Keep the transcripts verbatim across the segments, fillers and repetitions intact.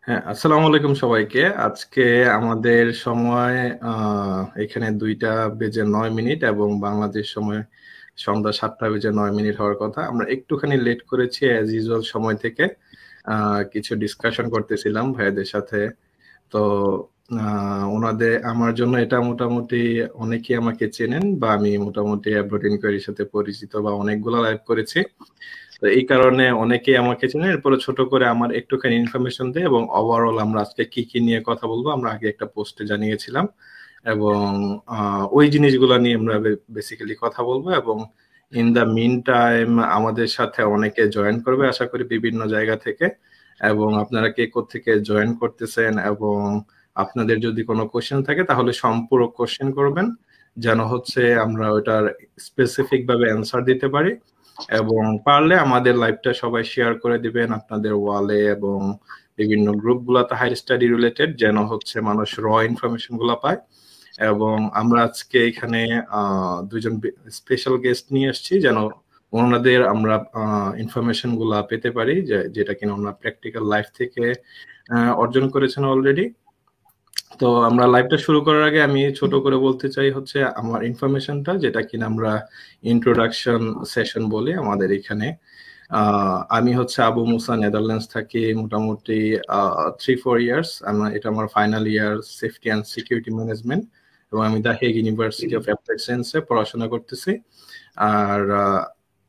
হ্যাঁ, আসসালামু আলাইকুম সবাইকে। আজকে আমাদের সময় আহ, এখানে দুইটা বেজে নয় মিনিট এবং বাংলাদেশ সময় সন্ধ্যা সাতটা বেজে নয় মিনিট হওয়ার কথা। আমরা একটুখানি লেট করেছি অ্যাজ ইউজুয়াল সময় থেকে। আহ, কিছু ডিসকাশন করতেছিলাম ভাইয়াদের সাথে। তো আহ, ওনাদের আমার জন্য এটা মোটামুটি অনেকেই আমাকে চেনেন বা আমি মোটামুটি অ্যাব্রোড ইনকোয়ারির সাথে পরিচিত বা অনেকগুলো লাইভ করেছি। তো এই কারণে অনেকেই আমাকে চেনে। এরপরে ছোট করে আমার একটুখানি ইনফরমেশন দেয় এবং ওভারঅল আমরা আজকে কি কি নিয়ে কথা বলবো আমরা আগে একটা পোস্টে জানিয়েছিলাম এবং আহ, ওই জিনিসগুলো নিয়ে আমরা বেসিক্যালি কথা বলবো এবং ইন দা মিন টাইম আমাদের সাথে অনেকে জয়েন করবে আশা করি বিভিন্ন জায়গা থেকে। এবং আপনারা কে কোত্থেকে জয়েন করতেছেন এবং আপনাদের যদি কোনো কোশ্চেন থাকে তাহলে সম্পূরক কোশ্চেন করবেন, যেন হচ্ছে আমরা ওটার স্পেসিফিক ভাবে অ্যান্সার দিতে পারি। এবং পারলে আমাদের লাইভটা সবাই শেয়ার করে দিবেন আপনাদের ওয়ালে এবং বিভিন্ন গ্রুপ গুলাতে হাই স্টাডি রিলেটেড, যেন হচ্ছে মানুষ র ইনফরমেশন গুলা পায়। এবং আমরা আজকে এখানে আহ দুইজন স্পেশাল গেস্ট নিয়ে এসেছি, যেন ওনাদের আমরা ইনফরমেশন গুলা পেতে পারি, যে যেটা কিনা ওনারা প্র্যাকটিক্যাল লাইফ থেকে আহ, অর্জন করেছেন অলরেডি। তো আমরা লাইভটা শুরু করার আগে আমি ছোট করে বলতে চাই হচ্ছে আমার ইনফরমেশনটা, যেটা কিনা আমরা ইন্ট্রোডাকশন সেশন বলি আমাদের এখানে। আহ, আমি হচ্ছে আবু মুসা, নেদারল্যান্ডস থাকি মোটামুটি থ্রি ফোর ইয়ার্স। এটা আমার final year safety and security management এবং আমি the Hague university of applied সায়েন্সে পড়াশোনা করতেছি। আর আহ,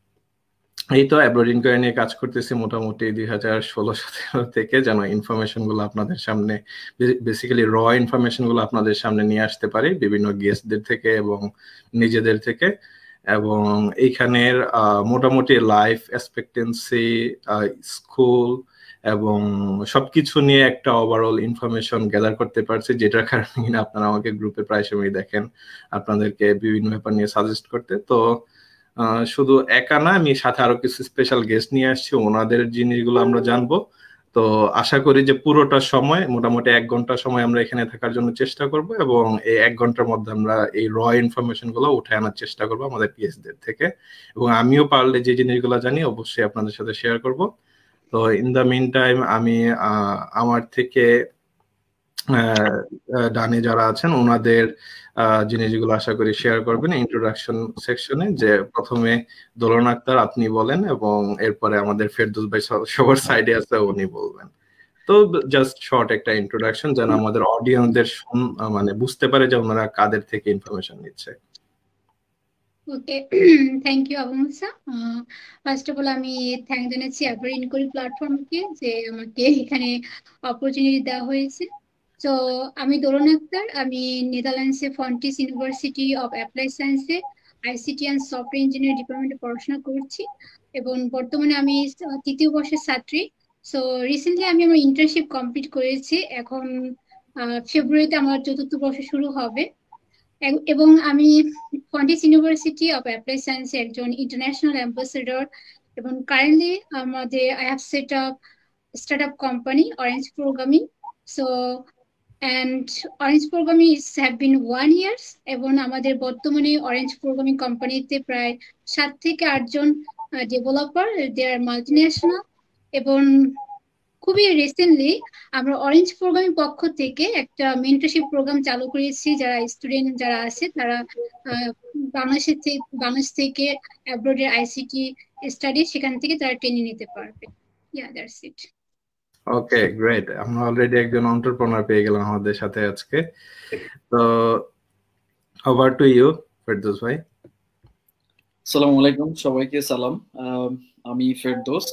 এই তো অ্যাব্রোড ইনকোয়ারি নিয়ে কাজ করতেছি মোটামুটি দুই হাজার ষোলো সতেরো থেকে, যেন ইনফরমেশন গুলো আপনাদের সামনে, বেসিক্যালি র ইনফরমেশন গুলো আপনাদের সামনে নিয়ে আসতে পারি বিভিন্ন গেস্টদের থেকে এবং নিজেদের থেকে। এবং এইখানের আহ, মোটামুটি লাইফ এক্সপেক্টেন্সি, স্কুল এবং সবকিছু নিয়ে একটা ওভারঅল ইনফরমেশন গ্যাদার করতে পারছি, যেটার কারণে কিনা আপনারা আমাকে গ্রুপে প্রায় সময় দেখেন আপনাদেরকে বিভিন্ন ব্যাপার নিয়ে সাজেস্ট করতে। তো আহ, শুধু একা না, আমি সাথে আরো কিছু স্পেশাল গেস্ট নিয়ে আসছি, ওনাদের জিনিসগুলো আমরা জানবো। তো আশা করি যে পুরোটা সময় মোটামুটি এক ঘন্টা সময় আমরা এখানে থাকার জন্য চেষ্টা করব এবং এই এক ঘন্টার মধ্যে আমরা এই র ইনফরমেশন গুলো উঠে আনার চেষ্টা করব আমাদের পিএসদের থেকে। এবং আমিও পারলে যে জিনিসগুলো জানি অবশ্যই আপনাদের সাথে শেয়ার করব। তো ইন দা মিন টাইম আমি আহ, আমার থেকে আহ, আহ, ডানে যারা আছেন ওনাদের আহ, জিনিসগুলো আশা করি শেয়ার করবেন ইন্ট্রোডাকশন সেকশনে। যে প্রথমে দোলন আক্তার আপনি বলেন এবং এরপরে আমাদের ফেরদৌস ভাই স- সবার সাইডে আছে উনি বলবেন। তো জাস্ট শর্ট একটা ইন্ট্রোডাকশন, যেন আমাদের অডিয়েন্সদের মানে বুঝতে পারে যে ওনারা কাদের থেকে ইনফরমেশন নিচ্ছে। Okay, thank you Abu Musa. First of all আমি থ্যাংক জানাচ্ছি অ্যাপার ইনকোয়ারি প্ল্যাটফর্মকে যে আমাকে এখানে অপরচুনিটি দেওয়া হয়েছে। তো আমি দোলন আক্তার, আমি নেদারল্যান্ডসে ফন্টিস ইউনিভার্সিটি অফ অ্যাপ্লাই সায়েন্সে আইসিটি অ্যান্ড সফটওয়্যার ইঞ্জিনিয়ার ডিপার্টমেন্টে পড়াশোনা করছি এবং বর্তমানে আমি আহ, তৃতীয় বর্ষের ছাত্রী। সো রিসেন্টলি আমি আমার ইন্টার্নশিপ কমপ্লিট করেছি। এখন আহ, ফেব্রুয়ারিতে আমার চতুর্থ বর্ষ শুরু হবে এ- এবং আমি ফন্টিস ইউনিভার্সিটি অফ অ্যাপ্লাই সায়েন্সে একজন ইন্টারন্যাশনাল অ্যাম্বাসেডর এবং কারেন্টলি আমাদের I have set up start up company Orange programming. So and Orange programming is have been one years এবং আমাদের বর্তমানে অরেঞ্জ প্রোগ্রামিং কোম্পানিতে প্রায় সাত থেকে আটজন developer, they are multi national. এবং খুবই রিসেন্টলি আমরা অরেঞ্জ প্রোগ্রামিং পক্ষ থেকে একটা মেন্টরশিপ প্রোগ্রাম চালু করেছি, যারা স্টুডেন্ট যারা আছে তারা আহ, বাংলাদেশের থেকে বাংলাদেশ থেকে অ্যাব্রোডের আইসিটি স্টাডি সেখান থেকে তারা ট্রেনিং নিতে পারবে। Yeah that's it. Okay, great. আমরা অলরেডি একজন এন্টারপ্রেনার পেয়ে গেলাম আমাদের সাথে আজকে। তো ওভার টু ইউ ফেরদৌস ভাই। আসসালামু আলাইকুম, সবাইকে সালাম। আম, আমি ফেরদৌস,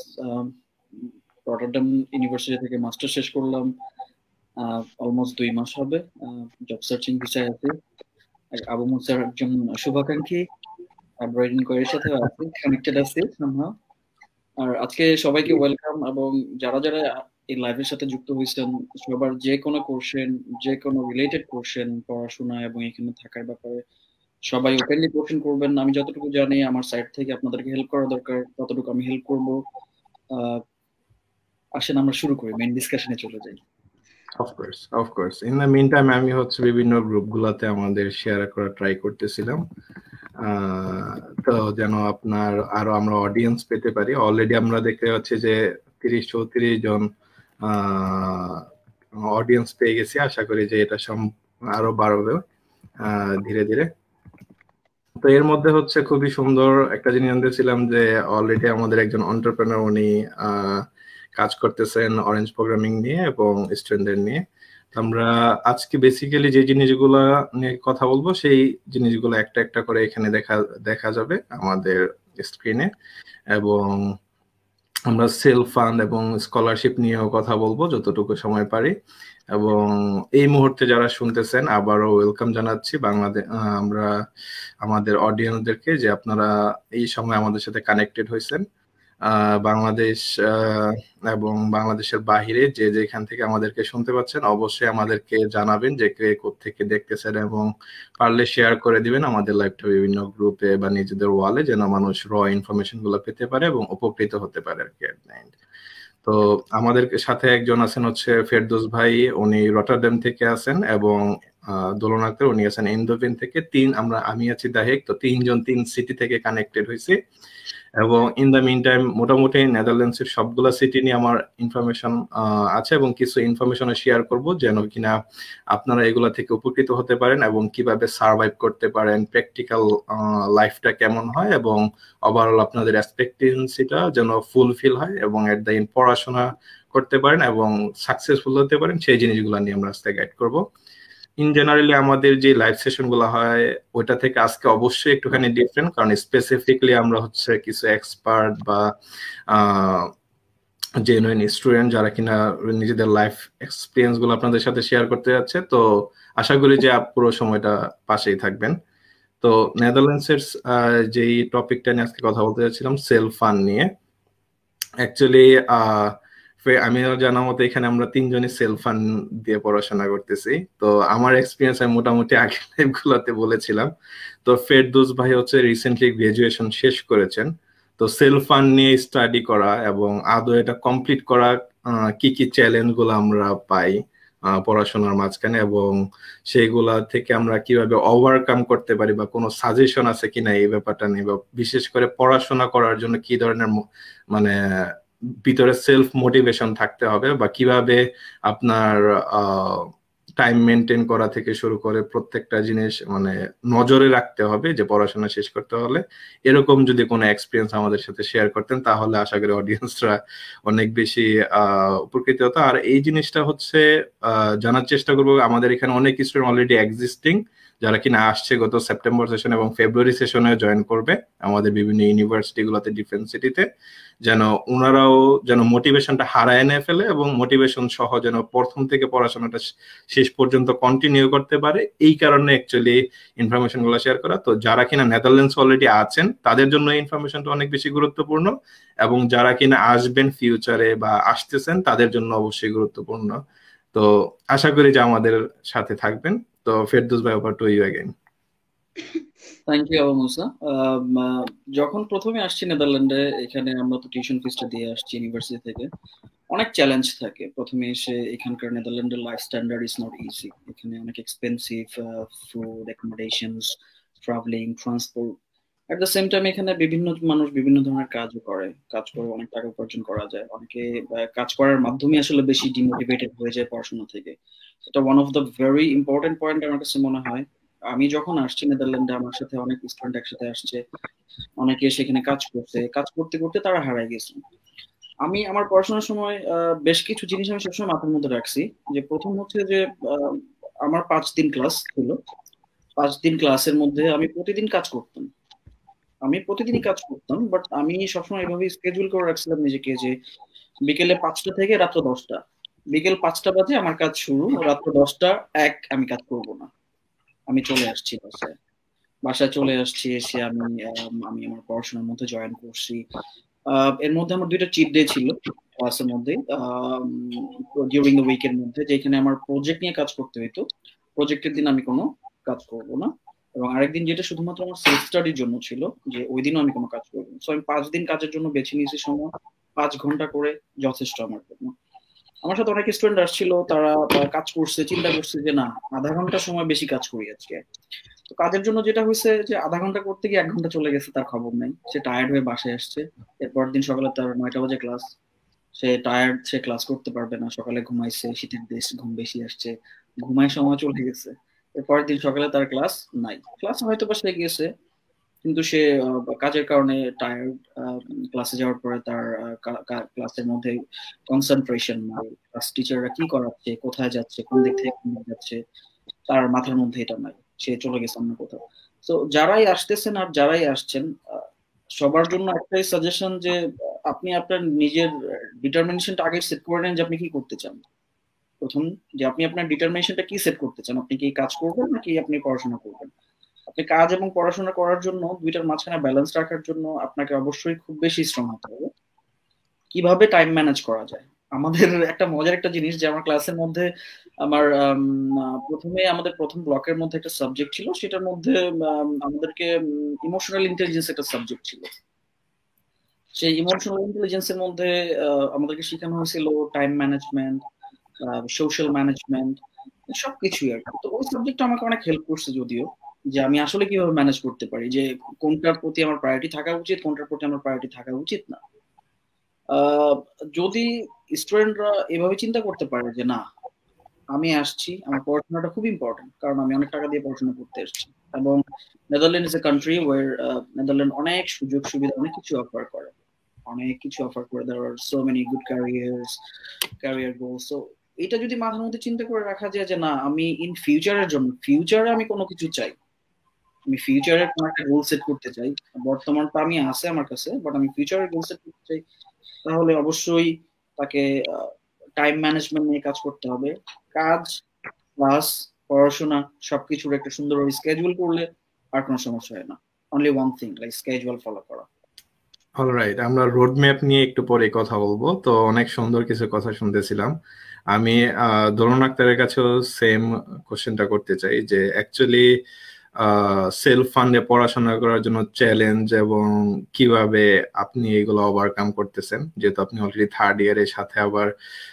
রটারডাম ইউনিভার্সিটি থেকে মাস্টার শেষ করলাম। অলমোস্ট দুই মাস হবে। জব সার্চিং ভিসায় আছে। আর আবু মুসার একজন শুভাকাঙ্ক্ষী, অ্যাব্রয়েড ইনকোয়ারির সাথে আছে, কানেক্টেড আছে somehow। আর আজকে সবাইকে ওয়েলকাম, এবং যারা যারা এই লাইভের সাথে যুক্ত হয়েছেন সবার যে কোনো কোশ্চেন, যে কোনো রিলেটেড কোশ্চেন পড়াশোনা এবং এখানে থাকার ব্যাপারে সবাই ওপেনলি কোশ্চেন করবেন। আমি যতটুকু জানি আমার সাইড থেকে আপনাদেরকে হেল্প করা দরকার ততটুকু আমি হেল্প করব। আহ, আসেন আমরা শুরু করি, মেইন ডিসকাশনে চলে যাই। Of course of course in the mean time আমি হচ্ছে বিভিন্ন গ্রুপ গুলাতে আমাদের শেয়ার করা ট্রাই করতেছিলাম, আহ, তো যেন আপনার আরো আমরা অডিয়েন্স পেতে পারি। অলরেডি আমরা দেখতে পাচ্ছি যে তিরিশ চৌত্রিশ জন অডিয়েন্স পেয়ে গেছি। আশা করি যে এটা আরো বাড়বে ধীরে ধীরে। তো এর মধ্যে হচ্ছে খুবই সুন্দর একটা জিনিস জানতেছিলাম যে অলরেডি আমাদের একজন এন্টারপ্রেনার উনি কাজ করতেছেন অরেঞ্জ প্রোগ্রামিং নিয়ে এবং স্টুডেন্টদের নিয়ে। আমরা আজকে বেসিক্যালি যে জিনিসগুলো নিয়ে কথা বলবো সেই জিনিসগুলো একটা একটা করে এখানে দেখা দেখা যাবে আমাদের স্ক্রিনে, এবং আমরা সেলফ ফান্ড এবং স্কলারশিপ নিয়েও কথা বলবো যতটুকু সময় পারি। এবং এই মুহূর্তে যারা শুনতেছেন আবারও ওয়েলকাম জানাচ্ছি বাংলাদেশ আমরা আমাদের অডিয়েন্সদেরকে যে আপনারা এই সময় আমাদের সাথে কানেক্টেড হয়েছেন। বাংলাদেশ এবং বাংলাদেশের বাহিরে যে যেখান থেকে আমাদেরকে শুনতে পাচ্ছেন অবশ্যই আমাদেরকে জানাবেন যে কে কোত্থেকে দেখতেছেন, এবং পারলে শেয়ার করে দিবেন আমাদের লাইভটা বিভিন্ন গ্রুপে বা নিজেদের ওয়ালে, যেন মানুষ র ইনফরমেশন গুলো পেতে পারে এবং উপকৃত হতে পারে আর কি। তো আমাদের সাথে একজন আছেন হচ্ছে ফেরদৌস ভাই, উনি রটারডাম থেকে আছেন, এবং দোলন আক্তার উনি আছেন ইন্দোভিন থেকে। তিন আমরা আমি আছি দাহেক, তো তিনজন তিন সিটি থেকে কানেক্টেড হয়েছে। এবং ইন দ্য মিন টাইম মোটামুটি নেদারল্যান্ডসের সবগুলা সিটি নিয়ে আমার ইনফরমেশন আছে এবং কিছু ইনফরমেশন শেয়ার করব যেন কিনা আপনারা এগুলা থেকে উপকৃত হতে পারেন এবং কিভাবে সার্ভাইভ করতে পারেন, প্র্যাকটিক্যাল লাইফটা কেমন হয় এবং ওভারঅল আপনাদের এক্সপেক্টেন্সিটা যেন ফুলফিল হয় এবং এট দ্য এন্ড পড়াশোনা করতে পারেন এবং সাকসেসফুল হতে পারেন, সেই জিনিসগুলো নিয়ে আমরা আজকে গাইড করব। ইন জেনারেলি আমাদের যে লাইভ সেশন গুলো হয় ওইটা থেকে আজকে অবশ্যই একটুখানি ডিফারেন্ট, কারণ স্পেসিফিকলি আমরা হচ্ছে কিছু এক্সপার্ট বা জেনুইন স্টুডেন্ট যারা কিনা নিজেদের লাইফ এক্সপিরিয়েন্স গুলো আপনাদের সাথে শেয়ার করতে যাচ্ছে। তো আশা করি যে পুরো সময়টা পাশেই থাকবেন। তো নেদারল্যান্ডসের যেই টপিকটা নিয়ে আজকে কথা বলতে যাচ্ছিলাম সেলফ ফান্ড নিয়ে। অ্যাকচুয়ালি আহ আমি জানা মতো এখানে আমরা তিনজনই সেলফ ফান্ড দিয়ে পড়াশোনা করতেছি। তো আমার এক্সপিরিয়েন্স আমি মোটামুটি আগের লাইভগুলোতে বলেছিলাম। তো ফেরদৌস ভাই হচ্ছে রিসেন্টলি গ্রাজুয়েশন শেষ করেছেন। তো সেলফ ফান্ড নিয়ে স্টাডি করা এবং আদৌ এটা কমপ্লিট করা কি কি চ্যালেঞ্জ গুলো আমরা পাই পড়াশোনার মাঝখানে এবং সেইগুলা থেকে আমরা কিভাবে ওভারকাম করতে পারি বা কোনো সাজেশন আছে কিনা এই ব্যাপারটা নিয়ে, বা বিশেষ করে পড়াশোনা করার জন্য কি ধরনের মানে ভিতরে সেলফ মোটিভেশন থাকতে হবে বা কিভাবে আপনার টাইম মেনটেন করা থেকে শুরু করে প্রত্যেকটা জিনিস মানে নজরে রাখতে হবে যে পড়াশোনা শেষ করতে হলে, এরকম যদি কোনো এক্সপিরিয়েন্স আমাদের সাথে শেয়ার করতেন তাহলে আশা করি অডিয়েন্সরা অনেক বেশি আহ উপকৃত হতো। আর এই জিনিসটা হচ্ছে আহ জানার চেষ্টা করবো, আমাদের এখানে অনেক স্টুডেন্ট অলরেডি এক্সিস্টিং যারা কিনা আসছে গত সেপ্টেম্বর সেশন এবং ফেব্রুয়ারি সেশনে জয়েন করবে আমাদের বিভিন্ন ইউনিভার্সিটি গুলোতে, ডিফেন্স সিটিতে, যেন ওনারাও যেন মোটিভেশনটা হারায় না ফেলে এবং মোটিভেশন সহ যেন প্রথম থেকে পড়াশোনাটা শেষ পর্যন্ত কন্টিনিউ করতে পারে। এই কারণে অ্যাকচুয়ালি ইনফরমেশন গুলো শেয়ার করা। তো যারা কিনা নেদারল্যান্ডস অলরেডি আছেন তাদের জন্য ইনফরমেশনটা অনেক বেশি গুরুত্বপূর্ণ, এবং যারা কিনা আসবেন ফিউচারে বা আসতেছেন তাদের জন্য অবশ্যই গুরুত্বপূর্ণ। তো আশা করি যে আমাদের সাথে থাকবেন। তো ফেরদৌস ভাই, over to you again. Thank you Abu Musa. যখন প্রথমে আসছি নেদারল্যান্ডে, এখানে আমরা তো টিউশন ফিসটা দিয়ে আসছি ইউনিভার্সিটি থেকে, অনেক চ্যালেঞ্জ থাকে প্রথমে এসে। এখানকার নেদারল্যান্ডের life standard is not easy. এখানে অনেক expensive food, accommodations, travelling, transport. At the same time এখানে বিভিন্ন মানুষ বিভিন্ন ধরনের কাজও করে, কাজ করে অনেক টাকা উপার্জন করা যায়। অনেকে কাজ করার মাধ্যমে আসলে বেশি ডিমোটিভেটেড হয়ে যায় পড়াশোনা থেকে। এটা one of the very important point আমার কাছে মনে হয়। আমি যখন আসছি নেদারল্যান্ডে, আমার সাথে অনেক স্টুডেন্ট একসাথে আসছে, অনেকে সেখানে কাজ করছে, কাজ করতে করতে তারা হারায় গেছে। আমি আমার পড়াশোনার সময় বেশ কিছু জিনিস আমি সবসময় মাথার মধ্যে রাখছি। যে প্রথম হচ্ছে যে আমার পাঁচ দিন ক্লাস ছিল, পাঁচ দিন ক্লাসের মধ্যে আমি প্রতিদিন কাজ করতাম। আমি প্রতিদিনই কাজ করতাম, বাট আমি সবসময় এভাবে স্কেডিউল করে রাখছিলাম নিজেকে যে বিকেলে পাঁচটা থেকে রাত্র দশটা, বিকেল পাঁচটা বাজে আমার কাজ শুরু, রাত্র দশটা এক আমি কাজ করব না। আমি চলে আসছি বাসায়, বাসায় চলে আসছি, এসে আমি আমি আমার পড়াশোনার মধ্যে জয়েন করছি। এর মধ্যে আমার দুইটা চিট ডে ছিল ক্লাসের মধ্যে ডিউরিং দ্য উইকের মধ্যে, যেখানে আমার প্রজেক্ট নিয়ে কাজ করতে হইতো। প্রজেক্টের দিন আমি কোনো কাজ করব না, এবং আরেকদিন যেটা শুধুমাত্র আমার সেলফ স্টাডির জন্য ছিল, যে ওই দিনও আমি কোনো কাজ করব না। সো আমি পাঁচ দিন কাজের জন্য বেছে নিয়েছি সময়, পাঁচ ঘন্টা করে যথেষ্ট আমার জন্য। আমার সাথে অনেক স্টুডেন্ট আসছিল, তারা কাজ করছে, চিন্তা করছে যে না, আধা ঘন্টা সময় বেশি কাজ করি আজকে। তো কাজের জন্য যেটা হয়েছে যে আধা ঘন্টা করতে গিয়ে এক ঘন্টা চলে গেছে, তার খবর নাই। সে টায়ার্ড হয়ে বাসায় আসছে, এরপর দিন সকালে তার নয়টা বাজে ক্লাস, সে টায়ার্ড, সে ক্লাস করতে পারবে না, সকালে ঘুমাইছে, শীতের দেশ, ঘুম বেশি আসছে, ঘুমায় সময় চলে গেছে, পরের দিন সকালে তার ক্লাস নাই। ক্লাস হয়তো বা সে গেছে, কিন্তু সে কাজের কারণে টায়ার্ড, ক্লাসে যাওয়ার পরে তার ক্লাসের মধ্যে কনসেন্ট্রেশন নাই, ক্লাস টিচাররা কি করাচ্ছে, কোথায় যাচ্ছে, কোন দিক থেকে কোন দিক যাচ্ছে, তার মাথার মধ্যে এটা নাই, সে চলে গেছে অন্য কোথাও। তো যারাই আসতেছেন আর যারাই আসছেন সবার জন্য একটাই সাজেশন যে আপনি আপনার নিজের ডিটারমিনেশনটা আগে সেট করে নেন যে আপনি কি করতে চান। প্রথম যে আপনি আপনার ডিটারমিনেশনটা কি সেট করতে চান, আপনি কি কাজ করবেন নাকি আপনি পড়াশোনা করবেন। আপনি কাজ এবং পড়াশোনা করার জন্য দুইটার মাঝখানে ব্যালেন্স রাখার জন্য আপনাকে অবশ্যই খুব বেশি স্ট্রং হতে হবে। কিভাবে টাইম ম্যানেজ করা যায়, আমাদের একটা মজার একটা জিনিস যে আমার ক্লাসের মধ্যে আমার প্রথমে আমাদের প্রথম ব্লকের মধ্যে একটা সাবজেক্ট ছিল, সেটার মধ্যে আমাদেরকে ইমোশনাল ইন্টেলিজেন্স একটা সাবজেক্ট ছিল। সেই ইমোশনাল ইন্টেলিজেন্সের মধ্যে আমাদেরকে শেখানো হয়েছিল টাইম ম্যানেজমেন্ট, সোশ্যাল ম্যানেজমেন্ট, সবকিছুই আর কি। তো ওই সাবজেক্টটা আমাকে অনেক হেল্প করছে, যদিও যে আমি আসলে কিভাবে ম্যানেজ করতে পারি, যে কোনটার প্রতি আমার প্রায়োরিটি থাকা উচিত, কোনটার প্রতি আমার প্রায়োরিটি থাকা উচিত না। যদি স্টুডেন্টরা এভাবে চিন্তা করতে পারে যে না, আমি আসছি, আমার পড়াশোনাটা খুব ইম্পর্টেন্ট, কারণ আমি অনেক টাকা দিয়ে পড়াশোনা করতে এসেছি, এবং Netherland is a country where Netherland অনেক সুযোগ সুবিধা, অনেক কিছু অফার করে, অনেক কিছু অফার করে, there are so many good careers, career goals. So এটা যদি মাথার মধ্যে চিন্তা করে রাখা যায় যে না, আমি ইন ফিউচারের জন্য, ফিউচারে আমি কোনো কিছু চাই, আমি ফিউচারের কোনো একটা গোল সেট করতে চাই, বর্তমানটা আমি আছে আমার কাছে, বাট আমি ফিউচারের গোল সেট করতে চাই, তাহলে অবশ্যই তাকে টাইম ম্যানেজমেন্ট নিয়ে কাজ করতে হবে। কাজ, ক্লাস, পড়াশোনা সবকিছুর একটা সুন্দরভাবে স্কেজুয়াল করলে আর কোনো সমস্যা হয় না। Only one thing, like schedule follow করা। অলরাইট, আমরা রোড ম্যাপ নিয়ে একটু পরে কথা বলবো। তো অনেক সুন্দর কিছু কথা শুনতেছিলাম। আমি দোলন আক্তারের কাছেও সেম কোশ্চেনটা করতে চাই যে অ্যাকচুয়ালি সেলফ ফান্ডে পড়াশোনা করার জন্য চ্যালেঞ্জ এবং কিভাবে আপনি এগুলো ওভারকাম করতেছেন, যেহেতু আপনি অলরেডি থার্ড ইয়ারের সাথে আবার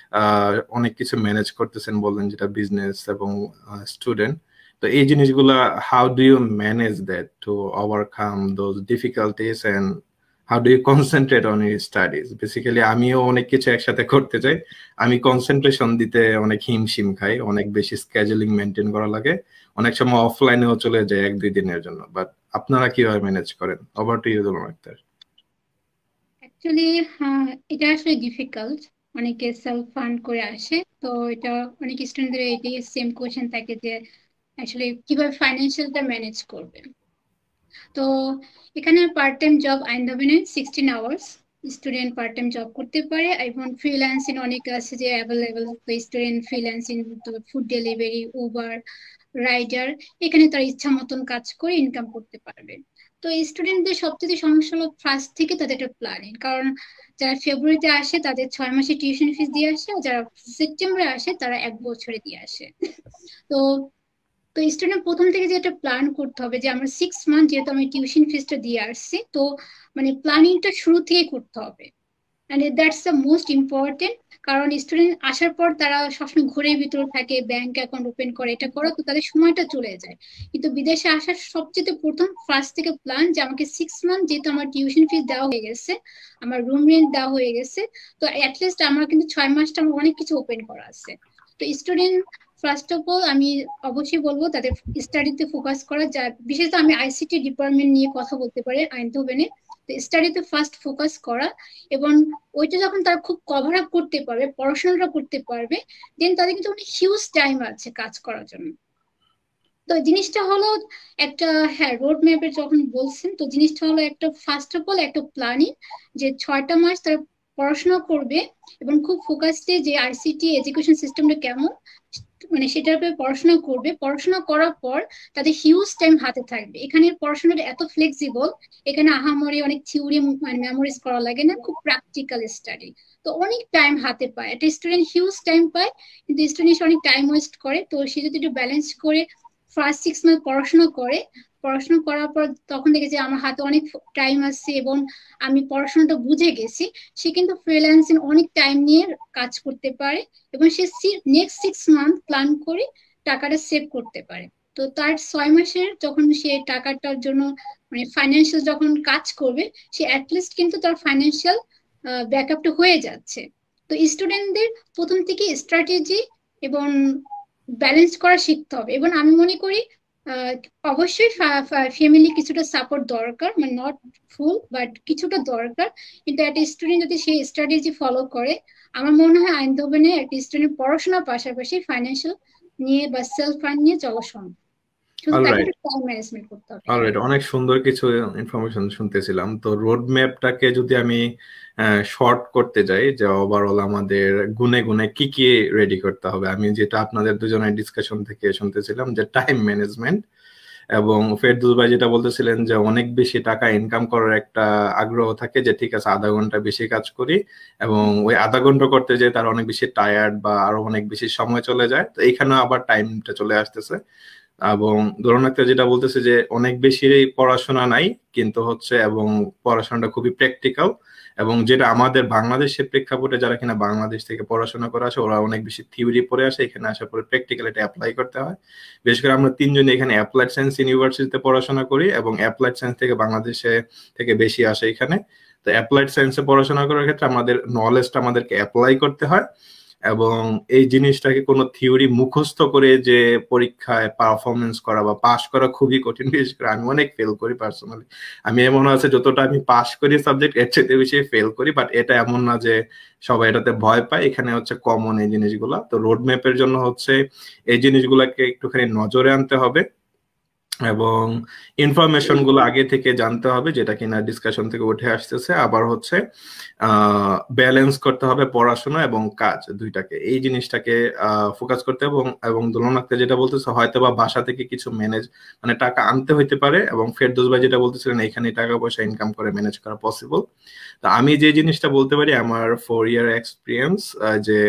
অনেক কিছু ম্যানেজ করতেছেন বললেন, যেটা বিজনেস এবং স্টুডেন্ট। তো এই জিনিসগুলা how do you manage that to overcome those difficulties and how do you concentrate on your studies? Basically আমিও অনেক কিছু একসাথে করতে চাই, আমি কনসেন্ট্রেশন দিতে অনেক হিমশিম খাই, অনেক বেশি স্কেজুলিং মেনটেন করা লাগে, অনেক সময় অফলাইনেও চলে যায় এক দুই দিনের জন্য। বাট আপনারা কিভাবে ম্যানেজ করেন? Over to you Dolon Akhtar. Actually এটা আসলে ডিফিকাল্ট, অনেকে সেলফ ফান্ড করে আসে, তো এটা অনেক স্টুডেন্টদের এটাই সেম কোয়েশ্চেন থাকে যে আসলে কিভাবে ফাইন্যান্সিয়ালটা ম্যানেজ করবে। তো এখানে পার্ট টাইম জব আইনধাবিনে sixteen hours student part time job করতে পারে, এবং ফ্রিল্যান্সিং অনেক আছে যে অ্যাভেলেবল, তো student freelancing, food delivery, Uber rider, এখানে তার ইচ্ছা মতন কাজ করে ইনকাম করতে পারবে। তো স্টুডেন্টদের সবচেয়ে সমস্যা হলো ফার্স্ট থেকে তাদের একটা প্ল্যানিং, কারণ যারা ফেব্রুয়ারিতে আসে তাদের ছয় মাসে টিউশন ফিস দিয়ে আসে, আর যারা সেপ্টেম্বরে আসে তারা এক বছরে দিয়ে আসে। তো তো স্টুডেন্ট প্রথম থেকে যে একটা প্ল্যান করতে হবে যে আমরা সিক্স মান্থ যেহেতু আমি টিউশন ফিসটা দিয়ে আসছি, তো মানে প্ল্যানিংটা শুরু থেকে করতে হবে, and that's the most important, কারণ স্টুডেন্ট আসার পর তারা সবসময় ঘরের ভিতরে থাকে, ব্যাংক অ্যাকাউন্ট ওপেন করে, এটা করো, তো তাদের সময়টা চলে যায়। কিন্তু বিদেশে আসার সবচেয়ে প্রথম ফার্স্ট থেকে প্ল্যান যে আমাকে সিক্স মান্থ যেহেতু আমার টিউশন ফিস দেওয়া হয়ে গেছে, আমার রুম রেন্ট দেওয়া হয়ে গেছে, তো অ্যাটলিস্ট আমার কিন্তু ছয় মাসটা আমার অনেক কিছু ওপেন করা আছে। তো স্টুডেন্ট ফার্স্ট অফ অল আমি অবশ্যই বলবো তাদের স্টাডিতে ফোকাস করা, যা বিশেষত আমি আইসিটি ডিপার্টমেন্ট নিয়ে কথা বলতে পারি আইনধবেনে, স্টাডিতে ফার্স্ট ফোকাস করা, এবং ওইটা যখন তারা খুব কভার আপ করতে পারবে, পড়াশোনাটা করতে পারবে, দেন তাদের কিন্তু অনেক হিউজ টাইম আছে কাজ করার জন্য। তো জিনিসটা হলো একটা, হ্যাঁ রোড ম্যাপের যখন বলছেন, তো জিনিসটা হলো একটা ফার্স্ট অফ অল একটা প্ল্যানিং, যে ছয়টা মাস তারা পড়াশোনা করবে এবং খুব ফোকাসডে যে আইসিটি এডুকেশন সিস্টেমটা কেমন মানে সেটার উপরে পড়াশোনা করবে। পড়াশোনা করার পর তাদের হিউজ টাইম হাতে থাকবে। এখানে পড়াশোনাটা এত ফ্লেক্সিবল, এখানে আহামরি অনেক থিওরি মানে মেমোরিজ করা লাগে না, খুব প্র্যাকটিক্যাল স্টাডি, তো অনেক টাইম হাতে পায়, একটা স্টুডেন্ট হিউজ টাইম পায়, কিন্তু স্টুডেন্ট অনেক টাইম ওয়েস্ট করে। তো সে যদি একটু ব্যালেন্স করে ফার্স্ট সিক্স মান্থ পড়াশোনা করে, পড়াশোনা করার পর তখন দেখে যে আমার হাতে অনেক টাইম আসছে এবং আমি পড়াশোনাটা বুঝে গেছি, সে কিন্তু ফ্রিল্যান্সিং অনেক টাইম নিয়ে কাজ করতে পারে, এবং সে নেক্সট সিক্স মান্থ প্ল্যান করে টাকাটা সেভ করতে পারে। তো তার ছয় মাসের যখন সে টাকাটার জন্য মানে ফাইন্যান্সিয়াল যখন কাজ করবে, সে অ্যাটলিস্ট কিন্তু তার ফাইন্যান্সিয়াল ব্যাকআপটা হয়ে যাচ্ছে। তো স্টুডেন্টদের প্রথম থেকে স্ট্র্যাটেজি এবং ব্যালেন্স করা শিখতে হবে। এবং আমি মনে করি আহ, অবশ্যই ফ্যামিলি কিছুটা সাপোর্ট দরকার, মানে নট ফুল বাট কিছুটা দরকার, কিন্তু একটা স্টুডেন্ট যদি সেই স্ট্র্যাটেজি ফলো করে, আমার মনে হয় আইনধবনে একটা স্টুডেন্ট পড়াশোনার পাশাপাশি ফাইন্যান্সিয়াল নিয়ে বা সেলফ ফান্ড নিয়ে চলা সম্ভব, শুধু তাকে অলরাইট একটু টাইম ম্যানেজমেন্ট করতে হবে। অলরাইট অনেক সুন্দর কিছু ইনফরমেশন শুনতেছিলাম। তো রোড ম্যাপটাকে যদি আমি শর্ট করতে যাই, যে ওভারঅল আমাদের গুনে গুনে কি কি রেডি করতে হবে, আমি যেটা আপনাদের দুজনের ডিসকাশন থেকে শুনতেছিলাম যে টাইম ম্যানেজমেন্ট, এবং ফেরদৌস ভাই যেটা বলতেছিলেন যে অনেক বেশি টাকা ইনকাম করার একটা আগ্রহ থাকে, যে ঠিক আছে আধা ঘন্টা বেশি কাজ করি, এবং ওই আধা ঘন্টা করতে যেয়ে তার অনেক বেশি টায়ার্ড বা আরো অনেক বেশি সময় চলে যায়। তো এইখানে আবার টাইমটা চলে আসতেছে। এবং ধরুন একটা যেটা বলতেছে যে অনেক বেশি পড়াশোনা নাই কিন্তু হচ্ছে, এবং পড়াশোনাটা খুবই প্র্যাকটিক্যাল, এবং যেটা আমাদের বাংলাদেশের প্রেক্ষাপটে যারা কিনা বাংলাদেশ থেকে পড়াশোনা করে আসে ওরা অনেক বেশি থিওরি পড়ে আসে, এখানে আসার পরে প্র্যাকটিক্যাল এটা অ্যাপ্লাই করতে হয়। বিশেষ করে আমরা তিনজন এখানে অ্যাপ্লাইড সায়েন্স ইউনিভার্সিটিতে পড়াশোনা করি, এবং অ্যাপ্লাইড সায়েন্স থেকে বাংলাদেশে থেকে বেশি আসে এখানে। তো অ্যাপ্লাইড সায়েন্সে পড়াশোনা করার ক্ষেত্রে আমাদের নলেজটা আমাদেরকে অ্যাপ্লাই করতে হয়, এবং এই জিনিসটাকে কোনো থিওরি মুখস্থ করে যে পরীক্ষায় পারফরমেন্স করা বা পাস করা খুবই কঠিন। বিশেষ করে আমি অনেক ফেল করি পার্সোনালি, আমি এমন আছে যতটা আমি পাস করি সাবজেক্ট এর চেয়ে বেশি ফেল করি, বাট এটা এমন না যে সবাই এটাতে ভয় পায়, এখানে হচ্ছে কমন এই জিনিসগুলা। তো রোড ম্যাপের জন্য হচ্ছে এই জিনিসগুলাকে একটুখানি নজরে আনতে হবে, এবং ইনফরমেশন গুলো আগে থেকে জানতে হবে, যেটা কিনা ডিসকাশন থেকে উঠে আসতেছে। আবার হচ্ছে আহ ব্যালেন্স করতে হবে পড়াশোনা এবং কাজ দুইটাকে, এই জিনিসটাকে ফোকাস করতে হবে। এবং এবং দোলনাকে যেটা বলতেছে হয়তো বা বাসা থেকে কিছু ম্যানেজ মানে টাকা আনতে হইতে পারে, এবং ফেরদৌস ভাই যেটা বলতেছিলেন এখানে টাকা পয়সা ইনকাম করে ম্যানেজ করা পসিবল। তো আমি যে জিনিসটা বলতে পারি আমার ফোর ইয়ার এক্সপিরিয়েন্স, যে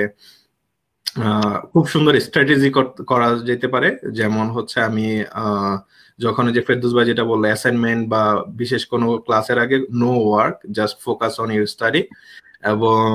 খুব সুন্দর স্ট্র্যাটেজি করা যেতে পারে। যেমন হচ্ছে আমি আহ যখন যে ফেরদৌস ভাই যেটা বললো অ্যাসাইনমেন্ট বা বিশেষ কোনো ক্লাসের আগে no work, just focus on your study. এবং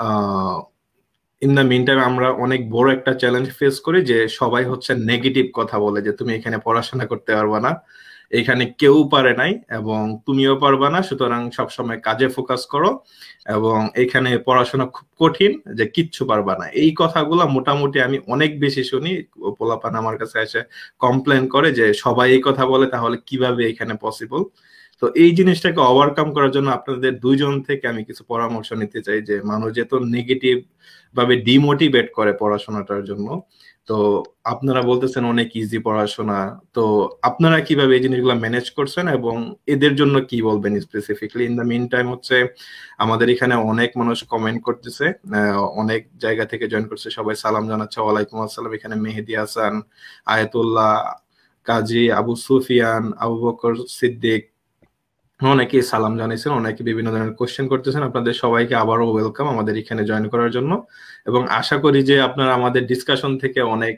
ইন দ্য মিন টাইম আমরা অনেক বড় একটা চ্যালেঞ্জ ফেস করি, যে সবাই হচ্ছে নেগেটিভ কথা বলে যে তুমি এখানে পড়াশোনা করতে পারবা না, এখানে কেউ পারে নাই এবং তুমিও পারবা না, সুতরাং সবসময় কাজে ফোকাস করো, এবং এখানে পড়াশোনা খুব কঠিন, যে কিচ্ছু পারবা না। এই কথাগুলো মোটামুটি আমি অনেক বেশি শুনি, পোলাপান আমার কাছে এসে কমপ্লেন করে যে সবাই এই কথা বলে, তাহলে কিভাবে এখানে পসিবল। তো এই জিনিসটাকে ওভারকাম করার জন্য আপনাদের দুইজন থেকে আমি কিছু পরামর্শ নিতে চাই, যে মানুষ যেত নেগেটিভ ভাবে ডিমোটিভেট করে পড়াশোনাটার জন্য। তো আপনারা বলতেছেন অনেক ইজি পড়াশোনা, তো আপনারা কিভাবে এই জিনিসগুলো ম্যানেজ করছেন এবং এদের জন্য কি বলবেন specifically? In the mean time হচ্ছে আমাদের এখানে অনেক মানুষ কমেন্ট করতেছে, অনেক জায়গা থেকে জয়েন করছে, সবাই সালাম জানাচ্ছে, ওয়ালাইকুম আসসালাম। এখানে মেহেদি হাসান, আয়াতুল্লাহ, কাজী আবু সুফিয়ান, আবু বকর সিদ্দিক, অনেকে সালাম জানিয়েছেন, অনেকে বিভিন্ন ধরনের কোশ্চেন করতেছেন। আপনাদের সবাইকে আবারও ওয়েলকাম আমাদের এখানে জয়েন করার জন্য, এবং আশা করি যে আপনারা আমাদের ডিসকাশন থেকে অনেক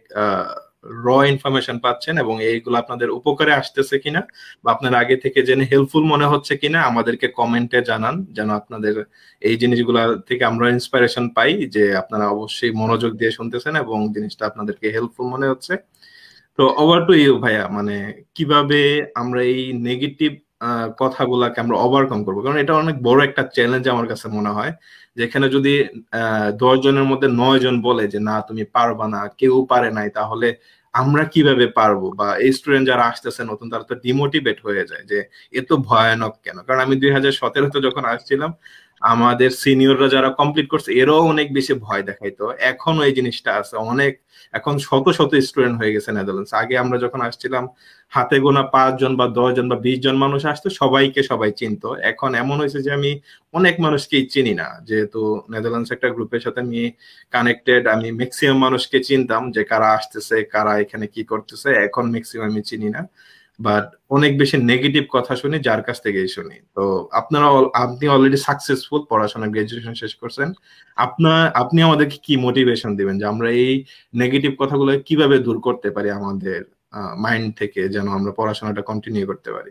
র ইনফরমেশন পাচ্ছেন, এবং এইগুলো আপনাদের উপকারে আসতেছে কিনা বা আপনারা আগে থেকে জেনে হেল্পফুল মনে হচ্ছে কিনা আমাদেরকে কমেন্টে জানান, যেন আপনাদের এই জিনিসগুলা থেকে আমরা ইন্সপিরেশন পাই যে আপনারা অবশ্যই মনোযোগ দিয়ে শুনতেছেন এবং জিনিসটা আপনাদেরকে হেল্পফুল মনে হচ্ছে। তো ওভার টু ইউ ভাইয়া, মানে কিভাবে আমরা এই নেগেটিভ কথাগুলাকে আমরা ওভারকাম করবো? কারণ এটা অনেক বড় একটা চ্যালেঞ্জ আমার কাছে মনে হয়, যেখানে যদি আহ দশ জনের মধ্যে নয় জন বলে যে না তুমি পারবা না, কেউ পারে নাই, তাহলে আমরা কিভাবে পারবো? বা এই স্টুডেন্ট যারা আসতেছে নতুন, তারা তো ডিমোটিভেট হয়ে যায় যে এত ভয়ানক কেন। কারণ আমি দুই হাজার সতেরোতে যখন আসছিলাম, আমাদের সিনিয়ররা যারা কমপ্লিট করছে এরাও অনেক বেশি ভয় দেখাইতো, এখনো এই জিনিসটা আছে অনেক। এখন শত শত স্টুডেন্ট হয়ে গেছে নেদারল্যান্ডস। আগে আমরা যখন আসছিলাম হাতে গোনা পাঁচ জন বা দশ জন বা বিশ জন মানুষ আসতো, সবাইকে সবাই চিনতো। এখন এমন হয়েছে যে আমি অনেক মানুষকেই চিনি না, যেহেতু নেদারল্যান্ডস একটা গ্রুপের সাথে আমি কানেক্টেড। আমি ম্যাক্সিমাম মানুষকে চিনতাম যে কারা আসতেছে, কারা এখানে কি করতেছে, এখন ম্যাক্সিমাম আমি চিনি না, বাট অনেক বেশি নেগেটিভ কথা শুনি, যার কাছ থেকেই শুনি। তো আপনারা আপনি অলরেডি সাকসেসফুল, পড়াশোনা গ্রাজুয়েশন শেষ করছেন, আপনার আপনি আমাদেরকে কি মোটিভেশন দিবেন যে আমরা এই নেগেটিভ কথাগুলো কিভাবে দূর করতে পারি আমাদের মাইন্ড থেকে, যেন আমরা পড়াশোনাটা কন্টিনিউ করতে পারি?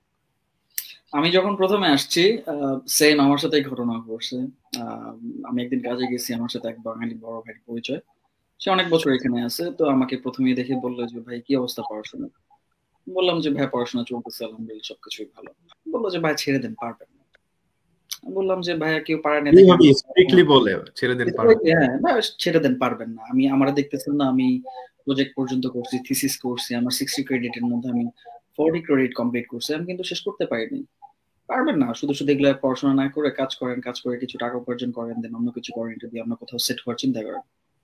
আমি যখন প্রথমে আসছি সেম আমার সাথে ঘটনা ঘটছে। আমি একদিন কাজে গেছি, আমার সাথে এক বাঙালি বড় ভাই পরিচয়, সে অনেক বছর এখানে আছে। তো আমাকে প্রথমেই দেখে বললো যে ভাই কি অবস্থা পড়াশোনা? বললাম যে ভাই পড়াশোনা চলতেছে আলহামদুলিল্লাহ, সবকিছুই ভালো। বললো যে ভাই ছেড়ে দেন, পারবেন না। বললাম যে ভাইয়া কেউ পারে না, এইভাবে স্ট্রিক্টলি বলে ছেড়ে দেন পারবেন? হ্যাঁ ভাই ছেড়ে দেন, পারবেন না। আমি আমারা দেখতেছেন না, আমি প্রজেক্ট পর্যন্ত করছি, থিসিস করছি, আমার সিক্সটি ক্রেডিটের মধ্যে আমি ফর্টি ক্রেডিট কমপ্লিট করছি, আমি কিন্তু শেষ করতে পারিনি। পারবেন না, শুধু শুধু এগুলো পড়াশোনা না করে কাজ করেন, কাজ করে কিছু টাকা উপার্জন করেন, দেন অন্য কিছু করেন, এটা দিয়ে আমরা কোথাও সেট হওয়ার চিন্তা করেন।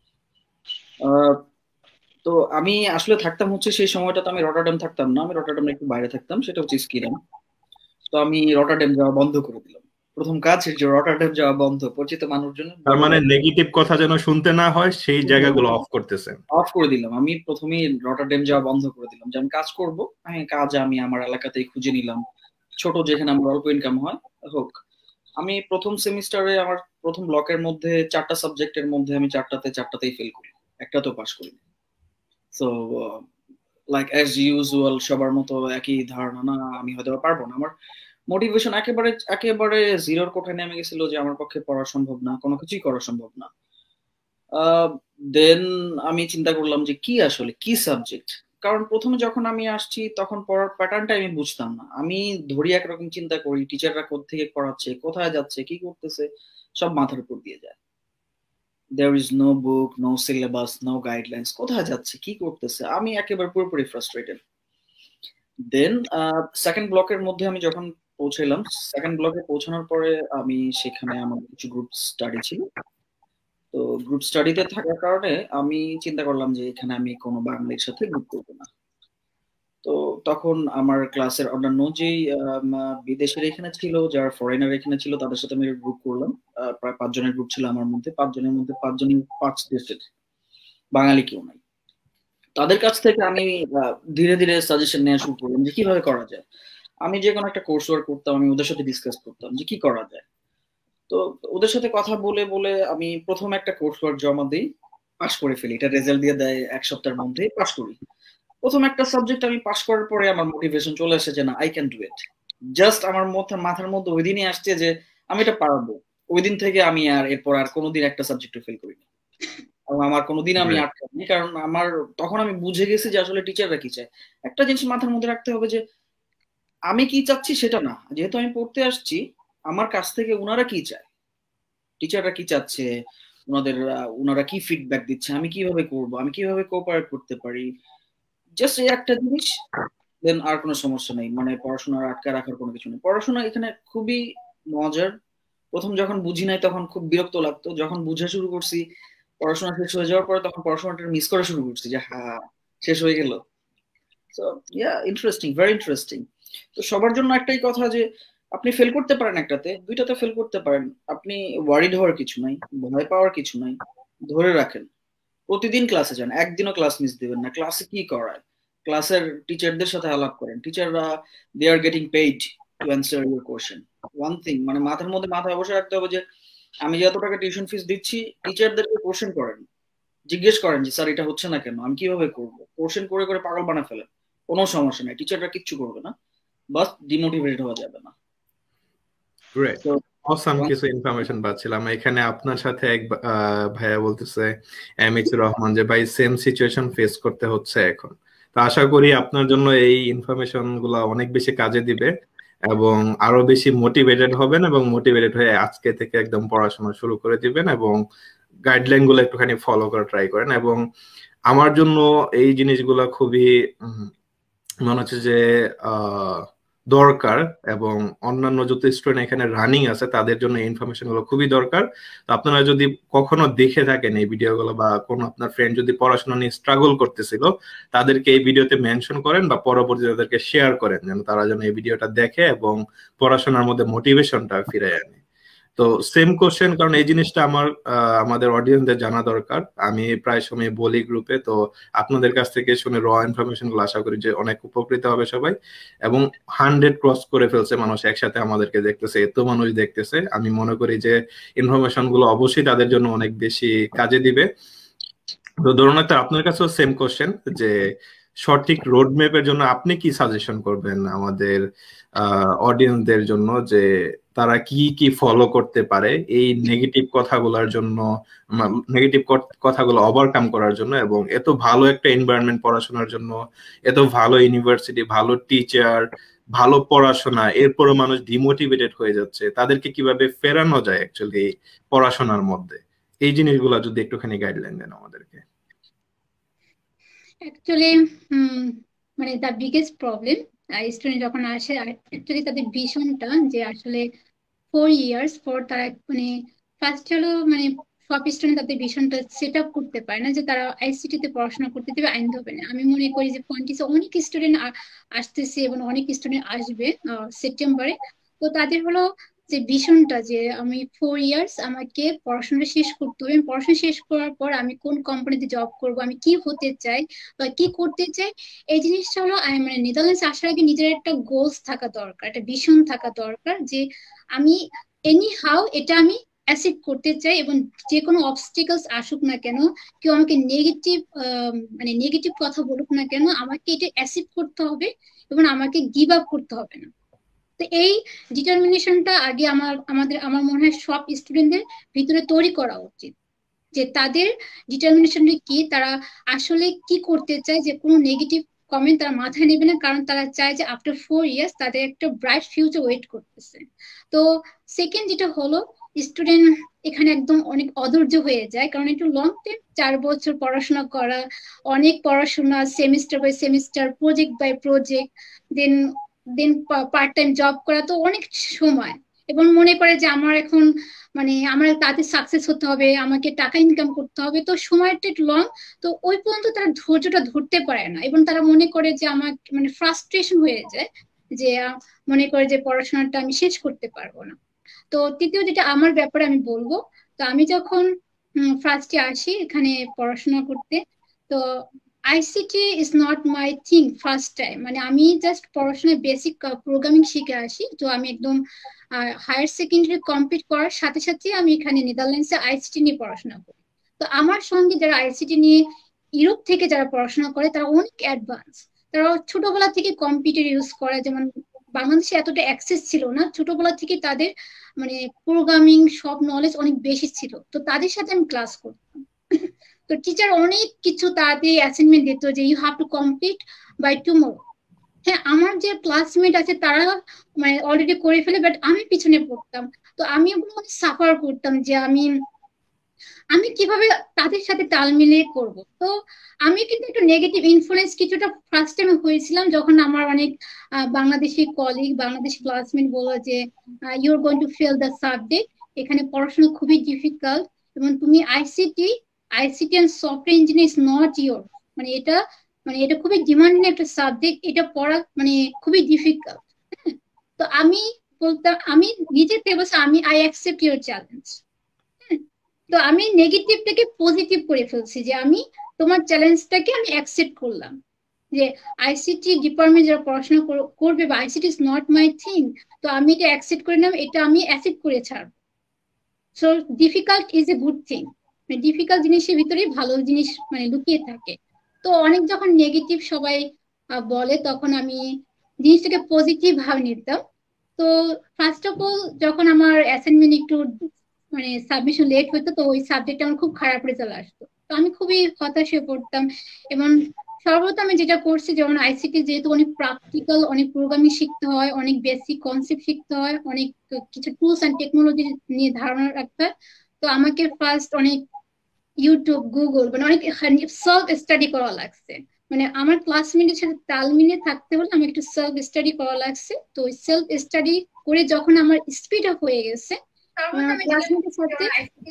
তো আমি আসলে থাকতাম হচ্ছে সেই সময়টা তো আমি রটারডাম থাকতাম না, আমি রটারডাম একটু বাইরে থাকতাম, সেটা হচ্ছে স্কিডাম। তো আমি রটারডাম যাওয়া বন্ধ করে দিলাম। প্রথম কাজ যে রটারডাম যাওয়া বন্ধ, পরিচিত মানুষজন, তার মানে নেগেটিভ কথা যেন শুনতে না হয় সেই জায়গাগুলো অফ করতেছেন। অফ করে দিলাম। আমি প্রথমেই রটারডাম যাওয়া বন্ধ করে দিলাম, যে আমি কাজ করব, আমি কাজ আমি আমার এলাকাতেই খুঁজে নিলাম, ছোট যেখানে আমার অল্প ইনকাম হয় হোক। আমি প্রথম সেমিস্টারে আমার প্রথম ব্লকের মধ্যে চারটা সাবজেক্টের মধ্যে আমি চারটাতে চারটাতেই ফেল করি, একটা তো পাস করি। সো লাইক অ্যাজ ইউজুয়াল সবার মতো একই ধারণা, না আমি হয়তো পারবো না। আমার মোটিভেশন একেবারে একেবারে জিরোর কোঠায় নেমে গেছিল, যে আমার পক্ষে পড়া সম্ভব না, কোনো কিছুই করা সম্ভব না। দেন আমি চিন্তা করলাম যে কি আসলে কি সাবজেক্ট, কারণ প্রথমে যখন আমি আসছি তখন পড়ার প্যাটার্নটা আমি বুঝতাম না। আমি ধরি একরকম, চিন্তা করি টিচাররা কোত্থেকে পড়াচ্ছে, কোথায় যাচ্ছে, কি করতেছে, সব মাথার উপর দিয়ে যায়। there is no book, no syllabus, no guidelines, কোথায় যাচ্ছে, কি করতেছে, আমি একেবারে পুরোপুরি ফ্রাস্ট্রেটেড। দেন সেকেন্ড ব্লকের মধ্যে আমি যখন পৌঁছাইলাম, সেকেন্ড ব্লকে পৌঁছানোর পরে আমি সেখানে আমার কিছু গ্রুপ স্টাডি ছিল। তো গ্রুপ স্টাডিতে থাকার কারণে আমি চিন্তা করলাম যে এখানে আমি কোনো বাঙালির সাথে গ্রুপ করবো না। তো তখন আমার ক্লাসের অন্যান্য যেই বিদেশের এখানে ছিল, যারা ফরেনার এখানে ছিল, তাদের সাথে আমি গ্রুপ করলাম। প্রায় পাঁচজনের গ্রুপ ছিল আমার মধ্যে, পাঁচজনের মধ্যে পাঁচজনই পাঁচ দেশের, বাঙালি কেউ নাই। তাদের কাছ থেকে আমি ধীরে ধীরে সাজেশন নেওয়া শুরু করলাম যে কিভাবে করা যায়। আমি যে কোনো একটা কোর্স ওয়ার্ক করতাম, আমি ওদের সাথে ডিসকাস করতাম যে কি করা যায়। তো ওদের সাথে কথা বলে বলে আমি প্রথম একটা কোর্স ওয়ার্ক জমা দিই, পাস করে ফেলি। এটা রেজাল্ট দিয়ে দেয় এক সপ্তাহের মধ্যে, পাস করি। প্রথম একটা সাবজেক্ট আমি পাস করার পরে আমার মোটিভেশন চলে আসে যে না, I can do it. Just আমার মধ্যে মাথার মধ্যে ওই দিনই আসছে যে আমি এটা পারবো। ওই দিন থেকে আমি আর এরপর আর কোনোদিন একটা সাবজেক্টে ফেল করিনি, এবং আমার কোনোদিন আমি আটকাইনি। কারণ আমার তখন আমি বুঝে গেছি যে আসলে টিচাররা কি চায়। একটা জিনিস মাথার মধ্যে রাখতে হবে যে আমি কি চাচ্ছি সেটা না, যেহেতু আমি পড়তে আসছি, আমার কাছ থেকে ওনারা কি চায়, টিচাররা কি চাচ্ছে, ওনাদের ওনারা কি ফিডব্যাক দিচ্ছে, আমি কিভাবে করব, আমি কিভাবে কোঅপারেট করতে পারি, জাস্ট এই একটা জিনিস। দেন আর কোনো সমস্যা নেই, মানে পড়াশোনার আটকা রাখার কোনো কিছু নেই। পড়াশোনা এখানে খুবই মজার। প্রথম যখন বুঝি নাই তখন খুব বিরক্ত লাগতো, যখন বুঝা শুরু করছি, পড়াশোনা শেষ হয়ে যাওয়ার পরে তখন পড়াশোনাটা মিস করা শুরু করছি, যে হ্যাঁ শেষ হয়ে গেল। So yeah, interesting, very interesting. তো সবার জন্য একটাই কথা, যে আপনি ফেল করতে পারেন একটাতে, দুইটাতে ফেল করতে পারেন, আপনি ওয়ারিড হওয়ার কিছু নাই, ভয় পাওয়ার কিছু নাই। ধরে রাখেন, প্রতিদিন ক্লাসে যান, একদিনও ক্লাস মিস দিবেন না। ক্লাসে কি করায়, ক্লাসের টিচারদের সাথে আলাপ করেন। টিচাররা they are getting paid to answer your question. One thing, মানে মাথার মধ্যে মাথায় অবশ্যই রাখতে হবে যে আমি যত টাকা টিউশন ফিস দিচ্ছি, টিচারদেরকে কোশ্চেন করেন, জিজ্ঞেস করেন যে স্যার এটা হচ্ছে না কেন, আমি কিভাবে করবো। কোশ্চেন করে করে পাগল বানা ফেলেন, কোনো সমস্যা নাই, টিচাররা কিচ্ছু করবে না, বাস ডিমোটিভেটেড হওয়া যাবে না। গ্রেট, অসাম কিছু ইনফরমেশন পাচ্ছিলাম এখানে। আপনার সাথে এক ভাইয়া বলতেছে এমএইচুর রহমান যে ভাই সেম সিচুয়েশন ফেস করতে হচ্ছে এখন। তো আশা করি আপনার জন্য এই ইনফরমেশন গুলা অনেক বেশি কাজে দিবে এবং আরো বেশি মোটিভেটেড হবেন, এবং মোটিভেটেড হয়ে আজকে থেকে একদম পড়াশোনা শুরু করে দিবেন এবং গাইডলাইন গুলো একটুখানি ফলো করে ট্রাই করেন। এবং আমার জন্য এই জিনিসগুলা খুবই মনে হচ্ছে যে আহ দরকার, এবং অন্যান্য যত স্টুডেন্ট এখানে রানিং আছে তাদের জন্য এই ইনফরমেশন গুলো খুবই দরকার। তো আপনারা যদি কখনো দেখে থাকেন এই ভিডিওগুলো, বা কোনো আপনার ফ্রেন্ড যদি পড়াশোনা নিয়ে স্ট্রাগল করতেছিল, তাদেরকে এই ভিডিওতে মেনশন করেন বা পরবর্তীতে তাদেরকে শেয়ার করেন, যেন তারা যেন এই ভিডিওটা দেখে এবং পড়াশোনার মধ্যে মোটিভেশনটা ফিরে আনে। তো সেম কোশ্চেন, কারণ এই জিনিসটা আমার আমাদের অডিয়েন্সদের জানা দরকার। আমি প্রায় সময় বলি গ্রুপে, তো আপনাদের কাছ থেকে শুনে র ইনফরমেশন গুলো আশা করি যে অনেক উপকৃত হবে সবাই। এবং হান্ড্রেড ক্রস করে ফেলছে মানুষ, একসাথে আমাদেরকে দেখতেছে, এত মানুষ দেখতেছে। আমি মনে করি যে ইনফরমেশন গুলো অবশ্যই তাদের জন্য অনেক বেশি কাজে দিবে। তো ধরুন একটা আপনার কাছেও সেম কোশ্চেন, যে সঠিক রোড ম্যাপের জন্য আপনি কি সাজেশন করবেন আমাদের অডিয়েন্সদের জন্য, যে তারা কি কি ফলো করতে পারে এই নেগেটিভ কথাগুলোর জন্য, নেগেটিভ কথাগুলো ওভারকাম করার জন্য, এবং এত ভালো একটা এনভায়রনমেন্ট পড়াশোনার জন্য, এত ভালো ইউনিভার্সিটি, ভালো টিচার, ভালো পড়াশোনা, এরপরও মানুষ ডিমোটিভেটেড হয়ে যাচ্ছে, তাদেরকে কিভাবে ফেরানো যায় অ্যাকচুয়ালি পড়াশোনার মধ্যে, এই জিনিসগুলো যদি একটুখানি গাইডলাইন দেন আমাদেরকে। অ্যাকচুয়ালি মানে দ্য বিগেস্ট প্রবলেম স্টুডেন্ট যখন আসে অ্যাকচুয়ালি তাদের ভিশনটা যে আসলে ফোর ইয়ার্স পর তারা মানে ফার্স্ট হলো মানে সব স্টুডেন্ট তাদের ভিশনটা সেট আপ করতে পারে না যে তারা আইসিটি তে পড়াশোনা করতে দেবে আইনধবনে। আমি মনে করি যে পয়েন্টিসে অনেক স্টুডেন্ট আসতেছে এবং অনেক স্টুডেন্ট আসবে সেপ্টেম্বরে। তো তাদের হলো যে ভিশনটা যে আমি ফোর ইয়ার্স আমাকে পড়াশোনা শেষ করতে হবে, পড়াশোনা শেষ করার পর আমি কোন কোম্পানিতে জব করব, আমি কি হতে চাই বা কি করতে চাই, এই জিনিসটা হলো মানে নেদারল্যান্ডস আসার আগে নিজের একটা গোলস থাকা দরকার, একটা ভিশন থাকা দরকার যে আমি এনি হাউ এটা আমি অ্যাচিভ করতে চাই এবং যে কোনো অবস্টিকলস আসুক না কেন, কেউ আমাকে নেগেটিভ মানে নেগেটিভ কথা বলুক না কেন, আমাকে এটা অ্যাচিভ করতে হবে এবং আমাকে গিভ আপ করতে হবে না। তো এই ডিটারমিনেশনটা আগে আমার আমাদের আমার মনে হয় সব স্টুডেন্টদের ভিতরে তৈরি করা উচিত যে তাদের ডিটারমিনেশনটা কি, তারা আসলে কি করতে চায়, যে কোনো নেগেটিভ কমেন্ট তারা মাথায় নেবে না, কারণ তারা চায় যে আফটার ফোর ইয়ার্স তাদের একটা ব্রাইট ফিউচার ওয়েট করতেছে। তো সেকেন্ড যেটা হলো স্টুডেন্ট এখানে একদম অনেক অধৈর্য হয়ে যায়, কারণ একটু লং টাইম চার বছর পড়াশোনা করা, অনেক পড়াশোনা semester by semester, project by project, then then part time job করা, তো অনেক সময়, এবং মনে করে যে আমার এখন মানে আমার তাতে সাকসেস হতে হবে, আমাকে টাকা ইনকাম করতে হবে, তো সময়টা একটু লং। তো ওই পর্যন্ত তারা ধৈর্যটা ধরতে পারে না এবং তারা মনে করে যে আমার মানে ফ্রাস্ট্রেশন হয়ে যায়, যে মনে করে যে পড়াশোনাটা আমি শেষ করতে পারবো না। তো তৃতীয় যেটা আমার ব্যাপারে আমি বলবো, তো আমি যখন ফার্স্টে আসি এখানে পড়াশোনা করতে, তো ICT is not my thing first time, মানে আমি জাস্ট পড়াশোনায় বেসিক প্রোগ্রামিং শিখে আসি। তো আমি একদম হায়ার সেকেন্ডারি কমপ্লিট করার সাথে সাথে আমি এখানে নেদারল্যান্ডসে আইসিটি নিয়ে পড়াশোনা করি। তো আমার সঙ্গে যারা আইসিটি নিয়ে ইউরোপ থেকে যারা পড়াশোনা করে তারা অনেক অ্যাডভান্স, তারা ছোটবেলা থেকে কম্পিউটার ইউজ করে, যেমন বাংলাদেশে এতটা অ্যাক্সেস ছিল না, ছোটবেলা থেকে তাদের মানে প্রোগ্রামিং সব নলেজ অনেক বেশি ছিল। তো তাদের সাথে আমি ক্লাস করতাম। তো টিচার অনেক কিছু তাদের অ্যাসাইনমেন্ট দিত যে you have to complete by tomorrow. হ্যাঁ, আমার যে ক্লাসমেট আছে তারা মানে অলরেডি করে ফেলে, বাট আমি পিছনে পড়তাম। তো আমি ওগুলো সাফার করতাম যে আমি আমি কিভাবে তাদের সাথে তাল মিলিয়ে করব। তো আমি কিন্তু একটু নেগেটিভ ইনফ্লুয়েন্স কিছুটা ফার্স্ট টাইমে হয়েছিলাম, যখন আমার অনেক বাংলাদেশি কলিগ বাংলাদেশি ক্লাসমেট বললো যে you are going to fail the subject, এখানে পড়াশোনা খুবই ডিফিকাল্ট এবং তুমি ICT ICT and software engineer is not your, মানে এটা মানে এটা খুবই ডিমান্ডিং একটা সাবজেক্ট, এটা পড়া মানে খুবই ডিফিকাল্ট। তো আমি বলতাম, আমি নিজে থেকে আমি আই অ্যাকসেপ্ট ইউর চ্যালেঞ্জ। তো আমি নেগেটিভটাকে পজিটিভ করে ফেলছি যে আমি তোমার চ্যালেঞ্জটাকে আমি অ্যাকসেপ্ট করলাম, যে আইসিটি ডিপার্টমেন্ট যারা পড়াশোনা করবে বা ICT is not my thing, তো আমি এটা অ্যাকসেপ্ট করে নিলাম, এটা আমি অ্যাকসেপ্ট করে ছাড়বো। So difficult is a good thing, difficult জিনিসের ভিতরে ভালো জিনিস মানে লুকিয়ে থাকে। তো অনেক যখন নেগেটিভ সবাই বলে তখন আমি জিনিসটাকে পজিটিভ ভাবে নিতাম। তো ফার্স্ট অফ অল যখন আমার অ্যাসাইনমেন্ট একটু মানে সাবমিশন লেট হতো, তো ওই সাবজেক্টে আমার খুব খারাপ রেজাল্ট আসতো, তো আমি খুবই হতাশ হয়ে পড়তাম। এবং সর্বত আমি যেটা করছি, যেমন আইসিটি যেহেতু অনেক প্র্যাকটিক্যাল, অনেক প্রোগ্রামিং শিখতে হয়, অনেক বেসিক কনসেপ্ট শিখতে হয়, অনেক কিছু টুলস অ্যান্ড টেকনোলজি নিয়ে ধারণা রাখতে হয়, তো আমাকে ফার্স্ট অনেক ইউটিউব গুগল মানে অনেক সেলফ স্টাডি করা লাগছে। মানে আমার ক্লাসমেটের সাথে তাল মিলিয়ে থাকতে হলে আমি একটু সেলফ স্টাডি করা লাগছে। তো ওই সেলফ স্টাডি করে যখন আমার স্পিড আপ হয়ে গেছে ক্লাসমেটের সাথে,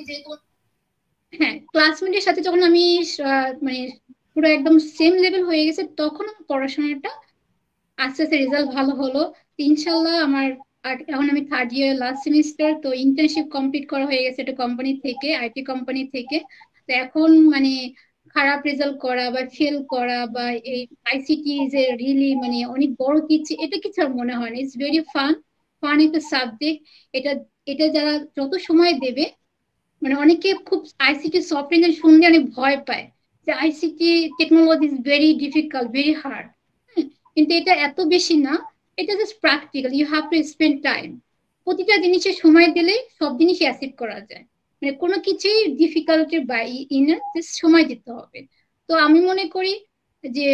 হ্যাঁ ক্লাসমেটের সাথে যখন আমি মানে পুরো একদম সেম লেভেল হয়ে গেছে, তখন আমার পড়াশোনাটা আস্তে আস্তে রেজাল্ট ভালো হলো। ইনশাল্লাহ আমার এখন আমি থার্ড ইয়ার লাস্ট সেমিস্টার, তো ইন্টার্নশিপ কমপ্লিট করা হয়ে গেছে একটা কোম্পানি থেকে, আইটি কোম্পানি থেকে। তো এখন মানে খারাপ রেজাল্ট করা বা ফেল করা বা এই আইসিটি যে রিয়েলি মানে অনেক বড় কিছু, এটা কিছু আর মনে হয় না। ইটস ভেরি ফান ফান একটা সাবজেক্ট। এটা এটা যারা যত সময় দেবে, মানে অনেকে খুব আইসিটি সফটওয়্যার শুনলে অনেক ভয় পায় যে ICT technology is very difficult, very hard, কিন্তু এটা এত বেশি না, এটা just practical, you have to spend time. প্রতিটা জিনিসের সময় দিলে সব জিনিস অ্যাচিভ করা যায়, মানে কোনো কিছুই ডিফিকাল্টের বাই ইন জাস্ট সময় দিতে হবে। তো আমি মনে করি যে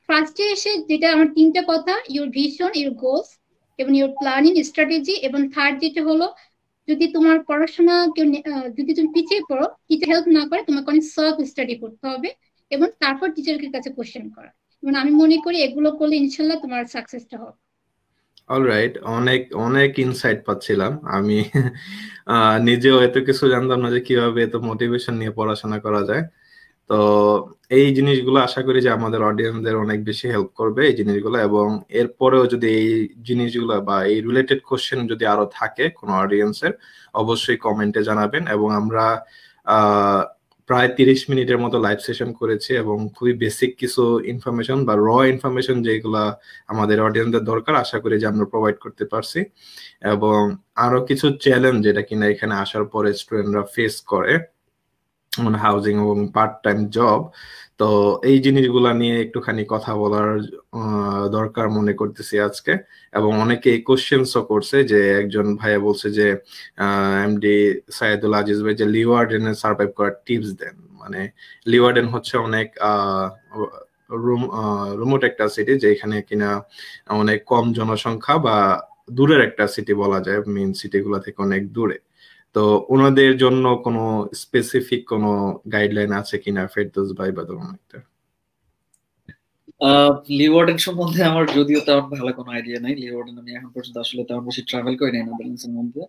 ফার্স্টে এসে যেটা আমার তিনটা কথা, ইউর ভিশন, ইউর গোলস এবং ইউর প্ল্যানিং স্ট্র্যাটেজি, এবং থার্ড যেটা হলো যদি তোমার পড়াশোনা কেউ যদি তুমি পিছিয়ে পড়ো, টিচার হেল্প না করে, তোমাকে অনেক সেলফ স্টাডি করতে হবে এবং তারপর টিচারের কাছে কোশ্চেন করা। এবং আমি মনে করি এগুলো করলে ইনশাল্লাহ তোমার সাকসেসটা হবে। অলরাইট, অনেক অনেক ইনসাইট পাচ্ছিলাম আমি। নিজেও এত কিছু জানতাম না যে কিভাবে এত মোটিভেশন নিয়ে পড়াশোনা করা যায়। তো এই জিনিসগুলো আশা করি যে আমাদের অডিয়েন্সদের অনেক বেশি হেল্প করবে এই জিনিসগুলো, এবং এরপরেও যদি এই জিনিসগুলো বা এই রিলেটেড কোশ্চেন যদি আরো থাকে কোনো অডিয়েন্সের, অবশ্যই কমেন্টে জানাবেন। এবং আমরা আহ প্রায় তিরিশ মিনিটের মতো লাইভ সেশন করেছি এবং খুবই বেসিক কিছু ইনফরমেশন বা র ইনফরমেশন যেগুলা আমাদের অডিয়েন্সদের দরকার আশা করি যে আমরা প্রোভাইড করতে পারছি। এবং আরো কিছু চ্যালেঞ্জ যেটা কিনা এখানে আসার পরে স্টুডেন্টরা ফেস করে, মানে হাউজিং এবং পার্ট টাইম জব, তো এই জিনিসগুলা নিয়ে একটুখানি কথা বলার দরকার মনে করতেছি আজকে। এবং অনেকে কোশ্চেন্সও করছে, যে একজন ভাইয়া বলছে যে এমডি সাইদুল আজিজ ভাই যে লিওয়ার্ডেনে সার্ভাইভ করার টিপস দেন। মানে লিওয়ার্ডেন হচ্ছে অনেক রিমোট একটা সিটি, যেখানে কিনা অনেক কম জনসংখ্যা বা দূরের একটা সিটি বলা যায়, মেইন সিটিগুলো থেকে অনেক দূরে। তো ওনাদের জন্য কোনো স্পেসিফিক কোনো গাইডলাইন আছে কিনা ফেরদৌস ভাই বা ধরুন একটা? লিওয়ার্ডেন সম্বন্ধে আমার যদিও তেমন ভালো কোনো আইডিয়া নাই। লিওয়ার্ডেন আমি এখন পর্যন্ত আসলে তেমন বেশি ট্রাভেল করি নাই নেদারল্যান্ডসের মধ্যে।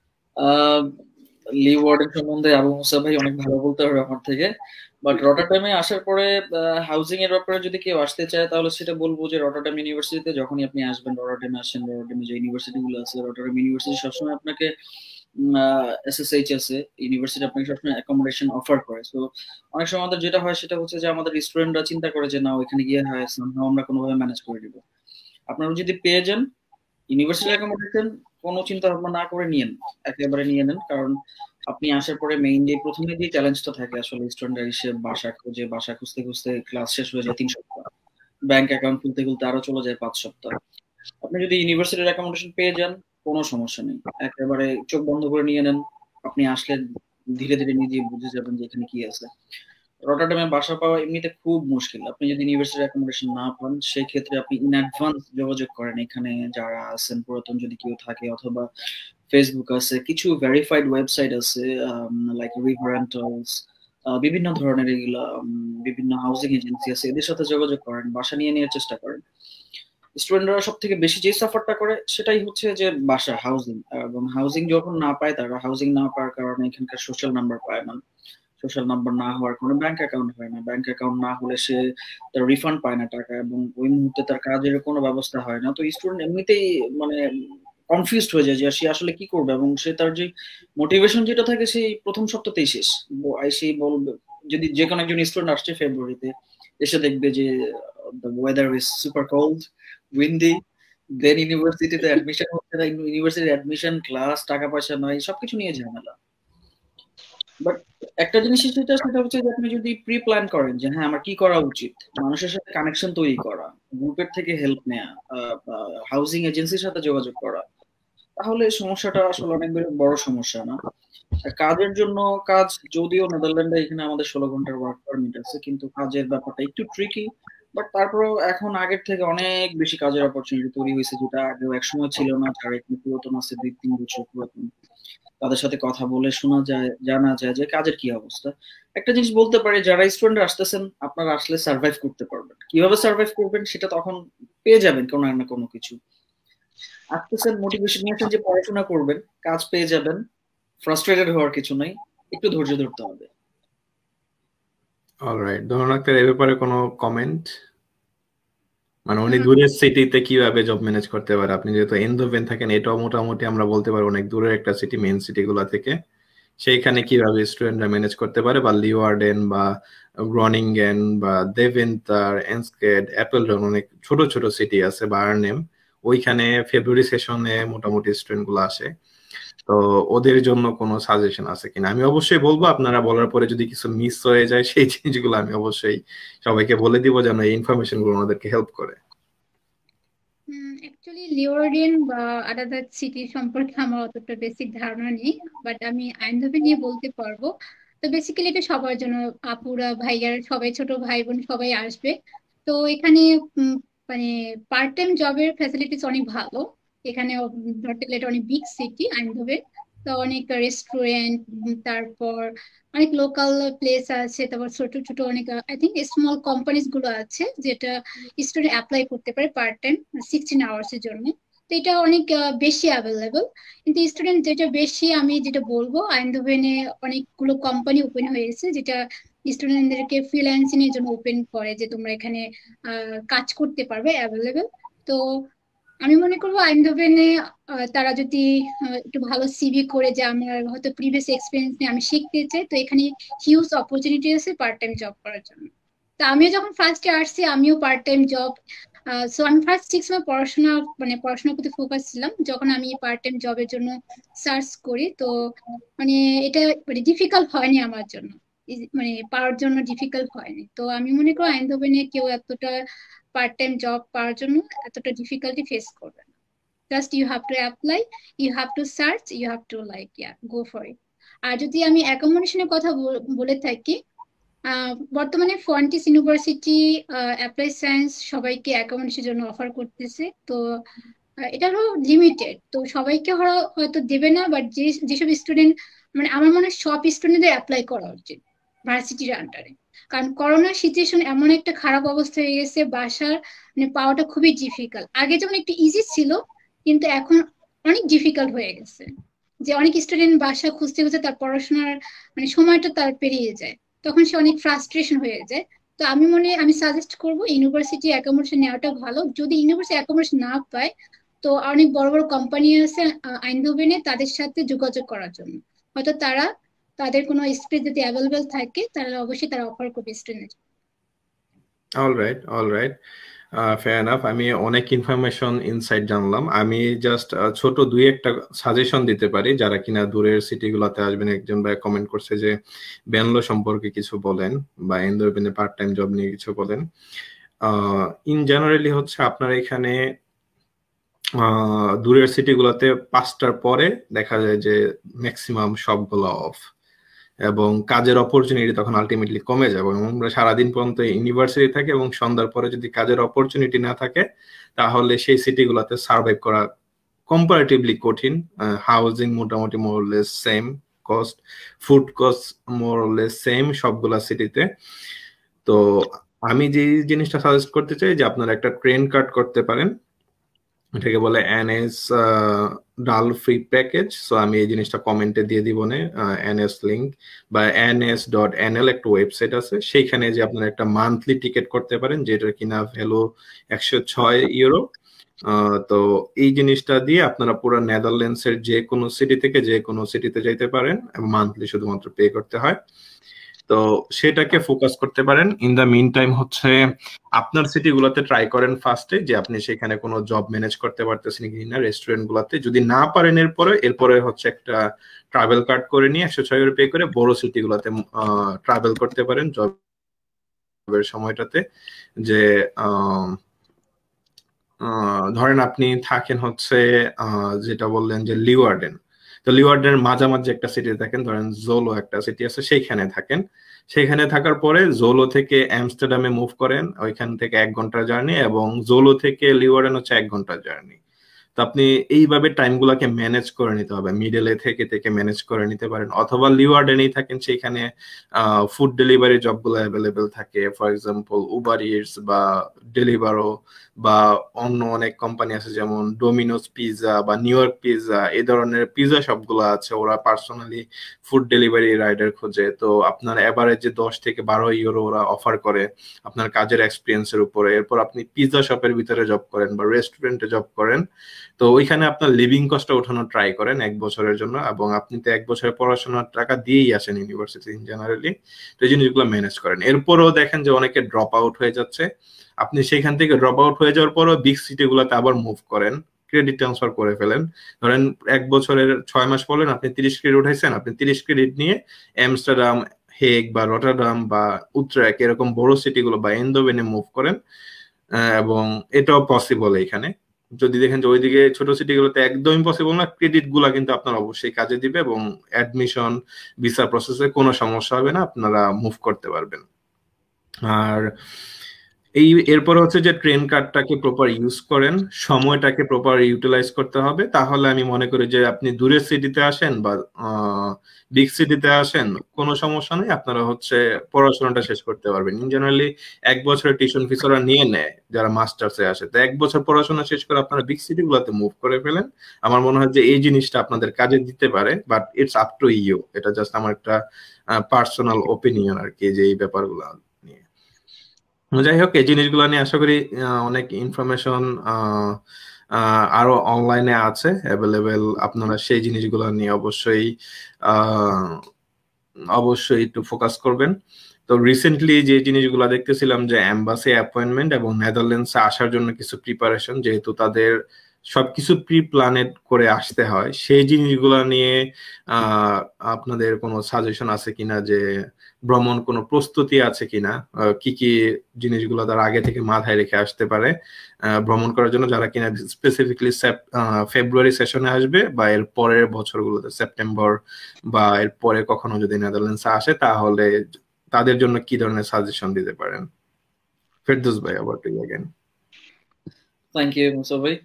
লিওয়ার্ডেন সম্বন্ধে আবু মুসা ভাই অনেক ভালো বলতে হবে আমার থেকে। বাট রটারডামে আসার পরে হাউজিং এর ব্যাপারে যদি কেউ আসতে চায় তাহলে সেটা বলবো যে রটারডাম ইউনিভার্সিটিতে যখনই আপনি আসবেন, রটারডামে আসেন, রটারডামে যে ইউনিভার্সিটি গুলো আছে, রটারডাম ইউনিভার্সিটি সবসময় আপনাকে এসএসএইচ আছে, ইউনিভার্সিটি আপনাকে সবসময় অ্যাকোমোডেশন অফার করে। সো অনেক সময় আমাদের যেটা হয় সেটা হচ্ছে যে আমাদের স্টুডেন্টরা চিন্তা করে যে না ওইখানে গিয়ে হয় আমরা কোনোভাবে ম্যানেজ করে দিব। আপনারা যদি পেয়ে যান ইউনিভার্সিটি অ্যাকোমোডেশন, কোনো চিন্তা ভাবনা না করে নিয়েন, একেবারে নিয়ে নেন। কারণ আপনি আসার পরে মেইন যে প্রথমে যে চ্যালেঞ্জটা থাকে আসলে স্টুডেন্টরা এসে বাসা খুঁজে, বাসা খুঁজতে খুঁজতে ক্লাস শেষ হয়ে যায় তিন সপ্তাহ, ব্যাংক অ্যাকাউন্ট খুলতে খুলতে আরো চলে যায় পাঁচ সপ্তাহ। আপনি যদি ইউনিভার্সিটির অ্যাকোমোডেশন পেয়ে যান কোনো সমস্যা নেই, একেবারে চোখ বন্ধ করে নিয়ে নেন। আপনি আসলে ধীরে ধীরে নিজে বুঝে যাবেন যে এখানে কি আছে। রটারডামে বাসা পাওয়া এমনিতে খুব মুশকিল। আপনি যদি ইউনিভার্সিটির অ্যাকোমোডেশন না পান সেই ক্ষেত্রে আপনি ইন অ্যাডভান্স যোগাযোগ করেন এখানে যারা আছেন পুরাতন যদি কেউ থাকে, অথবা ফেসবুক আছে, কিছু ভেরিফাইড ওয়েবসাইট আছে লাইক রিভার রেন্টালস, বিভিন্ন ধরনের এগুলা বিভিন্ন হাউজিং এজেন্সি আছে, এদের সাথে যোগাযোগ করেন, বাসা নিয়ে নেওয়ার চেষ্টা করেন। স্টুডেন্টরা সব থেকে বেশি যে সাফারটা করে সেটাই হচ্ছে যে বাসা, হাউজিং। এবং হাউজিং যখন না পায়, তারা হাউজিং না পাওয়ার কারণে এখানকার সোশ্যাল নাম্বার পায় না, সোশ্যাল নাম্বার না হওয়ার কোনো ব্যাংক অ্যাকাউন্ট হয় না, ব্যাংক অ্যাকাউন্ট না হলে সে তার রিফান্ড পায় না টাকা, এবং ওই মুহূর্তে তার কাজের কোনো ব্যবস্থা হয় না। তো স্টুডেন্ট এমনিতেই মানে কনফিউজড হয়ে যায় যে সে আসলে কি করবে, এবং সে তার যে মোটিভেশন যেটা থাকে সেই প্রথম সপ্তাহতেই শেষ। সেই বলবে, যদি যে কোনো একজন স্টুডেন্ট আসছে ফেব্রুয়ারিতে, এসে দেখবে যে the weather is super cold, windy, then ইউনিভার্সিটিতে অ্যাডমিশন হচ্ছে না, ইউনিভার্সিটি অ্যাডমিশন, ক্লাস, টাকা পয়সা নয়, সবকিছু নিয়ে ঝামেলা। বাট একটা জিনিস সেটা সেটা হচ্ছে যে আপনি যদি প্রি প্ল্যান করেন যে হ্যাঁ আমার কি করা উচিত, মানুষের সাথে কানেকশন তৈরি করা, গ্রুপের থেকে হেল্প নেওয়া, হাউজিং এজেন্সির সাথে যোগাযোগ করা, তাহলে সমস্যাটা আসলে অনেক বড় সমস্যা না। কাজের জন্য, কাজ যদিও নেদারল্যান্ডে এখানে আমাদের ষোলো ঘন্টার ওয়ার্ক পারমিট আছে, কিন্তু কাজের ব্যাপারটা একটু ট্রিকি। বাট তারপরেও এখন আগের থেকে অনেক বেশি কাজের অপরচুনিটি তৈরি হয়েছে, যেটা আগেও এক সময় ছিল না। যারা একটু পুরাতন আছে, দুই তিন বছর পুরাতন, তাদের সাথে কথা বলে শোনা যায়, জানা যায় যে কাজের কি অবস্থা। একটা জিনিস বলতে পারি, যারা স্টুডেন্ট আসতেছেন, আপনারা আসলে সার্ভাইভ করতে পারবেন। কিভাবে সার্ভাইভ করবেন সেটা তখন পেয়ে যাবেন কোনো না কোনো কিছু। আসতেছেন মোটিভেশন নিয়েছেন যে পড়াশোনা করবেন, কাজ পেয়ে যাবেন, ফ্রাস্ট্রেটেড হওয়ার কিছু নাই, একটু ধৈর্য ধরতে হবে। অলরাইট, ধন্যবাদ। এই ব্যাপারে কোনো কমেন্ট? মানে উনি দূরের সিটিতে কিভাবে জব ম্যানেজ করতে পারে? আপনি যেহেতু এন্ডোভেন থাকেন, এটাও মোটামুটি আমরা বলতে পারি অনেক দূরের একটা সিটি, মেইন সিটি গুলা থেকে, সেইখানে কিভাবে স্টুডেন্টরা ম্যানেজ করতে পারে, বা লিওয়ার্ডেন বা গ্রনিঙ্গেন বা দেভেন্তার, এনস্কেড, অ্যাপেলটন, অনেক ছোট ছোট সিটি আছে, বার্নেম, ওইখানে ফেব্রুয়ারি সেশনে মোটামুটি স্টুডেন্ট গুলো আসে। তো ওদের জন্য কোনো সাজেশন আছে কিনা আমি অবশ্যই বলবো। আপনারা বলার পরে যদি কিছু মিস হয়ে যায় সেই জিনিসগুলো আমি অবশ্যই সবাইকে বলে দিব, যেন এই ইনফরমেশন গুলো ওনাদেরকে হেল্প করে। অ্যাকচুয়ালি লিওয়ার্ডেন বা আদার সিটি সম্পর্কে আমার অতটা বেসিক ধারণা নেই, বাট আমি আইনধবে নিয়ে বলতে পারবো। তো বেসিক্যালি এটা সবার জন্য, আপুরা, ভাইয়ার, সবাই, ছোট ভাই বোন সবাই আসবে। তো এখানে উম, মানে পার্ট টাইম জবের ফ্যাসিলিটিস অনেক ভালো। এখানে উম, ধরতে গেলে এটা অনেক বিগ সিটি আইনধবে। তো অনেক রেস্টুরেন্ট, তারপর অনেক লোকাল প্লেস আছে, তারপর ছোট ছোট অনেক আই থিঙ্ক স্মল কোম্পানিজ গুলো আছে যেটা স্টুডেন্ট অ্যাপ্লাই করতে পারে পার্ট টাইম সিক্সটিন আওয়ার্স এর জন্য। তো এটা অনেক আহ, বেশি অ্যাভেলেবল। কিন্তু স্টুডেন্ট যেটা বেশি, আমি যেটা বলবো, আইনধবেনে অনেকগুলো কোম্পানি ওপেন হয়েছে যেটা স্টুডেন্টদেরকে ফ্রিল্যান্সিং এর জন্য ওপেন করে, যে তোমরা এখানে আহ, কাজ করতে পারবে অ্যাভেলেবেল। তো আমি মনে করবো আইনধবেনে আহ, তারা যদি আহ, একটু ভালো সিভি করে, যে আমার হয়তো প্রিভিয়াস এক্সপিরিয়েন্স নিয়ে আমি শিখতে চাই, তো এখানে হিউজ অপরচুনিটি আছে পার্ট টাইম জব করার জন্য। তো আমিও যখন ফার্স্টে আসছি আমিও পার্ট টাইম জব, সো আমি ফার্স্ট সিক্স মান্থ পড়াশোনা মানে পড়াশোনার প্রতি ফোকাস ছিলাম। যখন আমি পার্ট টাইম জবের জন্য সার্চ করি, তো মানে এটা মানে ডিফিকাল্ট হয়নি আমার জন্য, Easy- মানে পাওয়ার জন্য ডিফিকাল্ট হয়নি। তো আমি মনে করি আইনধবেনে কেউ এতটা পার্ট টাইম জব পাওয়ার জন্য এতটা ডিফিকাল্টি ফেস করবে না। Just you have to apply, you have to search, you have to like yeah go for it. আর যদি আমি অ্যাকোমোডেশনের কথা বল- বলে থাকি, আহ, বর্তমানে ফন্টিস ইউনিভার্সিটি অ্যাপ্লাই সায়েন্স সবাইকে অ্যাকোমোডেশনের জন্য অফার করতেছে। তো আহ, এটা হলো লিমিটেড, তো সবাইকে হয়তো হয়তো দেবে না, বাট যে যেসব স্টুডেন্ট, মানে আমার মনে হয় সব স্টুডেন্টদের অ্যাপ্লাই করা উচিত ভার্সিটির আন্ডারে। কারণ করোনার সিচুয়েশন এমন একটা খারাপ অবস্থা হয়ে গেছে, বাসার মানে পাওয়াটা খুবই ডিফিকাল্ট। আগে যেমন একটু ইজি ছিল, কিন্তু এখন অনেক ডিফিকাল্ট হয়ে গেছে, যে অনেক স্টুডেন্ট বাসা খুঁজতে খুঁজতে তার পড়াশোনার মানে সময়টা তার পেরিয়ে যায়, তখন সে অনেক ফ্রাস্ট্রেশন হয়ে যায়। তো আমি মনে আমি সাজেস্ট করবো ইউনিভার্সিটি অ্যাকোমোডেশন নেওয়াটা ভালো। যদি ইউনিভার্সিটি অ্যাকোমোডেশন না পায়, তো অনেক বড় বড় কোম্পানি আছে আহ, আইনধবেনে, তাদের সাথে যোগাযোগ করার জন্য। হয়তো তারা তাদের কোনো স্পেস যদি অ্যাভেলেবেল থাকে, তাহলে অবশ্যই তারা অফার করবে student. Alright, alright, fair enough. আমি অনেক ইনফরমেশন ইনসাইট জানলাম। আমি জাস্ট ছোট দুই একটা সাজেশন দিতে পারি যারা কিনা দূরের সিটিগুলোতে আসবেন। একজন ভাই কমেন্ট করছে যে ব্যানলো সম্পর্কে কিছু বলেন, বা এনদোরবেনে পার্ট টাইম জব নিয়ে কিছু বলেন। ইন জেনারেলি হচ্ছে আপনার এখানে আহ, দূরের সিটিগুলোতে পাঁচটার পরে দেখা যায় যে ম্যাক্সিমাম সবগুলো অফ, এবং কাজের অপরচুনিটি তখন আলটিমেটলি কমে যাবে। এবং আমরা সারাদিন পর্যন্ত ইউনিভার্সিটি থাকে, এবং সন্ধ্যার পরে যদি কাজের অপরচুনিটি না থাকে, তাহলে সেই সিটিগুলোতে সার্ভাইভ করা কম্পারেটিভলি কঠিন। হাউজিং মোটামুটি more or less same cost, food cost more or less same সবগুলা সিটিতে। তো আমি যে জিনিসটা সাজেস্ট করতে চাই যে আপনারা একটা ট্রেন কার্ড করতে পারেন, এটাকে বলে এনএস ডাল ফ্রি প্যাকেজ। সো আমি এই জিনিসটা কমেন্টে দিয়ে দিব না, এনএস লিংক বা এনএস ডট এনএল একটা ওয়েবসাইট আছে, সেইখানে যে আপনারা একটা মান্থলি টিকিট করতে পারেন, যেটা কিনা ভ্যালু একশো ছয় ইউরো। তো এই জিনিসটা দিয়ে আপনারা পুরো নেদারল্যান্ডস এর যে কোনো সিটি থেকে যে কোনো সিটিতে যাইতে পারেন, মান্থলি শুধুমাত্র পে করতে হয়। তো সেটাকে ফোকাস করতে পারেন। ইন দা মিন টাইম হচ্ছে আপনার সিটি গুলাতে ট্রাই করেন ফার্স্টে, যে আপনি সেখানে কোনো জব ম্যানেজ করতে পারতেছেন কিনা রেস্টুরেন্ট গুলাতে। যদি না পারেন এরপরে এরপরে হচ্ছে একটা ট্রাভেল কার্ড করে নিয়ে একশো ছয় ইউরো পে করে বড় সিটি গুলাতে ট্রাভেল করতে পারেন জবের সময়টাতে। যে আহ ধরেন আপনি থাকেন হচ্ছে যেটা বললেন যে লিওয়ার্ডেন, তো লিওয়ার্ডেনের মাঝামাঝি একটা সিটিতে থাকেন, ধরেন জোলো একটা সিটি আছে, সেইখানে থাকেন। সেখানে থাকার পরে জোলো থেকে আমস্টারডামে মুভ করেন, ওইখান থেকে এক ঘন্টার জার্নি, এবং জোলো থেকে লিওয়ার্ডেন হচ্ছে এক ঘন্টার জার্নি। তো আপনি এইভাবে টাইম গুলাকে ম্যানেজ করে নিতে হবে, মিডলে থেকে থেকে ম্যানেজ করে নিতে পারেন। অথবা লিওয়ার্ডেনেই থাকেন, সেখানে ফুড ডেলিভারি জব গুলো অ্যাভেলেবেল থাকে, ফর এক্সাম্পল উবার ইটস বা ডেলিভারো, বা অন্য অনেক কোম্পানি আছে যেমন ডোমিনোস পিৎজা বা নিউ ইয়র্ক পিৎজা, এই ধরনের পিৎজা সবগুলো আছে, ওরা পার্সোনালি ফুড ডেলিভারি রাইডার খোঁজে। তো আপনার এভারেজে দশ থেকে বারো ইউরো ওরা অফার করে আপনার কাজের এক্সপিরিয়েন্সের উপরে। এরপর আপনি পিৎজা শপের ভিতরে জব করেন বা রেস্টুরেন্টে জব করেন, তো ওইখানে আপনার লিভিং কস্টটা ওঠানোর ট্রাই করেন এক বছরের জন্য, এবং আপনি তো এক বছরের পড়াশোনার টাকা দিয়েই আসেন ইউনিভার্সিটি ইন জেনারেলি। তো এই জিনিসগুলো ম্যানেজ করেন। এরপরও দেখেন যে অনেকে ড্রপ আউট হয়ে যাচ্ছে, আপনি সেখান থেকে ড্রপ আউট হয়ে যাওয়ার পরও বিগ সিটি গুলোতে আবার মুভ করেন, ক্রেডিট ট্রান্সফার করে ফেলেন। ধরেন এক বছরের ছয় মাস পড়লেন, আপনি তিরিশ ক্রেডিট উঠাইছেন, আপনি তিরিশ ক্রেডিট নিয়ে আমস্টারডাম, হেগ বা রটারডাম বা উত্তরাক এরকম বড় সিটি গুলো বা এনদোভেনে মুভ করেন। এবং এটাও পসিবল এখানে। যদি দেখেন যে ওইদিকে ছোট সিটি গুলোতে একদমই পসিবল না, ক্রেডিট গুলা কিন্তু আপনার অবশ্যই কাজে দিবে, এবং অ্যাডমিশন ভিসা প্রসেসে কোনো সমস্যা হবে না, আপনারা মুভ করতে পারবেন। আর এই এরপর হচ্ছে যে ট্রেন কার্ডটাকে প্রপার ইউজ করেন, সময়টাকে প্রপার ইউটিলাইজ করতে হবে, তাহলে আমি মনে করি যে আপনি দূরের সিটিতে আসেন বা বিগ সিটিতে আসেন, কোনো সমস্যা নেই, আপনারা হচ্ছে পড়াশোনাটা শেষ করতে পারবেন। ইন জেনারেলি এক বছরের টিউশন ফিস ওরা নিয়ে নেয় যারা মাস্টার্সে আসে, তো এক বছর পড়াশোনা শেষ করে আপনারা বিগ সিটি গুলোতে মুভ করে ফেলেন। আমার মনে হয় যে এই জিনিসটা আপনাদের কাজে দিতে পারে, but it's up to you. এটা জাস্ট আমার একটা পার্সোনাল ওপিনিয়ন আর কি, যে এই ব্যাপারগুলো নিয়ে। যাই হোক, এই জিনিসগুলো নিয়ে আশা করি অনেক ইনফরমেশন আরো অনলাইনে আছে অ্যাভেলেবেল, আপনারা সেই জিনিসগুলো নিয়ে অবশ্যই অবশ্যই একটু ফোকাস করবেন। তো রিসেন্টলি যে জিনিসগুলো দেখতেছিলাম যে এম্বাসি অ্যাপয়েন্টমেন্ট এবং নেদারল্যান্ডসে আসার জন্য কিছু প্রিপারেশন, যেহেতু তাদের সবকিছু প্রি প্ল্যানেড করে আসতে হয়, সেই জিনিসগুলো নিয়ে আহ আপনাদের কোনো সাজেশন আছে কিনা, যে ভ্রমণ কোনো প্রস্তুতি আছে কিনা, কি কি জিনিসগুলো তারা আগে থেকে মাথায় রেখে আসতে পারে ভ্রমণ করার জন্য, যারা কিনা স্পেসিফিকলি ফেব্রুয়ারি সেশনে আসবে বা এর পরের বছরগুলোতে সেপ্টেম্বর বা এর পরে কখনো যদি নেদারল্যান্ডসে আসে, তাহলে তাদের জন্য কি ধরনের সাজেশন দিতে পারেন? ফেরদৌস ভাই, আবার to you again. Thank you Musa ভাই।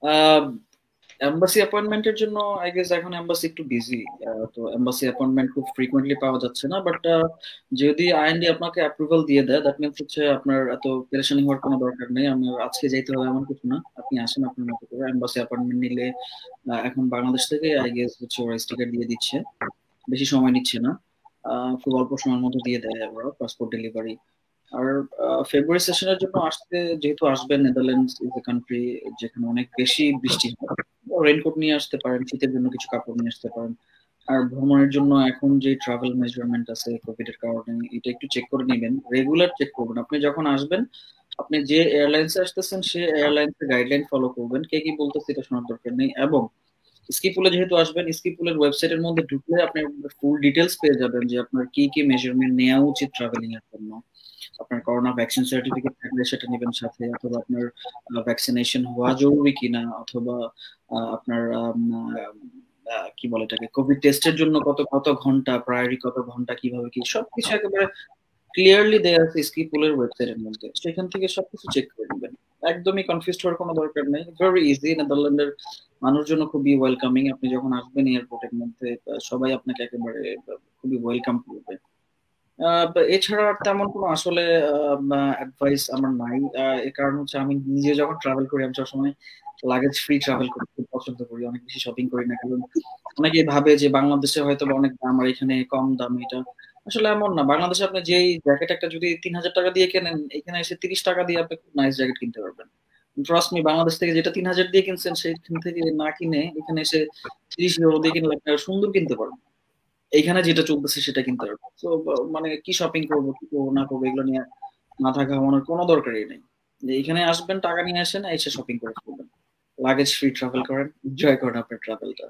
এমবাসি অ্যাপয়েন্টমেন্টের জন্য আই গেস এখন এমবাসি একটু বিজি, তো এমবাসি অ্যাপয়েন্টমেন্ট খুব ফ্রিকোয়েন্টলি পাওয়া যাচ্ছে না, বাট যদি আইএনডি আপনাকে অ্যাপ্রুভাল দিয়ে দেয়, দ্যাট মিন্স হচ্ছে আপনার এত পেরেশানি হওয়ার কোনো দরকার নেই। আমি আজকে যাইতে হবে এমন কিছু না, আপনি আসেন আপনার মতো করে। এমবাসি অ্যাপয়েন্টমেন্ট নিলে এখন বাংলাদেশ থেকে আই গেস হচ্ছে ওরা স্টিকার দিয়ে দিচ্ছে, বেশি সময় নিচ্ছে না, খুব অল্প সময়ের মধ্যে দিয়ে দেয় ওরা পাসপোর্ট ডেলিভারি। আর ফেব্রুয়ারি সেশনের জন্য আসতে যেহেতু আসবেন, নেদারল্যান্ডস ইজ এ কান্ট্রি যেখানে অনেক বেশি বৃষ্টি হয়, রেইনকোট নিয়ে আসতে পারেন, শীতের জন্য কিছু কাপড় নিয়ে আসতে পারেন। আর ভ্রমণের জন্য এখন যে ট্রাভেল মেজারমেন্ট আছে কোভিড এর কারণে, এটা একটু চেক করে নেবেন, রেগুলার চেক করবেন। আপনি যখন আসবেন, আপনি যে এয়ারলাইন্সে আসতেছেন সে এয়ারলাইন্সের গাইডলাইন ফলো করবেন, কে কি বলতেছে এটা শোনার দরকার নেই। এবং স্কিপুলে যেহেতু আসবেন, স্কিপুলের ওয়েবসাইটের মধ্যে ঢুকলে আপনি ফুল ডিটেলস পেয়ে যাবেন যে আপনার কি কি মেজারমেন্ট নেওয়া উচিত ট্রাভেলিং এর জন্য। আপনার করোনা ভ্যাকসিন সার্টিফিকেট থাকলে সেটা নেবেন সাথে, অথবা আপনার ভ্যাকসিনেশন হওয়া জরুরি কিনা, অথবা আপনার কি বলে এটাকে কোভিড টেস্টের জন্য কত কত ঘন্টা প্রায়োরি, কত ঘন্টা কিভাবে কি, সবকিছু একেবারে ক্লিয়ারলি দেয়া আছে স্কিপুলের ওয়েবসাইটের মধ্যে। সেখান থেকে সবকিছু চেক করে নেবেন, একদমই কনফিউজ হওয়ার কোনো দরকার নেই। Very easy. নেদারল্যান্ডের মানুষজন খুবই ওয়েলকামিং। আপনি যখন আসবেন এয়ারপোর্টের মধ্যে, সবাই আপনাকে একেবারে খুবই ওয়েলকাম করবে। এছাড়া তেমন কোনো আসলে অ্যাডভাইস আমার নাই, এর কারণ হচ্ছে আমি নিজে যখন ট্রাভেল করি আমি সবসময় লাগেজ ফ্রি ট্রাভেল করতে খুব পছন্দ করি, অনেক বেশি শপিং করি না। কারণ অনেকে ভাবে যে বাংলাদেশে হয়তো অনেক দাম আর এখানে কম দাম, এটা আসলে এমন না। বাংলাদেশে আপনি যেই জ্যাকেট একটা যদি তিন হাজার টাকা দিয়ে কেনেন, এখানে এসে তিরিশ টাকা দিয়ে আপনি খুব নাইস জ্যাকেট কিনতে পারবেন। ট্রাস্ট মি, বাংলাদেশ থেকে যেটা তিন হাজার দিয়ে কিনছেন সেইখান থেকে না কিনে এখানে এসে তিরিশ ইউরো দিয়ে কিনলে আপনারা সুন্দর কিনতে পারবেন। এইখানে যেটা চলতেছে সেটা কিনতে পারবেন। তো মানে কি শপিং করবো কি করবো না করবো এগুলো নিয়ে মাথা ঘামানোর কোনো দরকারই নেই। এইখানে আসবেন, টাকা নিয়ে আসেন, এসে শপিং করে ফেলবেন, লাগেজ ফ্রি ট্রাভেল করেন, এনজয় করেন আপনার ট্রাভেলটা।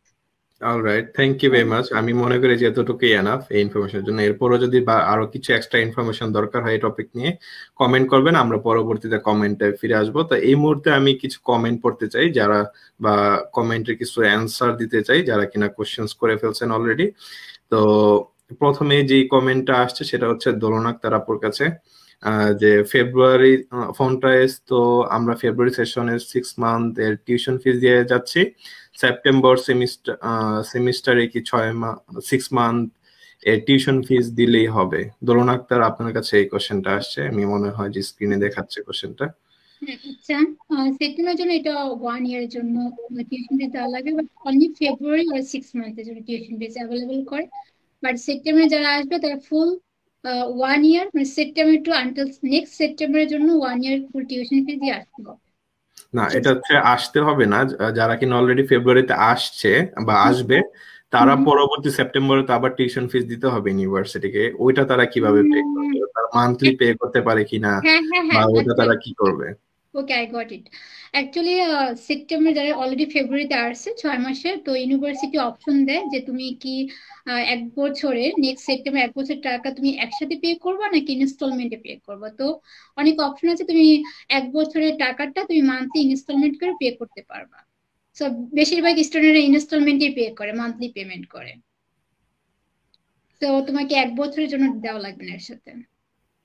Alright, thank you very much. আমি মনে করি যে এতটুকুই এনাফ এই ইনফরমেশনের জন্য। এরপরও যদি আরো কিছু এক্সট্রা ইনফরমেশন দরকার হয় এই টপিক নিয়ে, কমেন্ট করবেন, আমরা পরবর্তীতে কমেন্টে ফিরে আসবো। তো এই মুহূর্তে আমি কিছু কমেন্ট পড়তে চাই, যারা বা কমেন্টের কিছু অ্যান্সার দিতে চাই যারা কিনা কোশ্চেন্স করে ফেলছেন অলরেডি। তো প্রথমে যে কমেন্টটা আসছে সেটা হচ্ছে দোলন আক্তার আপুর কাছে, যে ফেব্রুয়ারি ফন্টাইস, তো আমরা ফেব্রুয়ারি সেশনের সিক্স মান্থ এর টিউশন ফিস দিয়ে যাচ্ছি, সেপ্টেম্বর সেমিস্টার সেমিস্টারে কি ছয় মাস সিক্স মান্থ এর টিউশন ফিস দিলেই হবে? দোলন আক্তার, আপনার কাছে এই কোশ্চেনটা আসছে, আমি মনে হয় যে স্ক্রিনে দেখাচ্ছে কোশ্চেনটা। আচ্ছা, সেপ্টেম্বরের জন্য এটা ওয়ান ইয়ারের জন্য টিউশন ফিস দেওয়া লাগে, বাট অনলি ফেব্রুয়ারি আর সিক্স মান্থের জন্য টিউশন ফিস অ্যাভেলেবল করে। বাট সেপ্টেম্বরে যারা আসবে তারা ফুল ওয়ান ইয়ার, মানে সেপ্টেম্বর টু আনটিল নেক্সট সেপ্টেম্বরের জন্য ওয়ান ইয়ার ফুল টিউশন ফিস দিয়ে আসতে হবে। না, এটা হচ্ছে আসতে হবে না, যারা কিনা অলরেডি ফেব্রুয়ারিতে আসছে বা আসবে তারা পরবর্তী সেপ্টেম্বরে তো আবার টিউশন ফিস দিতে হবে ইউনিভার্সিটিকে। ওইটা তারা কিভাবে পে করবে? তারা মান্থলি পে করতে পারে কিনা, বা ওইটা তারা কি করবে? Okay, I got it. Actually September যারা অলরেডি ফেব্রুয়ারিতে আসছে ছয় মাসের, তো ইউনিভার্সিটি অপশন দেয় যে তুমি কি এক বছরে নেক্সট সেপ্টেম্বর এক বছর টাকা তুমি একসাথে পে করবা নাকি ইনস্টলমেন্টে পে করবা। তো অনেক অপশন আছে, তুমি এক বছরের টাকাটা তুমি মান্থলি ইনস্টলমেন্ট করে পে করতে পারবা। সো বেশিরভাগ স্টুডেন্টরা ইনস্টলমেন্টে পে করে, মান্থলি পেমেন্ট করে। তো তোমাকে এক বছরের জন্য দেওয়া লাগবে না এর সাথে।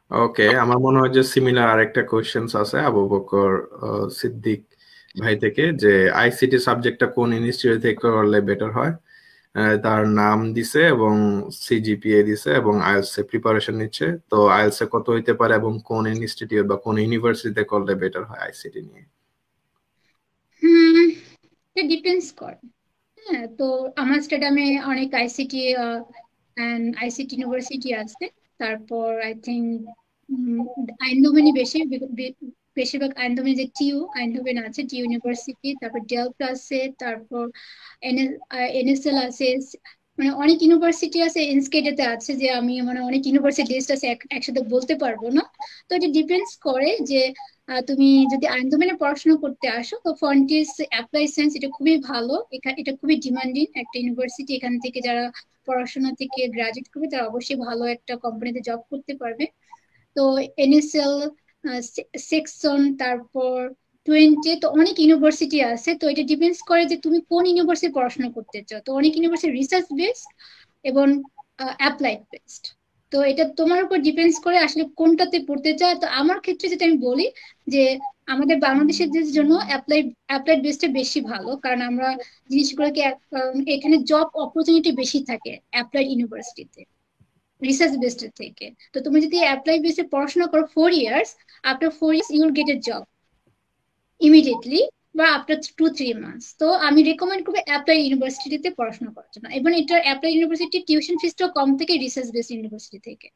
ওকে, আমার মনে হয় যে সিমিলার আরেকটা কোশ্চেন্স আছে আবু বকর আহ, সিদ্দিক ভাই থেকে, যে আইসিটি সাবজেক্টটা কোন ইনস্টিটিউট থেকে করলে বেটার হয়। আহ, তার নাম দিছে এবং সিজিপিএ দিছে এবং আইএলটিএস এ প্রিপারেশন নিচ্ছে। তো আইএলটিএস এ কত হইতে পারে এবং কোন ইনস্টিটিউট বা কোন ইউনিভার্সিটিতে করলে বেটার হয় আইসিটি নিয়ে? হুম, এটা ডিপেন্ডস করে। হ্যাঁ, তো আমার স্টেডিয়ামে অনেক আইসিটি অ্যান্ড আইসিটি ইউনিভার্সিটি আছে। তারপর আই থিঙ্ক আইনদোমেনই বেশি, বে- বে- বেশিরভাগ আইনদোমেন, যে টিউ আইনদোমেন আছে, টিউ ইউনিভার্সিটি, তারপর ডেল্টা আছে, তারপর এনএসএল আছে, মানে অনেক ইউনিভার্সিটি আছে, ইনস্কেডেতে আছে, যে আমি মানে অনেক ইউনিভার্সিটি লিস্ট আছে, এক- একসাথে বলতে পারবো না। তো এটা ডিপেন্ডস করে যে আহ, তুমি যদি আইন ডোমেনে পড়াশোনা করতে আসো, তো ফন্টিস অ্যাপ্লাই সায়েন্স এটা খুবই ভালো, এখানে এটা খুবই ডিমান্ডিং একটা ইউনিভার্সিটি। এখান থেকে যারা পড়াশোনা থেকে গ্রাজুয়েট করবে তারা অবশ্যই ভালো একটা কোম্পানিতে জব করতে পারবে। তো এনএসএল, সেকশন, তারপর টোয়েন্টি, তো অনেক ইউনিভার্সিটি আছে। তো এটা ডিপেন্ডস করে যে তুমি কোন ইউনিভার্সিটি পড়াশোনা করতে চাও। তো অনেক ইউনিভার্সিটি রিসার্চ বেসড এবং অ্যাপ্লাইড বেসড। তো এটা তোমার উপর ডিপেন্ডস করে আসলে কোনটাতে পড়তে চাও। তো আমার ক্ষেত্রে যেটা আমি বলি যে আমাদের বাংলাদেশের জন্য অ্যাপ্লাইড অ্যাপ্লাইড বেসটা বেশি ভালো, কারণ আমরা জিনিসগুলোকে এক- আহ, এখানে জব অপরচুনিটি বেশি থাকে অ্যাপ্লাইড ইউনিভার্সিটিতে রিসার্চ বেসড থেকে। তো তুমি যদি অ্যাপ্লাই বেসে পড়াশোনা করো four years, after four years you'll get a job immediately বা আফটার টু থ্রি মান্থস। তো আমি রেকমেন্ড করবো অ্যাপ্লাই ইউনিভার্সিটিতে পড়াশোনা করার জন্য, এবং এটা অ্যাপ্লাই ইউনিভার্সিটি টিউশন ফিসটাও কম থেকে রিসার্চ বেসড ইউনিভার্সিটি থেকে।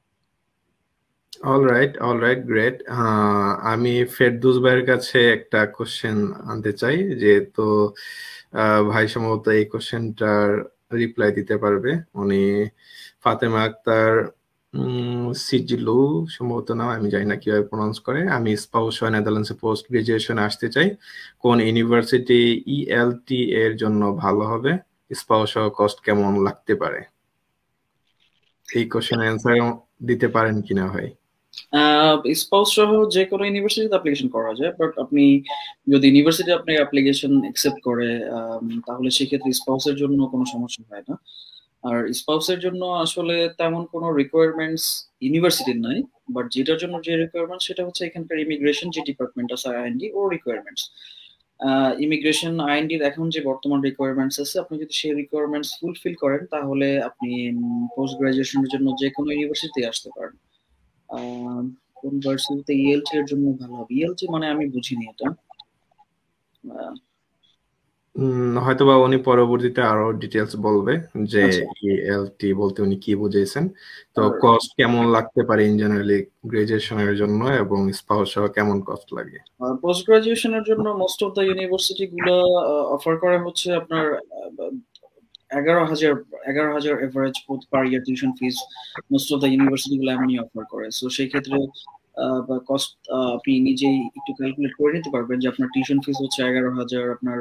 Alright, alright, great. আমি ফেরদৌস ভাইয়ের কাছে একটা কোশ্চেন আনতে চাই, যেহেতু আহ, ভাই সম্ভবত এই কোশ্চেনটার রিপ্লাই দিতে পারবে। উনি ফাতেমা আক্তার উম, সিজিলু সম্ভবত নাম, আমি জানি না কিভাবে প্রনাউন্স করে। আমি স্পাউস হয় নেদারল্যান্ডসে পোস্ট গ্রাজুয়েশন আসতে চাই, কোন ইউনিভার্সিটি ইএলটি এর জন্য ভালো হবে, স্পাউস সহ কস্ট কেমন লাগতে পারে? এই কোশ্চেন অ্যান্সার দিতে পারেন কিনা ভাই? স্পাউস সহ যে কোনো ইউনিভার্সিটিতে অ্যাপ্লিকেশন করা যায়, বাট আপনি যদি ইউনিভার্সিটি আপনার অ্যাপ্লিকেশন অ্যাকসেপ্ট করে আম, তাহলে সেক্ষেত্রে স্পাউসের জন্য কোনো সমস্যা হয় না। আর স্পাউসের জন্য আসলে তেমন কোনো রিকোয়ারমেন্টস ইউনিভার্সিটির নাই, বাট যেটার জন্য যে রিকোয়ারমেন্ট সেটা হচ্ছে এখানকার ইমিগ্রেশন যে ডিপার্টমেন্ট আছে আইএনডি ও রিকোয়ারমেন্টস। ইমিগ্রেশন আইএনডির এখন যে বর্তমান রিকোয়ারমেন্টস আছে, আপনি যদি সেই রিকোয়ারমেন্টস ফুলফিল করেন তাহলে আপনি পোস্ট গ্রাজুয়েশনের জন্য যে কোনো ইউনিভার্সিটি আসতে পারেন। আহ, কোন ভার্সিটিতে ইএলটি এর জন্য ভালো হবে? ইএলটি মানে আমি বুঝিনি এটা। আহ, উম, হয়তোবা উনি পরবর্তীতে আরো ডিটেলস বলবে যে আচ্ছা। ইএলটি বলতে উনি কি বুঝেছেন। তো আর কস্ট কেমন লাগতে পারে ইন জেনারেলি গ্রাজুয়েশনের জন্য, এবং স্পাউস সহ কেমন কস্ট লাগে? পোস্ট গ্রাজুয়েশনের জন্য মোস্ট অফ দ্য ইউনিভার্সিটি গুলো অফার করে হচ্ছে আপনার আহ, এগারো হাজার এগারো হাজার average per year tuition fees most of the university গুলো এমনই অফার করে। সো সেই ক্ষেত্রে কস্ট আপনি নিজেই একটু ক্যালকুলেট করে নিতে পারবেন যে আপনার টিউশন ফিস হচ্ছে এগারো হাজার, আপনার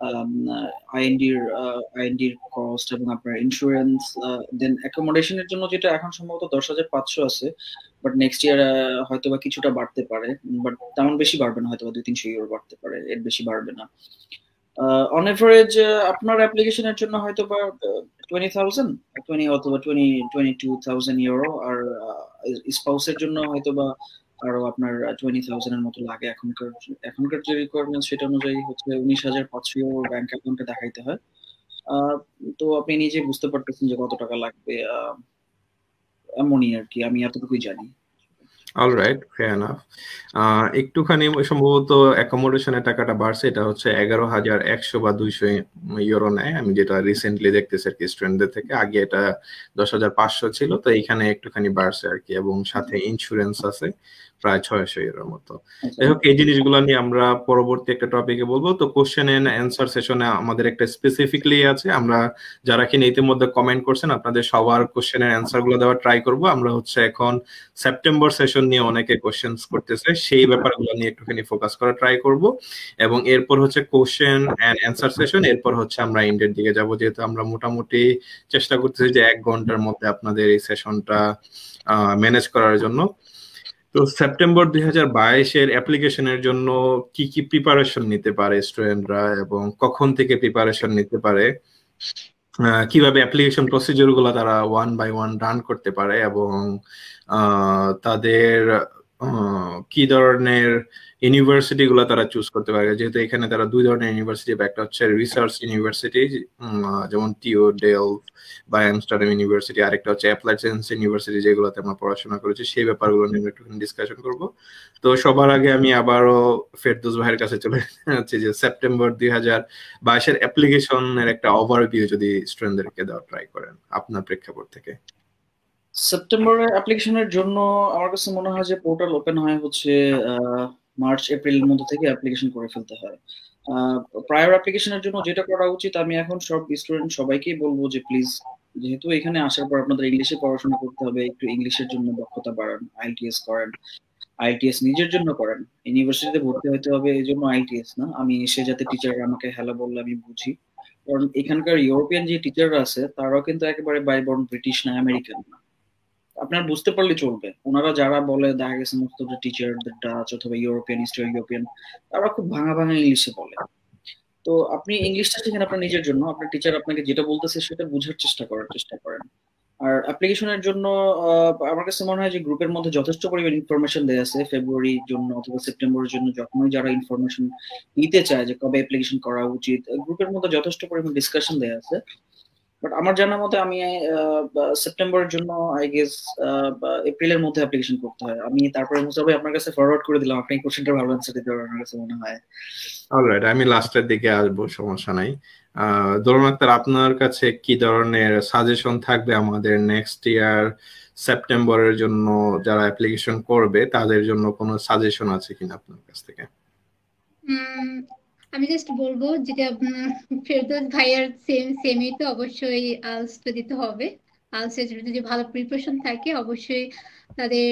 আইএনডির আইএনডির কস্ট এবং আপনার ইন্স্যুরেন্স, দেন অ্যাকোমোডেশনের জন্য যেটা এখন সম্ভবত দশ হাজার পাঁচশো আছে, বাট নেক্সট ইয়ার হয়তো বা কিছুটা বাড়তে পারে, বাট তেমন বেশি বাড়বে না, হয়তো বা দুই তিনশো ইউরো বাড়তে পারে, এর বেশি বাড়বে না। অন এভারেজ আপনার অ্যাপ্লিকেশনের জন্য হয়তো বা টোয়েন্টি থাউজেন্ড টোয়েন্টি অথবা twenty twenty two thousand euros, আর স্পাউসের জন্য হয়তো বা আরো আপনার টোয়েন্টি থাউজেন্ড এর মতো লাগে। এখনকার এখনকার যে রিকোয়ারমেন্ট সেটা অনুযায়ী হচ্ছে উনিশ হাজার পাঁচশো ইউরো ব্যাংক অ্যাকাউন্টে দেখাইতে হয়। আহ, তো আপনি নিজে বুঝতে পারতেছেন যে কত টাকা লাগবে। আহ, এমনই আর কি, আমি এতটুকুই জানি। Alright, fair enough. একটুখানি সম্ভবত অ্যাকোমোডেশনের টাকাটা বাড়ছে, এটা হচ্ছে এগারো হাজার একশো বা দুইশো ইউরো নেয়, আমি যেটা রিসেন্টলি দেখতেছি আর কি স্টুডেন্টদের থেকে। আগে এটা দশ হাজার পাঁচশো ছিল, তো এইখানে একটুখানি বাড়ছে আর কি, এবং সাথে ইন্স্যুরেন্স আছে প্রায় ছয়শো ইউরোর মতো। যাই হোক, এই জিনিসগুলো নিয়ে আমরা পরবর্তী একটা টপিকে বলবো। তো কোশ্চেন এন্ড অ্যান্সার সেশনে আমাদের একটা স্পেসিফিকলি আছে, আমরা যারা কিনা ইতিমধ্যে কমেন্ট করছেন আপনাদের সবার কোশ্চেনের অ্যান্সার গুলো দেওয়ার ট্রাই করব। আমরা হচ্ছে এখন সেপ্টেম্বর সেশন নিয়ে অনেকে কোশ্চেন্স করতেছে, সেই ব্যাপারগুলো নিয়ে একটুখানি ফোকাস করা ট্রাই করব, এবং এরপর হচ্ছে কোশ্চেন এন্ড অ্যান্সার সেশন, এরপর হচ্ছে আমরা ইন্ডের দিকে যাব, যেহেতু আমরা মোটামুটি চেষ্টা করতেছি যে এক ঘন্টার মধ্যে আপনাদের এই সেশনটা ম্যানেজ করার জন্য। তো সেপ্টেম্বর দুই হাজার বাইশের অ্যাপ্লিকেশনের জন্য কি কি প্রিপারেশন নিতে পারে স্টুডেন্টরা এবং কখন থেকে প্রিপারেশন নিতে পারে, আহ, কিভাবে অ্যাপ্লিকেশন প্রসিডিউর গুলো তারা ওয়ান বাই ওয়ান রান করতে পারে এবং আহ, তাদের আহ, কি ধরনের ইউনিভার্সিটি গুলো তারা চুজ করতে পারে, যেহেতু এখানে তারা দুই ধরনের ইউনিভার্সিটি, একটা হচ্ছে রিসার্চ ইউনিভার্সিটি যেমন টিও ডেল বা আমস্টারডাম ইউনিভার্সিটি, আরেকটা হচ্ছে অ্যাপ্লাইড সায়েন্স ইউনিভার্সিটি যেগুলোতে আমরা পড়াশোনা করেছি, সেই ব্যাপারগুলো নিয়ে একটু ডিসকাশন করব। তো সবার আগে আমি আবারও ফেরদৌস ভাইয়ের কাছে চলে যাচ্ছি যে সেপ্টেম্বর দুই হাজার বাইশের অ্যাপ্লিকেশনের একটা ওভারভিউ যদি স্টুডেন্টদেরকে দেওয়া ট্রাই করেন আপনার প্রেক্ষাপট থেকে। সেপ্টেম্বরে অ্যাপ্লিকেশনের জন্য আমার কাছে মনে হয় যে পোর্টাল ওপেন হয় হচ্ছে মার্চ এপ্রিলের মধ্যে থেকে অ্যাপ্লিকেশন করে ফেলতে হয়। প্রায়র অ্যাপ্লিকেশনের জন্য যেটা করা উচিত, আমি এখন সব স্টুডেন্ট সবাইকেই বলবো যে প্লিজ, যেহেতু এখানে আসার পর আপনাদের ইংলিশে পড়াশোনা করতে হবে, একটু ইংলিশের জন্য দক্ষতা বাড়ান, আইএলটিএস করেন। আইএলটিএস নিজের জন্য করেন, ইউনিভার্সিটিতে ভর্তি হতে হবে এই জন্য আইএলটিএস না, আমি এসে যাতে টিচার আমাকে হ্যালো বললে আমি বুঝি। কারণ এখানকার ইউরোপিয়ান যে টিচাররা আছে তারাও কিন্তু একেবারে বাই বর্ন ব্রিটিশ না, আমেরিকান না, আপনার বুঝতে পারলে চলবে। ওনারা যারা বলে দেখা গেছে most of the teacher Dutch অথবা ইউরোপিয়ান, ইস্ট ইউরোপিয়ান, তারা খুব ভাঙা ভাঙা ইংলিশে বলে। তো আপনি ইংলিশটা শিখেন আপনার নিজের জন্য, আপনার টিচার আপনাকে যেটা বলতেছে সেটা বোঝার চেষ্টা করার চেষ্টা করেন। আর অ্যাপ্লিকেশনের জন্য আমার কাছে মনে হয় যে গ্রুপের মধ্যে যথেষ্ট পরিমাণ ইনফরমেশন দেওয়া আছে ফেব্রুয়ারির জন্য অথবা সেপ্টেম্বরের জন্য, যখনই যারা ইনফরমেশন নিতে চায় যে কবে অ্যাপ্লিকেশন করা উচিত, গ্রুপের মধ্যে যথেষ্ট পরিমাণ ডিসকাশন দেওয়া আছে। বাট আমার জানা মতে আমি সেপ্টেম্বরের জন্য আই গেস এপ্রিলের মধ্যে অ্যাপ্লিকেশন করতে হয়। আমি তারপরে মুসা ভাই আপনার কাছে ফরওয়ার্ড করে দিলাম, আপনি কোশ্চেনটা ভালো অ্যান্সার দিতে পারবেন আমার কাছে মনে হয়। অলরাইট, আমি লাস্টের দিকে আসবো, সমস্যা নাই। আহ দোলন আক্তার, আপনার কাছে কি ধরনের সাজেশন থাকবে আমাদের নেক্সট ইয়ার সেপ্টেম্বরের জন্য যারা অ্যাপ্লিকেশন করবে তাদের জন্য কোনো সাজেশন আছে কিনা আপনার কাছ থেকে? আমি জাস্ট বলবো যেটা ফেরদৌস ভাইয়ার সেম সেমই, তো অবশ্যই আলস তো দিতে হবে। আলসের যদি ভালো প্রিপারেশন থাকে অবশ্যই তাদের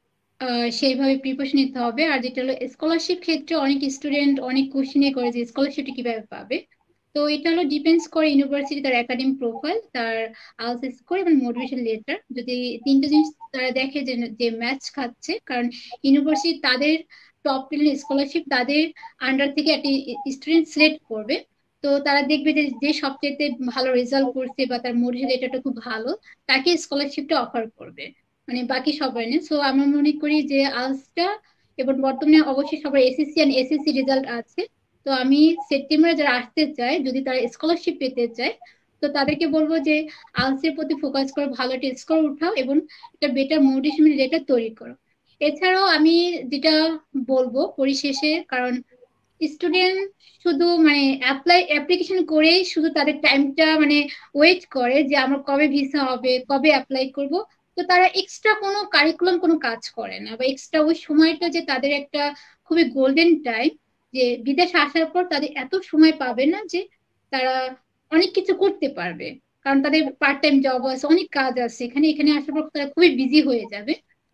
সেইভাবে প্রিপারেশন নিতে হবে। আর যেটা হলো স্কলারশিপ ক্ষেত্রে অনেক স্টুডেন্ট অনেক কোশ্চেনে করে যে স্কলারশিপটা কিভাবে পাবে, তো এটা হলো ডিপেন্ডস করে ইউনিভার্সিটি, তার একাডেমিক প্রোফাইল, তার আলস স্কোর এবং মোটিভেশন লেটার। যদি তিনটা জিনিস তারা দেখে যে যে ম্যাচ খাচ্ছে, কারণ ইউনিভার্সিটি তাদের টপ টেন স্কলারশিপ তাদের আন্ডার থেকে একটি স্টুডেন্ট সিলেক্ট করবে, তো তারা দেখবে যে যে সবচেয়ে ভালো রেজাল্ট করছে বা তার মোটিভেশন লেটারটা খুব ভালো, তাকে স্কলারশিপটা অফার করবে, মানে বাকি সবাই নেই। সো আমি মনে করি যে আলসটা, এবং বর্তমানে অবশ্যই সবার এসএসসি এন্ড এসএসসি রেজাল্ট আছে, তো আমি সেপ্টেম্বরে যারা আসতে চায় যদি তারা স্কলারশিপ পেতে চায়, তো তাদেরকে বলবো যে আলসের প্রতি ফোকাস করো, ভালো একটা স্কোর উঠাও এবং একটা বেটার মোটিভেশন লেটার তৈরি করো। এছাড়াও আমি যেটা বলবো পরিশেষে, কারণ স্টুডেন্ট শুধু মানে অ্যাপ্লাই অ্যাপ্লিকেশন করে শুধু তাদের টাইমটা মানে ওয়েট করে যে আমার কবে ভিসা হবে, কবে অ্যাপ্লাই করব, তো তারা এক্সট্রা কোনো কারিকুলাম কোনো কাজ করে না, বা এক্সট্রা ওই সময়টা যে তাদের একটা খুবই গোল্ডেন টাইম, যে বিদেশে আসার পর তাদের এত সময় পাবে না যে তারা অনেক কিছু করতে পারবে, কারণ তাদের পার্ট টাইম জব আছে, অনেক কাজ আছে এখানে, এখানে আসার পর তারা খুবই বিজি হয়ে যাবে।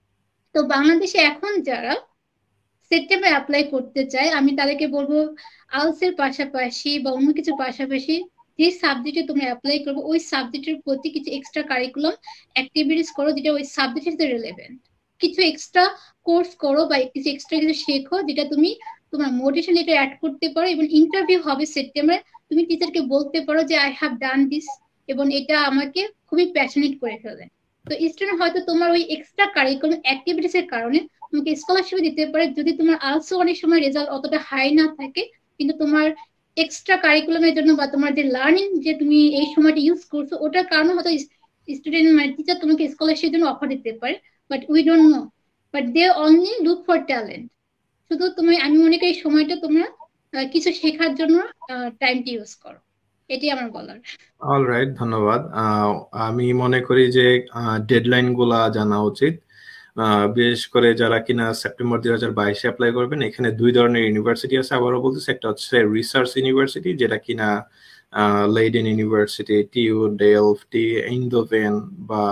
তো বাংলাদেশে এখন যারা সেপ্টেম্বর অ্যাপ্লাই করতে চায় আমি তাদেরকে বলবো আলসের পাশাপাশি বা অন্য কিছু পাশাপাশি যে সাবজেক্টে তোমরা অ্যাপ্লাই করবো ওই সাবজেক্টের প্রতি কিছু এক্সট্রা কারিকুলাম অ্যাক্টিভিটিস করো যেটা ওই সাবজেক্টের সাথে রিলেভেন্ট, কিছু এক্সট্রা কোর্স করো বা কিছু এক্সট্রা কিছু শেখো যেটা তুমি তোমার মোটিভেশন লেটার অ্যাড করতে পারো, এবং ইন্টারভিউ হবে সেপ্টেম্বরে, তুমি টিচারকে বলতে পারো যে আই হ্যাভ ডান দিস এবং এটা আমাকে খুবই প্যাশনেট করে ফেলে। তো স্টুডেন্ট হয়তো তোমার ওই এক্সট্রা কারিকুলাম অ্যাক্টিভিটিস এর কারণে তোমাকে স্কলারশিপ দিতে পারে, যদি তোমার আলসো অনেক সময় রেজাল্ট অতটা হাই না থাকে, কিন্তু তোমার এক্সট্রা কারিকুলামের জন্য বা তোমার যে লার্নিং যে তুমি এই সময়টা ইউজ করছো ওটার কারণে হয়তো স্টুডেন্ট মানে টিচার তোমাকে স্কলারশিপ জন্য অফার দিতে পারে, but we don't know, but they only look for talent. শুধু তুমি আমি মনে করি এই সময়টা তোমরা কিছু শেখার জন্য টাইমটা ইউজ করো, এটাই আমার বলার। অলরাইট, ধন্যবাদ। আমি মনে করি যে ডেডলাইন গুলা জানা উচিত, বিশেষ করে যারা কিনা সেপ্টেম্বর দুই হাজার বাইশে অ্যাপ্লাই করবেন। এখানে দুই ধরনের ইউনিভার্সিটি আছে, আবারও বলতেছি, একটা হচ্ছে রিসার্চ ইউনিভার্সিটি যেটা কিনা লেইডেন ইউনিভার্সিটি, টিউ ডেলফটি, ইন্দোভেন বা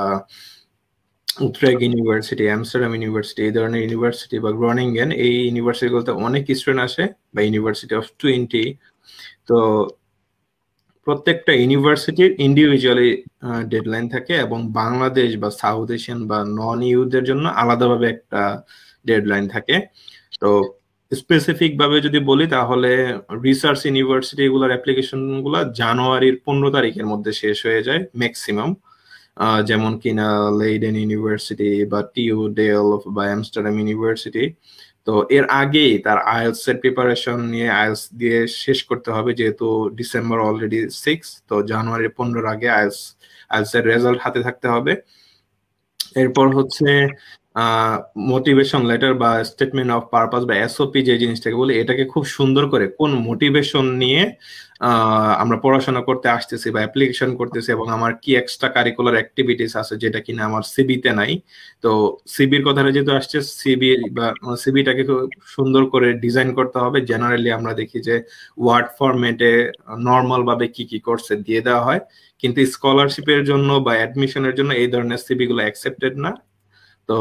উট্রেখ ইউনিভার্সিটি, আমস্টারডাম ইউনিভার্সিটি, এই ধরনের ইউনিভার্সিটি বা গ্রোনিঙ্গেন, এই ইউনিভার্সিটিগুলোতে অনেক স্টুডেন্ট আসে, বা ইউনিভার্সিটি অফ টোয়েন্টি। তো প্রত্যেকটা ইউনিভার্সিটির ইন্ডিভিজুয়ালি ডেডলাইন থাকে, এবং বাংলাদেশ বা সাউথ এশিয়ান বা নন ইউদের জন্য আলাদাভাবে একটা ডেডলাইন থাকে। তো স্পেসিফিক ভাবে যদি বলি তাহলে রিসার্চ ইউনিভার্সিটি গুলোর অ্যাপ্লিকেশন গুলা জানুয়ারির পনেরো তারিখের মধ্যে শেষ হয়ে যায় ম্যাক্সিমাম, যেমন কিনা লেইডেন ইউনিভার্সিটি বা টিউ ডেল বা আমস্টারডাম ইউনিভার্সিটি। তো এর আগেই তার আইএলটিএস এর প্রিপারেশন নিয়ে আইএলটিএস দিয়ে শেষ করতে হবে, যেহেতু ডিসেম্বর অলরেডি সিক্স, তো জানুয়ারির পনেরোর আগে আইএলটিএস আইএলটিএস এর রেজাল্ট হাতে থাকতে হবে। এরপর হচ্ছে মোটিভেশন লেটার বা স্টেটমেন্ট অফ পারপাস বা এসওপি যে জিনিসটাকে বলি, এটাকে খুব সুন্দর করে কোন মোটিভেশন নিয়ে আমরা পড়াশোনা করতে আসতেছি বা অ্যাপ্লিকেশন করতেছি এবং আমার কি এক্সট্রা কারিকুলার অ্যাক্টিভিটিস আছে যেটা কিনা আমার সিবিতে নাই। তো সিবির কথাটা যেহেতু আসছে, সিবি বা সিবিটাকে খুব সুন্দর করে ডিজাইন করতে হবে। জেনারেলি আমরা দেখি যে ওয়ার্ড ফরম্যাটে নর্মাল ভাবে কি কি করছে দিয়ে দেওয়া হয়, কিন্তু স্কলারশিপের জন্য বা অ্যাডমিশনের জন্য এই ধরনের সিবি গুলো অ্যাকসেপ্টেড না। তো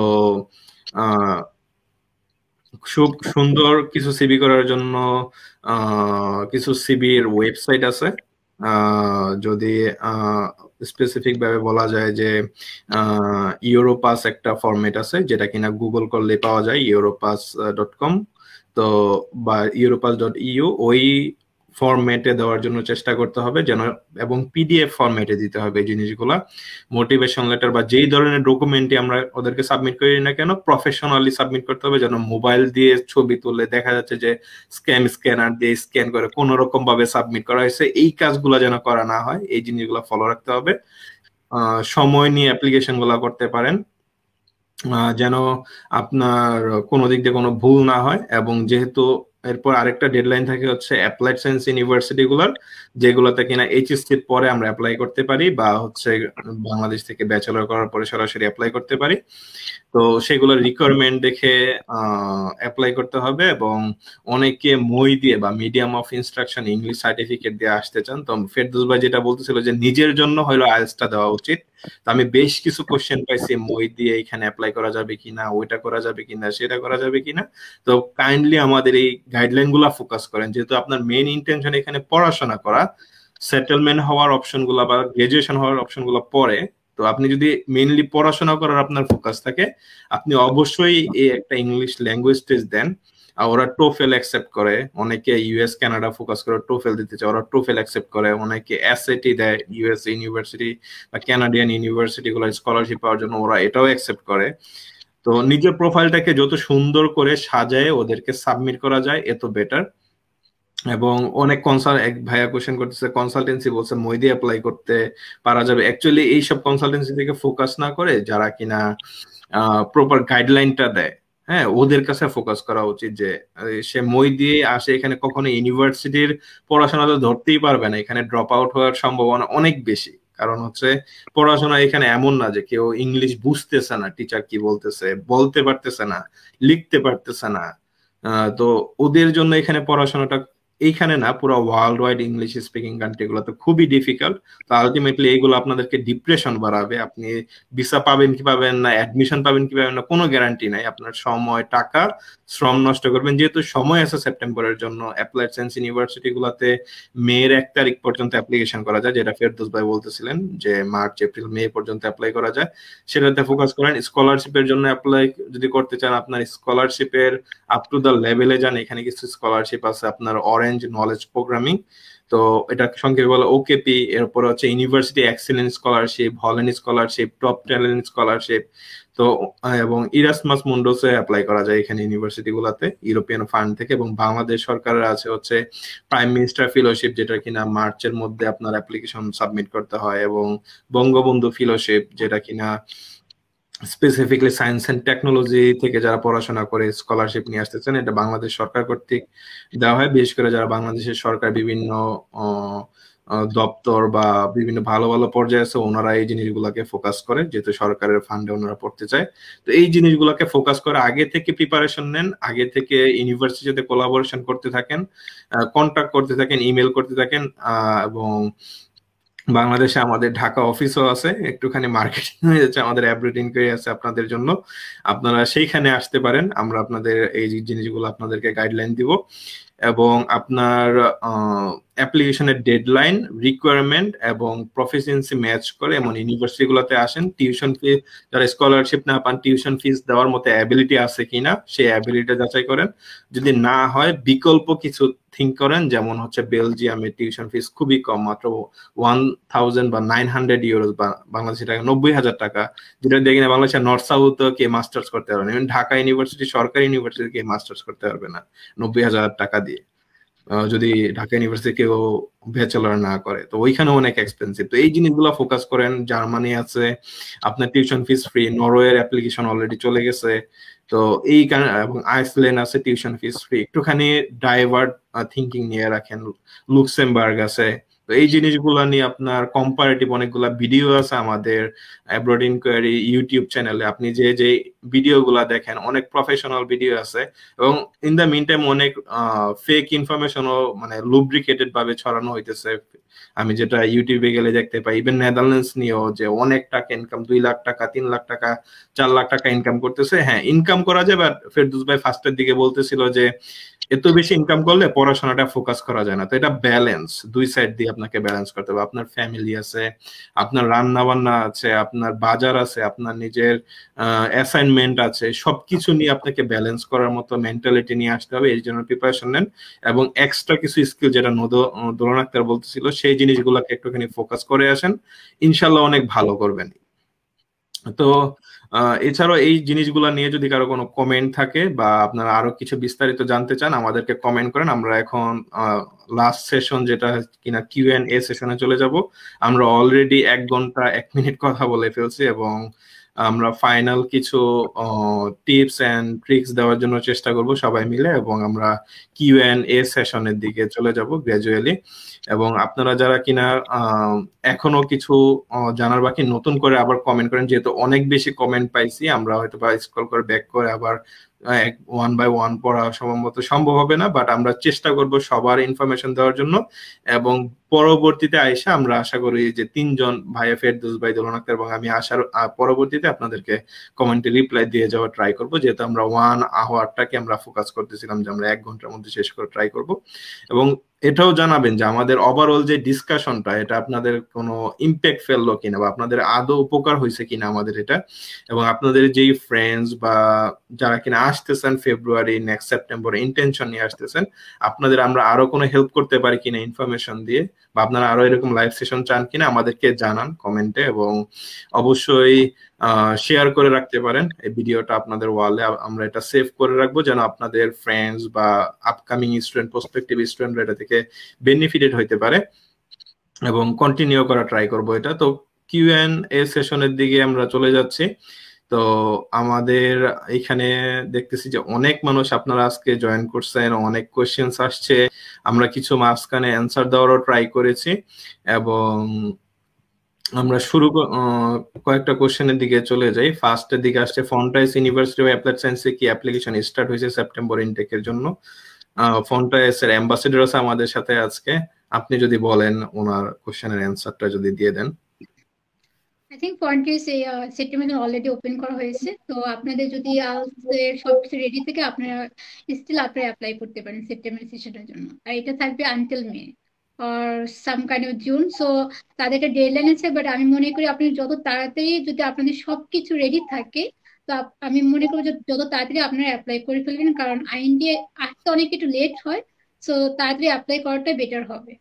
খুব সুন্দর কিছু সিবি করার জন্য কিছু সিবির ওয়েবসাইট আছে। যদি স্পেসিফিক ভাবে বলা যায় যে ইউরোপাস একটা ফরম্যাট আছে যেটা কিনা গুগল করলে পাওয়া যায়, ইউরোপাস ডট কম, তো বা ইউরোপাস ডট ইউ, ওই ফরম্যাটে দেওয়ার জন্য চেষ্টা করতে হবে যেন, এবং পিডিএফ ফরম্যাটে দিতে হবে এই জিনিসগুলা। মোটিভেশন লেটার বা যেই ধরনের ডকুমেন্টই আমরা ওদেরকে সাবমিট করি না কেন প্রফেশনালি সাবমিট করতে হবে, যেন মোবাইল দিয়ে ছবি তুলে দেখা যাচ্ছে যে স্ক্যাম স্ক্যানার দিয়ে স্ক্যান করে কোন রকম ভাবে সাবমিট করা হয়েছে, এই কাজগুলো যেন করা না হয়, এই জিনিসগুলো ফলো রাখতে হবে। সময় নিয়ে অ্যাপ্লিকেশন গুলা করতে পারেন যেন আপনার কোনো দিক দিয়ে কোনো ভুল না হয়। এবং যেহেতু এরপর আরেকটা ডেডলাইন থাকে হচ্ছে অ্যাপ্লাইড সায়েন্স ইউনিভার্সিটি গুলার, যেগুলোতে কিনা এইচএসসির পরে আমরা অ্যাপ্লাই করতে পারি বা হচ্ছে বাংলাদেশ থেকে ব্যাচেলর করার পরে সরাসরি অ্যাপ্লাই করতে পারি। তো সেগুলোর রিকোয়ারমেন্ট দেখে অ্যাপ্লাই করতে হবে। এবং অনেকে মই দিয়ে বা medium of instruction English certificate দিয়ে আসতে চান। তো ফেরদৌস ভাই যেটা বলতেছিল যে নিজের জন্য হলো আইএলটিএসটা দেওয়া উচিত। তো আমি বেশ কিছু কোশ্চেন পাইছি মই দিয়ে এখানে অ্যাপ্লাই করা যাবে কিনা, ওইটা করা যাবে কিনা, সেটা করা যাবে কিনা। তো কাইন্ডলি আমাদের এই গাইডলাইন গুলা ফোকাস করেন, যেহেতু আপনার মেইন ইন্টেনশন এখানে পড়াশোনা করা, সেটেলমেন্ট হওয়ার অপশন গুলা বা গ্রাজুয়েশন হওয়ার অপশন গুলা পরে। তো আপনি যদি মেইনলি পড়াশোনা করার আপনার ফোকাস থাকে, আপনি অবশ্যই এই একটা ইংলিশ ল্যাঙ্গুয়েজ টেস্ট দেন। আর ওরা টোফেল অ্যাকসেপ্ট করে, অনেকে ইউএস কানাডা ফোকাস করে টোফেল দিতে চায়, ওরা টোফেল অ্যাকসেপ্ট করে। অনেকে এসএটি দেয় ইউএস ইউনিভার্সিটি বা কানাডিয়ান ইউনিভার্সিটি গুলো স্কলারশিপ পাওয়ার জন্য, ওরা এটাও অ্যাকসেপ্ট করে। তো নিজের প্রোফাইলটাকে যত সুন্দর করে সাজায় ওদেরকে সাবমিট করা যায় এত বেটার। এবং অনেক কনসাল এক ভাইয়া কোশ্চেন করতেছে কনসালটেন্সি বলছে মই দিয়ে অ্যাপ্লাই করতে পারা যাবে। অ্যাকচুয়ালি এইসব কনসালটেন্সি থেকে ফোকাস না করে যারা কিনা প্রপার গাইডলাইনটা দেয়, হ্যাঁ, ওদের কাছে ফোকাস করা উচিত। যে সে মই দিয়ে আসে এখানে কখনো ইউনিভার্সিটির পড়াশোনা তো ধরতেই পারবে না, এখানে ড্রপ আউট হওয়ার সম্ভাবনা অনেক বেশি। কারণ হচ্ছে পড়াশোনা এখানে এমন না যে কেউ ইংলিশ বুঝতেছে না, টিচার কি বলতেছে বলতে পারতেছে না, লিখতে পারতেছে না। তো ওদের জন্য এখানে পড়াশোনাটা এইখানে না, পুরো world wide English speaking country গুলোতে খুবই ডিফিকাল্ট। তো আলটিমেটলি এইগুলো আপনাদেরকে ডিপ্রেশন বাড়াবে। আপনি ভিসা পাবেন কি পাবেন না, অ্যাডমিশন পাবেন কি পাবেন না, কোনো গ্যারান্টি নাই। আপনার সময়, টাকা, শ্রম নষ্ট করবেন। যেহেতু সময় আছে সেপ্টেম্বরের জন্য, অ্যাপ্লাইড সায়েন্স ইউনিভার্সিটি গুলাতে মের এক তারিখ পর্যন্ত অ্যাপ্লিকেশন করা যায়, যেটা ফেরদৌস ভাই বলতেছিলেন যে মার্চ এপ্রিল মে পর্যন্ত অ্যাপ্লাই করা যায়, সেটাতে ফোকাস করেন। স্কলারশিপের জন্য অ্যাপ্লাই যদি করতে চান, আপনার স্কলারশিপের আপ টু দ্য লেভেলে যান। এখানে কিছু স্কলারশিপ আছে আপনার অরেঞ্জ নলেজ প্রোগ্রামিং, তো এটা সংক্ষেপে বলে ওকেপি। এরপর হচ্ছে university excellence scholarship, Holland scholarship, top talent scholarship, তো এবং ইরাসমাস মুন্ডোসে অ্যাপ্লাই করা যায় এখানে ইউনিভার্সিটি গুলাতে ইউরোপিয়ান ফান্ড থেকে। এবং বাংলাদেশ সরকারের আছে হচ্ছে প্রাইম মিনিস্টার ফেলোশিপ, যেটা কিনা মার্চের মধ্যে আপনার অ্যাপ্লিকেশন সাবমিট করতে হয়, এবং বঙ্গবন্ধু ফেলোশিপ, যেটা কিনা স্পেসিফিকলি সায়েন্স এন্ড টেকনোলজি থেকে যারা পড়াশোনা করে স্কলারশিপ নিয়ে আসতেছেন, এটা বাংলাদেশ সরকার কর্তৃক দেওয়া হয়। বিশেষ করে যারা বাংলাদেশের সরকার বিভিন্ন দপ্তর বা বিভিন্ন ভালো ভালো পর্যায়ে আছে, ওনারা এই জিনিসগুলোকে ফোকাস করে, যেহেতু সরকারের ফান্ডে ওনারা পড়তে চায়। তো এই জিনিসগুলোকে ফোকাস করে আগে থেকে প্রিপারেশন নেন, আগে থেকে ইউনিভার্সিটিতে কোলাবোরেশন করতে থাকেন, কন্ট্যাক্ট করতে থাকেন, ইমেল করতে থাকেন। এবং বাংলাদেশে আমাদের ঢাকা অফিসও আছে, একটুখানি মার্কেটিং হয়ে যাচ্ছে, আমাদের অ্যাব্রোড ইনকোয়ারি আছে আপনাদের জন্য, আপনারা সেইখানে আসতে পারেন। আমরা আপনাদের এই জিনিসগুলো আপনাদেরকে গাইডলাইন দিব। এবং আপনার অ্যাপ্লিকেশনের ডেডলাইন, রিকোয়ারমেন্ট এবং প্রফিসিয়েন্সি ম্যাচ করে এমন ইউনিভার্সিটিগুলোতে আসেন। টিউশন ফি, যারা স্কলারশিপ না পান, টিউশন ফিস দেওয়ার মতো অ্যাবিলিটি আছে কিনা সেই অ্যাবিলিটি যাচাই করেন। যদি না হয় বিকল্প কিছু থিঙ্ক করেন, যেমন হচ্ছে বেলজিয়ামে টিউশন ফিস খুবই কম, মাত্র ওয়ান থাউজেন্ড বা নাইন হান্ড্রেড ইউরোস বা বাংলাদেশি টাকা নব্বই হাজার টাকা, যেটা দেখি না বাংলাদেশের নর্থ সাউথ কে মাস্টার্স করতে পারবে না। ঢাকা ইউনিভার্সিটি, সরকারি ইউনিভার্সিটি কে মাস্টার্স করতে পারবে না নব্বই হাজার টাকা দিয়ে, যদি ঢাকা ইউনিভার্সিটি কেউ ব্যাচেলর না করে। তো ওইখানে অনেক এক্সপেন্সিভ। তো এই জিনিসগুলো ফোকাস করেন। জার্মানি আছে, আপনার টিউশন ফিস ফ্রি। নরওয়ের অ্যাপ্লিকেশন অলরেডি চলে গেছে। তো এই কারণে, এবং আইসল্যান্ড আছে টিউশন ফিস ফ্রি। একটুখানি ডাইভার্ট থিঙ্কিং নিয়ে রাখেন। লুক্সেমবার্গ আছে। তো এই জিনিসগুলো নিয়ে আপনার কম্পারেটিভ অনেকগুলা ভিডিও আছে আমাদের অ্যাব্রড ইনকোয়ারি ইউটিউব চ্যানেলে। আপনি যে যে ভিডিওগুলা দেখেন অনেক প্রফেশনাল ভিডিও আছে, এবং ইন দ্য মিন টাইম অনেক ফেক ইনফরমেশনও মানে লুব্রিকেটেড ভাবে ছড়ানো হইতেছে। আমি যেটা ইউটিউবে গেলে দেখতে পাই, ইভেন নেদারল্যান্ডস নিয়েও যে অনেক টাকা ইনকাম, দুই লাখ টাকা, তিন লাখ টাকা, চার লাখ টাকা ইনকাম করতেছে। হ্যাঁ, ইনকাম করা যায়, বাট ফেরদৌস ভাই ফার্স্টের দিকে বলতেছিল যে এত বেশি ইনকাম করলে পড়াশোনাটা ফোকাস করা যায় না। তো এটা ব্যালেন্স, দুই সাইড দিয়ে আপনাকে ব্যালেন্স করতে হবে। আপনার ফ্যামিলি আছে, আপনার রান্না বান্না আছে, আপনার বাজার আছে, আপনার নিজের অ্যাসাইনমেন্ট আছে, সবকিছু নিয়ে আপনাকে ব্যালেন্স করার মতো মেন্টালিটি নিয়ে আসতে হবে। এই জন্য প্রিপারেশন নেন, এবং এক্সট্রা কিছু স্কিল, যেটা দোলন আক্তার বলতেছিল, সেই জিনিসগুলোকে একটুখানি ফোকাস করে আসেন, ইনশাল্লাহ অনেক ভালো করবেন। তো এছাড়াও এই জিনিসগুলো নিয়ে যদি কারো কোনো কমেন্ট থাকে বা আপনারা আরো কিছু বিস্তারিত জানতে চান, আমাদেরকে কমেন্ট করেন। আমরা এখন লাস্ট সেশন, যেটা কিনা কিউ এন্ড এ সেশনে চলে যাব। আমরা অলরেডি এক ঘন্টা এক মিনিট কথা বলে ফেলছি, এবং আমরা ফাইনাল কিছু টিপস এন্ড ট্রিক্স দেওয়ার জন্য চেষ্টা করব সবাই মিলে, এবং আমরা কিউ এন্ড এ সেশনের দিকে চলে যাব গ্র্যাজুয়ালি। এবং আপনারা যারা কিনা এখনো কিছু জানার বাকি, নতুন করে আবার কমেন্ট করেন। যেহেতু অনেক বেশি কমেন্ট পাইছি, আমরা হয়তো বা স্ক্রল করে ব্যাক করে আবার ওয়ান বাই ওয়ান পড়া সম্ভবত সম্ভব হবে না, বাট আমরা চেষ্টা করব সবার ইনফরমেশন দেওয়ার জন্য। এবং পরবর্তীতে আইসা আমরা আশা করি যে তিনজন ভাইয়া, ফেরদৌস ভাই, দোলন আক্তার এবং আমি, আসার পরবর্তীতে আপনাদেরকে কমেন্টে রিপ্লাই দিয়ে যাওয়া ট্রাই করব। যেহেতু আমরা ওয়ান আওয়ারটাকে আমরা ফোকাস করতেছিলাম যে আমরা এক ঘন্টার মধ্যে শেষ করে ট্রাই করব। এবং এটাও জানাবেন যে আমাদের ওভারঅল যে ডিসকাশনটা, এটা আপনাদের কোনো ইম্প্যাক্ট ফেললো কিনা, বা আপনাদের আদৌ উপকার হয়েছে কিনা আমাদের এটা। এবং আপনাদের যেই ফ্রেন্ডস বা যারা কিনা আসতেছেন ফেব্রুয়ারি, নেক্সট সেপ্টেম্বর ইন্টেনশন নিয়ে আসতেছেন, আপনাদের আমরা আরো কোনো হেল্প করতে পারি কিনা ইনফরমেশন দিয়ে, বা আপনারা আরো এরকম লাইভ সেশন চান কিনা আমাদেরকে জানান কমেন্টে। এবং অবশ্যই শেয়ার করে রাখতে পারেন এই ভিডিওটা আপনাদের ওয়ালে। আমরা এটা সেভ করে রাখবো, যেন আপনাদের ফ্রেন্ডস বা আপকামিং স্টুডেন্ট, প্রসপেক্টিভ স্টুডেন্টরা এটা থেকে বেনিফিটেড হইতে পারে, এবং কন্টিনিউ করা ট্রাই করব এটা। তো কিউ এন্ড এ সেশনের দিকে আমরা চলে যাচ্ছি। তো আমাদের এখানে দেখতেছি যে অনেক মানুষ আপনারা আজকে জয়েন করছেন, অনেক কোয়েশ্চেন্স আসছে। আমরা কিছু মাঝখানে অ্যান্সার দেওয়ারও ট্রাই করেছি, এবং আমরা শুরু কয়েকটা কোশ্চেনের দিকে চলে যাই। ফার্স্টের দিকে আসছে, ফন্টাইস ইউনিভার্সিটি অফ অ্যাপ্লাইড সায়েন্সে কি অ্যাপ্লিকেশন স্টার্ট হয়েছে সেপ্টেম্বর ইনটেকের জন্য? ফন্টাইস এর অ্যাম্বাসেডর আছে আমাদের সাথে আজকে, আপনি যদি বলেন ওনার কোশ্চেনের অ্যান্সারটা যদি দিয়ে দেন। আই থিংক ফন্টাইস এই সেপ্টেম্বরে অলরেডি ওপেন করা হয়েছে। তো আপনাদের যদি আলসের সবকিছু রেডি থেকে আপনারা স্টিল আপনারা অ্যাপ্লাই করতে পারেন সেপ্টেম্বর সেশনের জন্য। আর এটা থাকবে until May or some kind of June. So তাদের একটা ডেডলাইন আছে, বাট আমি মনে করি আপনি যত তাড়াতাড়ি যদি আপনাদের সবকিছু রেডি থাকে, তো আমি মনে করি যে যত তাড়াতাড়ি আপনারা অ্যাপ্লাই করে ফেলবেন, কারণ আইন দিয়ে আসতে অনেক একটু লেট হয়। সো তাড়াতাড়ি অ্যাপ্লাই করাটাই বেটার হবে।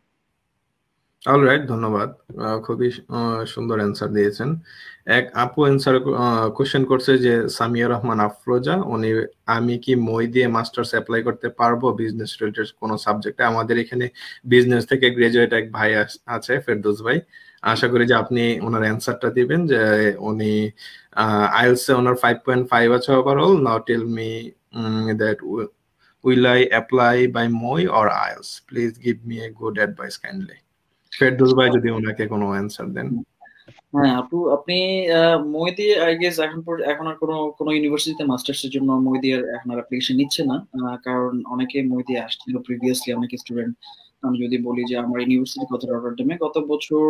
অলরাইট, ধন্যবাদ, খুবই সুন্দর অ্যান্সার দিয়েছেন। এক আপু অ্যান্সার কোশ্চেন করছে যে সামিয়া রহমান আফরোজা, উনি, আমি কি মই দিয়ে মাস্টার্স অ্যাপ্লাই করতে পারবো বিজনেস রিলেটেড কোনো সাবজেক্টে? আমাদের এখানে বিজনেস থেকে গ্রাজুয়েট এক ভাই আছে, ফেরদৌস ভাই। আশা করি যে আপনি ওনার অ্যান্সারটা দিবেন, যে উনি আইএলস এ ওনার ফাইভ পয়েন্ট ফাইভ আছে overall. Now tell me that will I apply by MOI or IELTS? Please give me a good advice kindly. Ferdous ভাই যদি ওনাকে কোনো অ্যানসার দেন। হ্যাঁ আপু, আপনি মই দিয়ে আই গেস এখন এখন আর কোনো কোনো ইউনিভার্সিটিতে মাস্টার্সের জন্য মই দিয়ে এখন আর অ্যাপ্লিকেশন নিচ্ছে না, কারণ অনেকে মই দিয়ে আসছিল প্রিভিয়াসলি। অনেক স্টুডেন্ট, আমি যদি বলি যে আমার ইউনিভার্সিটি কত রটারডামে গত বছর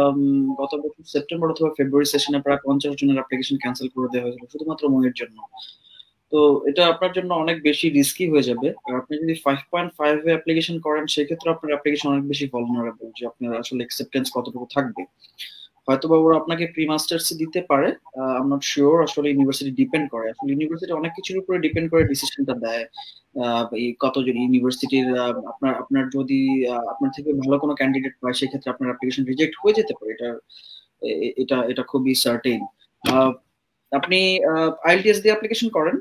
গত বছর সেপ্টেম্বর অথবা ফেব্রুয়ারি সেশনে প্রায় পঞ্চাশ জনের অ্যাপ্লিকেশন ক্যান্সেল করে দেওয়া হয়েছিল শুধুমাত্র মইয়ের জন্য। তো এটা আপনার জন্য অনেক বেশি রিস্কি হয়ে যাবে। আর আপনি যদি ফাইভ পয়েন্ট ফাইভ এ অ্যাপ্লিকেশন করেন সেক্ষেত্রে আপনার অ্যাপ্লিকেশন অনেক বেশি ভলনারেবল, যে আপনার আসলে অ্যাকসেপ্টেন্স কতটুকু থাকবে। হয়তো বা ওরা আপনাকে প্রি মাস্টার্স দিতে পারে, আই এম নট শিওর, আসলে ইউনিভার্সিটি ডিপেন্ড করে, আসলে ইউনিভার্সিটি অনেক কিছুর উপরে ডিপেন্ড করে ডিসিশনটা দেয়। আহ, এই কতজন ইউনিভার্সিটির আপনার আপনার যদি আহ, আপনার থেকে ভালো কোনো ক্যান্ডিডেট পায় সেক্ষেত্রে আপনার অ্যাপ্লিকেশন রিজেক্ট হয়ে যেতে পারে, এটা এ- এটা এটা খুবই সার্টেন। আপনি আইএলটিএস দিয়ে অ্যাপ্লিকেশন করেন,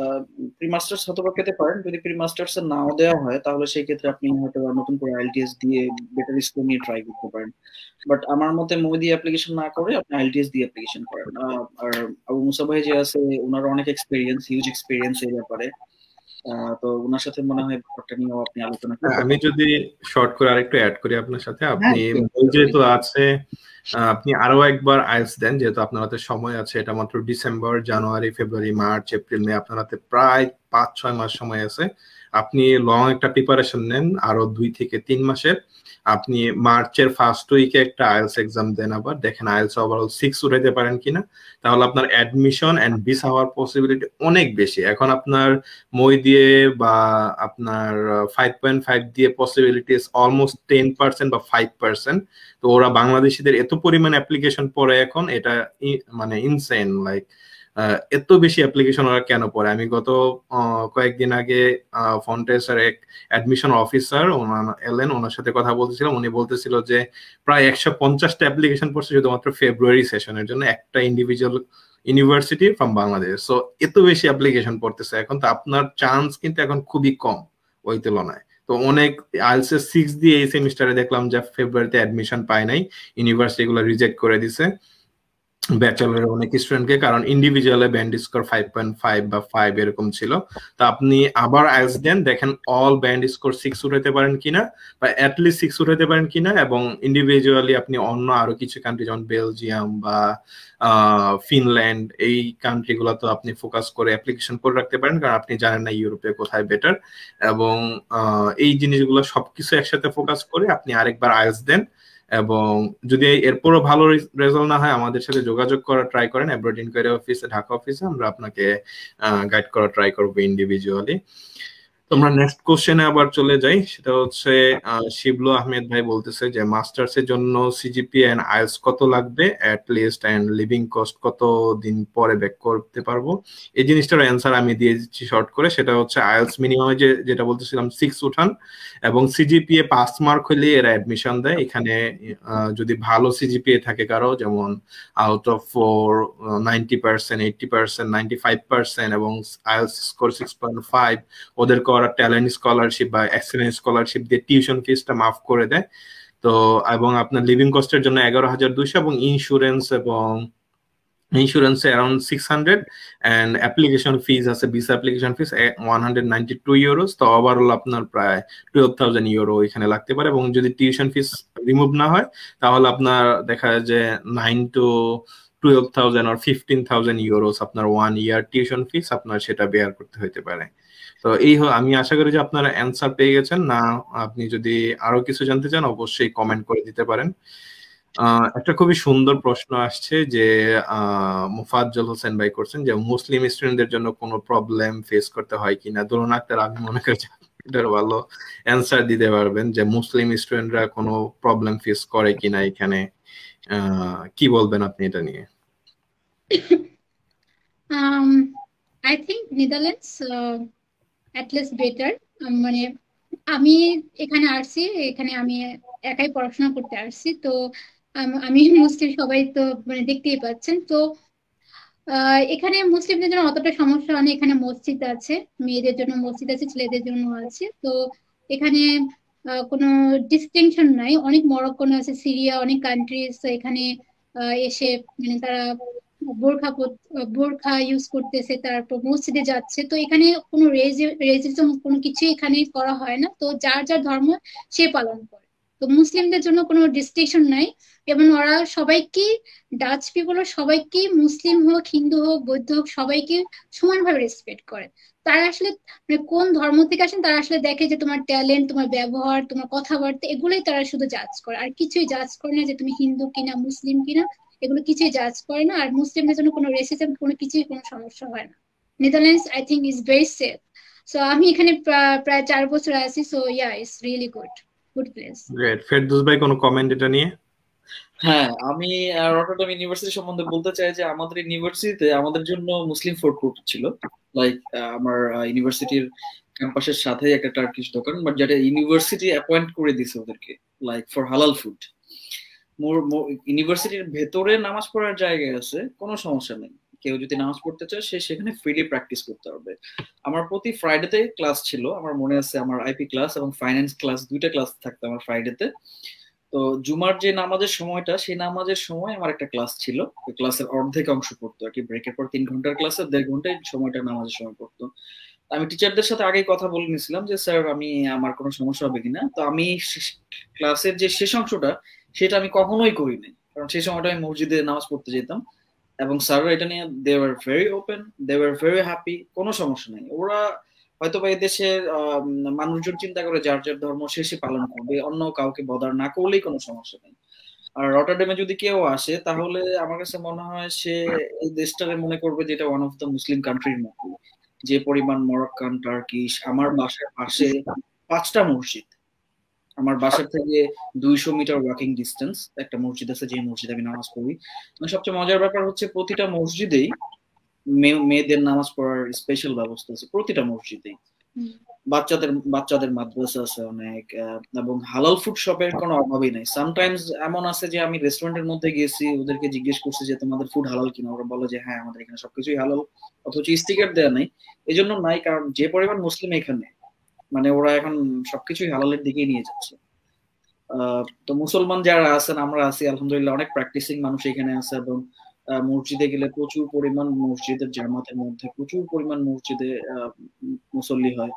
প্রি মাস্টার্স হয়তো বা পেতে পারেন। যদি প্রি মাস্টার্স নাও দেওয়া হয় তাহলে সেই ক্ষেত্রে আপনি হয়তো বা নতুন করে আইএলটিএস দিয়ে বেটার স্কোর নিয়ে ট্রাই করতে পারেন। বাট আমার মতে মই দিয়ে অ্যাপ্লিকেশন না করে আপনি আইএলটিএস দিয়ে অ্যাপ্লিকেশন করেন। আহ, আর আবু মুসা ভাই যে আছে ওনার অনেক এক্সপিরিয়েন্স, হিউজ এক্সপিরিয়েন্স এই ব্যাপারে। আহ, তো ওনার সাথে মনে হয় ব্যাপারটা নিয়েও আপনি আলোচনা করতে আমি পারেন। যদি শর্ট করে আরেকটু অ্যাড করি আপনার সাথে, হ্যাঁ, আপনি sure, বই sure. যেহেতু আছে, আহ, আপনি আরো একবার আইএলটিএস দেন, যেহেতু আপনার হাতে সময় আছে, এটা মাত্র December, January, February, March, April, May, আপনার হাতে প্রায় পাঁচ ছয় মাস সময় আছে। আপনি লং একটা প্রিপারেশন নেন আরো দুই থেকে তিন মাসের। আপনি মার্চের ফার্স্ট উইকে একটা আইএলটিএস এক্সাম দেন, আবার দেখেন আইএলটিএস ওভারঅল সিক্স উঠাইতে পারেন কিনা। তাহলে আপনার অ্যাডমিশন এন্ড ভিসা হওয়ার পসিবিলিটি অনেক বেশি। এখন আপনার মই দিয়ে বা আপনার ফাইভ পয়েন্ট ফাইভ দিয়ে পসিবিলিটিস অলমোস্ট টেন পার্সেন্ট বা ফাইভ পার্সেন্ট। তো ওরা বাংলাদেশিদের এত পরিমাণ অ্যাপ্লিকেশন পড়ে এখন, এটা ই- মানে ইনসেন, লাইক এত বেশি অ্যাপ্লিকেশন ওরা কেন পড়ে। আমি গত আহ, কয়েকদিন আগে ফন্টেসের এক অ্যাডমিশন অফিসার ওনার এলেন, ওনার সাথে কথা বলতেছিলাম। উনি বলতেছিল যে প্রায় একশো পঞ্চাশটা অ্যাপ্লিকেশন পড়ছে শুধুমাত্র ফেব্রুয়ারি সেশনের জন্য, একটা individual university from Bangladesh. So এত বেশি অ্যাপ্লিকেশন পড়তেছে এখন, তো আপনার চান্স কিন্তু এখন খুবই কম ওই তুলনায়। তো অনেক আইএলটিএস সিক্স দিয়ে এই সেমিস্টারে দেখলাম যে ফেব্রুয়ারিতে অ্যাডমিশন পায় নাই, ইউনিভার্সিটি গুলো রিজেক্ট করে দিছে ব্যাচেলরের অনেক স্টুডেন্টকে, কারণ ইন্ডিভিজুয়ালে band score five point five বা ফাইভ এরকম ছিল। তো আপনি আবার আইএলটিএস দেন, দেখেন অল ব্যান্ড স্কোর সিক্স উঠাইতে পারেন কিনা, বা অ্যাটলিস্ট সিক্স উঠাইতে পারেন কিনা, এবং ইন্ডিভিজুয়ালি আপনি অন্য আরো কিছু কান্ট্রি যেমন বেলজিয়াম বা ফিনল্যান্ড, এই কান্ট্রি গুলো তো আপনি ফোকাস করে অ্যাপ্লিকেশন করে রাখতে পারেন, কারণ আপনি জানেন না ইউরোপে কোথায় বেটার। এবং আহ, এই জিনিসগুলো সবকিছু একসাথে ফোকাস করে আপনি আরেকবার আইএলটিএস দেন, এবং যদি এরপরও ভালো রেজাল্ট না হয় আমাদের সাথে যোগাযোগ করা ট্রাই করেন অ্যাব্রড ইনকোয়ারি অফিসে, ঢাকা অফিসে, আমরা আপনাকে গাইড করা ট্রাই করবো ইন্ডিভিজুয়ালি। তো আমরা নেক্সট কোশ্চেনে আবার চলে যাই, সেটা হচ্ছে আহ, শিবলু আহমেদ ভাই বলতেছে যে মাস্টার্স এর জন্য সিজিপিএ এন্ড আইএলটিএস কত লাগবে at least, and living cost কত দিন পরে ব্যাক করতে পারবো। এই জিনিসটার অ্যান্সার আমি দিয়ে দিচ্ছি শর্ট করে। সেটা হচ্ছে আইএলটিএস মিনিমাম যে যেটা বলতেছিলাম সিক্স উঠান, এবং সিজিপিএ পাস মার্ক হলে এরা অ্যাডমিশন দেয় এখানে। আহ, যদি ভালো সিজিপিএ থাকে কারো, যেমন out of four ninety percent, eighty percent, ninety five percent, এবং IELTS score six point five, ওদের করা ট্যালেন্ট স্কলারশিপ বা এক্সেলেন্স স্কলারশিপ দিয়ে টিউশন ফিসটা মাফ করে দেয়। তো এবং আপনার লিভিং কস্টের জন্য এগারো হাজার দুইশো, এবং ইন্স্যুরেন্স এবং insurance around six hundred, and application fees আছে, visa application fees one hundred ninety two euros. তো ওভারঅল আপনার প্রায় টুয়েলভ থাউজেন্ড ইউরো এখানে লাগতে পারে। এবং যদি টিউশন ফিস রিমুভ না হয় তাহলে আপনার দেখা যায় যে নাইন টু টুয়েলভ থাউজেন্ড আর ফিফটিন থাউজেন্ড ইউরোস আপনার ওয়ান ইয়ার টিউশন ফিস আপনার সেটা বেয়ার করতে হইতে পারে। তো এই আমি আশা করি যে আপনারা অ্যান্সার পেয়ে গেছেন। না আপনি যদি আরো কিছু জানতে চান অবশ্যই কমেন্ট করে দিতে পারেন। একটা খুবই সুন্দর প্রশ্ন আসছে যে মুফাজ্জল হোসেন ভাই করছেন যে মুসলিম স্টুডেন্টদের জন্য কোনো প্রবলেম ফেস করতে হয় কিনা। দুলন আক্তার, আমি মনে করি এটার ভালো অ্যান্সার দিতে পারবেন যে মুসলিম স্টুডেন্টরা কোনো প্রবলেম ফেস করে কিনা এখানে। কি বলবেন আপনি এটা নিয়ে? I think Netherlands at least better. মানে আমি এখানে আসছি, এখানে আমি একাই পড়াশোনা করতে আসছি, তো আমি মুসলিম, সবাই তো মানে দেখতেই পাচ্ছেন। তো আহ এখানে মুসলিমদের জন্য অতটা সমস্যা হয় না। এখানে মসজিদ আছে, মেয়েদের জন্য মসজিদ আছে, ছেলেদের জন্য আছে। তো এখানে আহ, কোনো ডিস্টিংশন নাই। অনেক মরক্কোন আছে, সিরিয়া, অনেক কান্ট্রিজ এখানে আহ, এসে মানে তারা বোরখা পর- বোরখা ইউজ করতেছে, তারপর মসজিদে যাচ্ছে। তো এখানে কোনো রেজিজম কোনো কিছু এখানে করা হয় না। তো যার যার ধর্ম সে পালন করে। তো মুসলিমদের জন্য কোনো ডিস্টিংশন নাই। এবং ওরা সবাইকে, ডাচ পিপল সবাইকে, মুসলিম হোক, হিন্দু হোক, বৌদ্ধ হোক, সবাইকে সমানভাবে রেসপেক্ট করে। তারা আসলে মানে কোন ধর্ম থেকে আসেন তারা আসলে দেখে যে তোমার ট্যালেন্ট, তোমার ব্যবহার, তোমার কথাবার্তা, এগুলোই তারা শুধু জাজ করে। আর কিছুই জাজ করে না যে তুমি হিন্দু কিনা, মুসলিম কিনা, এগুলো কিছুই জাজ করে না। আর মুসলিমদের জন্য কোনো রেসিজম, কোনো কিছুই কোনো সমস্যা হয় না। Netherlands I think is very safe. So আমি এখানে প্রায় চার বছর আছি, so yeah, it's really good, good place. Great. Ferdous ভাই কোনো কমেন্ট এটা নিয়ে? হ্যাঁ, আমি রটারডাম ইউনিভার্সিটি সম্বন্ধে বলতে চাই যে আমাদের ইউনিভার্সিটিতে আমাদের জন্য মুসলিম ফুড কোর্ট ছিল, লাইক আমার ইউনিভার্সিটির ক্যাম্পাসের সাথে একটা টার্কিশ দোকান, বাট যেটা ইউনিভার্সিটি অ্যাপয়েন্ট করে দিছে ওদেরকে লাইক ফর হালাল ফুড। ইউনিভার্সিটির ভেতরে নামাজ পড়ার জায়গা আছে, কোনো সমস্যা নেই, কেউ যদি নামাজ পড়তে চায় সে সেখানে ফ্রিলি প্র্যাকটিস করতে পারবে। আমার প্রতি ফ্রাইডেতে ক্লাস ছিল, আমার মনে আছে আমার আইপি ক্লাস এবং ফাইন্যান্স ক্লাস দুইটা ক্লাস থাকতো আমার ফ্রাইডেতে। তো জুমার যে নামাজের সময়টা, সেই নামাজের সময় আমার একটা ক্লাস ছিল, ওই ক্লাসের অর্ধেক অংশ পড়তো আর কি, ব্রেকের পর তিন ঘন্টার ক্লাসে দেড় ঘন্টায় সময়টা নামাজের সময় পড়তো। আমি টিচারদের সাথে আগেই কথা বলে নিয়েছিলাম যে স্যার আমি আমার কোনো সমস্যা হবে কিনা। তো আমি ক্লাসের যে শেষ অংশটা সেটা আমি কখনোই করিনি, কারণ সেই সময়টা আমি মসজিদে নামাজ পড়তে যেতাম এবং স্যাররা এটা নিয়ে they were very open, they were very happy, কোনো সমস্যা নেই। ওরা হয়তো বা এই দেশের মানুষজন চিন্তা করে যার যার ধর্ম শেষে পালন করবে, অন্য কাউকে বদার না করলেই কোনো সমস্যা নেই। আর রটারডামে যদি কেউ আসে তাহলে আমার কাছে মনে হয় সে এই দেশটারে মনে করবে যেটা ওয়ান অফ দ্য মুসলিম কান্ট্রির মতো, যে পরিমাণ মরক্কান, টার্কিশ। আমার বাসার পাশে পাঁচটা মসজিদ, আমার বাসার থেকে দুইশো মিটার ওয়াকিং ডিস্টেন্স একটা মসজিদ আছে, যে মসজিদে আমি নামাজ পড়ি। মানে সবচেয়ে মজার ব্যাপার হচ্ছে প্রতিটা মসজিদেই মেয়েদের নামাজ পড়ার স্পেশাল ব্যবস্থা আছে, প্রতিটা মসজিদেই। বাচ্চাদের বাচ্চাদের মাদ্রাসা আছে অনেক, এবং হালাল ফুড শপের কোনো অভাবই নাই। সামটাইমস এমন আছে যে আমি রেস্টুরেন্টের মধ্যে গেছি, ওদেরকে জিজ্ঞেস করছি যে তোমাদের ফুড হালাল কিনা, ওরা বলে যে হ্যাঁ আমাদের এখানে সবকিছুই হালাল, অথচ স্টিকার দেওয়া নাই। এই জন্য নাই, কারণ যে পরিমাণ মুসলিম এখানে, মানে ওরা এখন সবকিছুই হালালের দিকেই নিয়ে যাচ্ছে। আহ তো মুসলমান যারা আছেন, আমরা আছি আলহামদুলিল্লাহ, অনেক প্র্যাকটিসিং মানুষ এখানে আছে, এবং মসজিদে গেলে প্রচুর পরিমাণ, মসজিদের জামাতের মধ্যে প্রচুর পরিমাণ মসজিদে মুসল্লি হয়।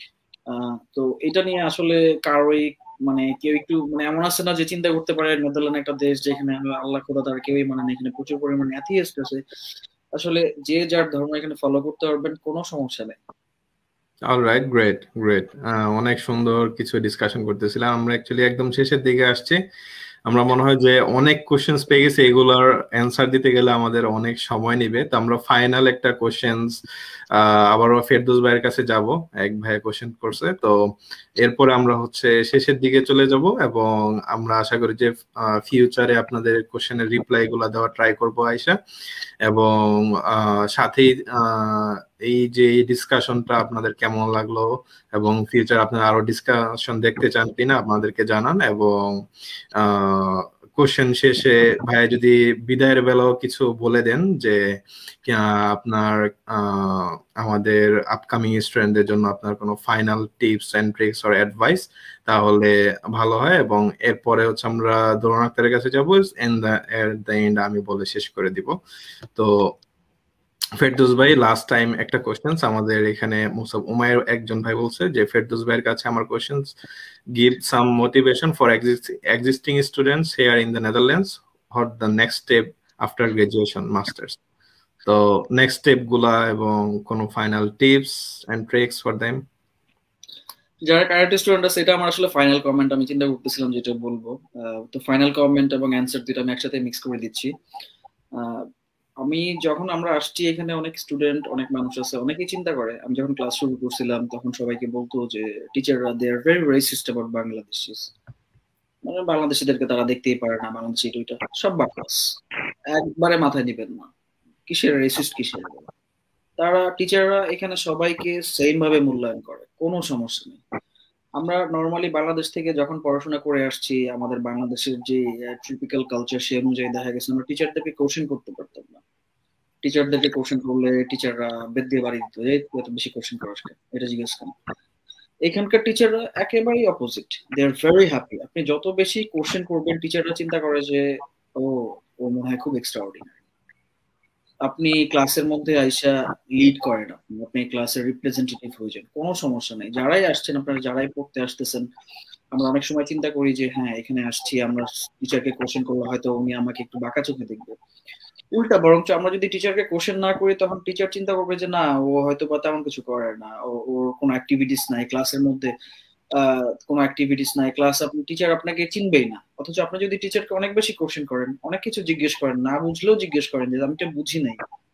আহ তো এটা নিয়ে আসলে কারোই মানে কেউ একটু মানে এমন আছে না যে চিন্তা করতে পারে নেদারল্যান্ড একটা দেশ যেখানে আল্লাহ খোদা তার কেউই মানে না, এখানে প্রচুর পরিমাণ অ্যাথিয়েস্ট আছে। আসলে যে যার ধর্ম এখানে ফলো করতে পারবেন, কোনো সমস্যা নেই। Alright, great great. অনেক সুন্দর কিছু ডিসকাশন করতেছিলাম। আমরা অ্যাকচুয়ালি একদম শেষের দিকে আসছি। আমরা মনে হয় যে অনেক কোশ্চেন্স পেয়ে গেছি, এগুলোর অ্যান্সার দিতে গেলে আমাদের অনেক সময় নিবে। তো আমরা ফাইনাল একটা কোশ্চেন্স আবারও ফেরদৌস ভাইয়ের কাছে যাব, এক ভাই কোশ্চেন করছে, তো এরপরে আমরা হচ্ছে শেষের দিকে চলে যাব, এবং আমরা আশা করি যে ফিউচারে আপনাদের কোশ্চেনের রিপ্লাই গুলা দেওয়া ট্রাই করবো আয়শা। এবং সাথেই এই যে ডিসকাশনটা আপনাদের কেমন লাগলো, এবং ফিউচার আপনারা আরো ডিসকাশন দেখতে চান কিনা আপনাদেরকে জানান। এবং কোশ্চেন শেষে ভাইয়া যদি বিদায়ের বেলাও কিছু বলে দেন যে আপনার আমাদের আপকামিং স্টুডেন্টদের জন্য আপনার কোনো final tips and tricks or advice, তাহলে ভালো হয়। এবং এরপরে হচ্ছে আমরা দোলন আক্তারের কাছে যাবো, এন্ড এট দ্য এন্ড আমি বলে শেষ করে দিব। তো ফেরদৌস ভাই, লাস্ট টাইম একটা কোশ্চেন আমাদের এখানে মুসাব উমায়ের একজন ভাই বলছে যে ফেরদৌস ভাইয়ের কাছে আমার questions, give some motivation for existing students here in the Netherlands, what the next step after graduation masters. তো নেক্সট স্টেপ গুলা এবং কোন final tips and tricks for them. যারা কারেন্ট স্টুডেন্ট আছে, এটা আমার আসলে ফাইনাল কমেন্ট, আমি চিন্তা করতেছিলাম যেটা বলবো। তো ফাইনাল কমেন্ট এবং অ্যানসার দুটো আমি একসাথে মিক্স করে দিচ্ছি। আমি যখন আমরা আসছি এখানে, অনেক স্টুডেন্ট, অনেক মানুষ আছে, অনেকেই চিন্তা করে, আমি যখন ক্লাস শুরু করছিলাম তখন সবাইকে বলতো যে টিচাররা they are very racist about Bangladeshis, মানে বাংলাদেশিদেরকে তারা দেখতেই পারে না, বাংলাদেশি এটা সব বাকলাস, একবারে মাথায় দিবেন না, কিসের রেসিস্ট কিসের। তারা টিচাররা এখানে সবাইকে সেম ভাবে মূল্যায়ন করে, কোনো সমস্যা নেই। আমরা নর্মালি বাংলাদেশ থেকে যখন পড়াশোনা করে আসছি, আমাদের বাংলাদেশের যে ট্রিপিক্যাল কালচার সে অনুযায়ী দেখা গেছে আমরা টিচারদেরকে কোশ্চেন করতে পারতাম না। টিচারদেরকে কোশ্চেন করলে টিচাররা বেদ দিয়ে বাড়ি দিত, এই এত বেশি কোশ্চেন করাস কেন, এটা জিজ্ঞেস কেন। এখানকার টিচাররা একেবারেই opposite, they are very happy. আপনি যত বেশি কোশ্চেন করবেন, টিচাররা চিন্তা করে যে ও ও মনে হয় খুব এক্সট্রাঅর্ডিনারি। আপনি ক্লাসের মধ্যে আইসা লিড করেন, আপনি আপনি ক্লাসের রিপ্রেজেন্টেটিভ হয়ে যান, কোনো সমস্যা নেই। যারাই আসছেন, আপনারা যারাই পড়তে আসতেছেন, আমরা অনেক সময় চিন্তা করি যে হ্যাঁ এখানে আসছি, আমরা টিচারকে কোশ্চেন করলে হয়তো উনি আমাকে একটু বাঁকা চোখে দেখবে। উল্টা, বরঞ্চ আমরা যদি টিচারকে কোশ্চেন না করি, তখন টিচার চিন্তা করবে যে না, ও হয়তো বা তেমন কিছু করে না, ওর কোনো অ্যাক্টিভিটিস নাই ক্লাসের মধ্যে, আহ কোনো অ্যাক্টিভিটিস নাই ক্লাস, আপনি টিচার আপনাকে চিনবেই না। অথচ আপনি যদি টিচারকে অনেক বেশি কোশ্চেন করেন, অনেক কিছু জিজ্ঞেস করেন, না বুঝলেও জিজ্ঞেস করেন যে আমি তো বুঝি নাই,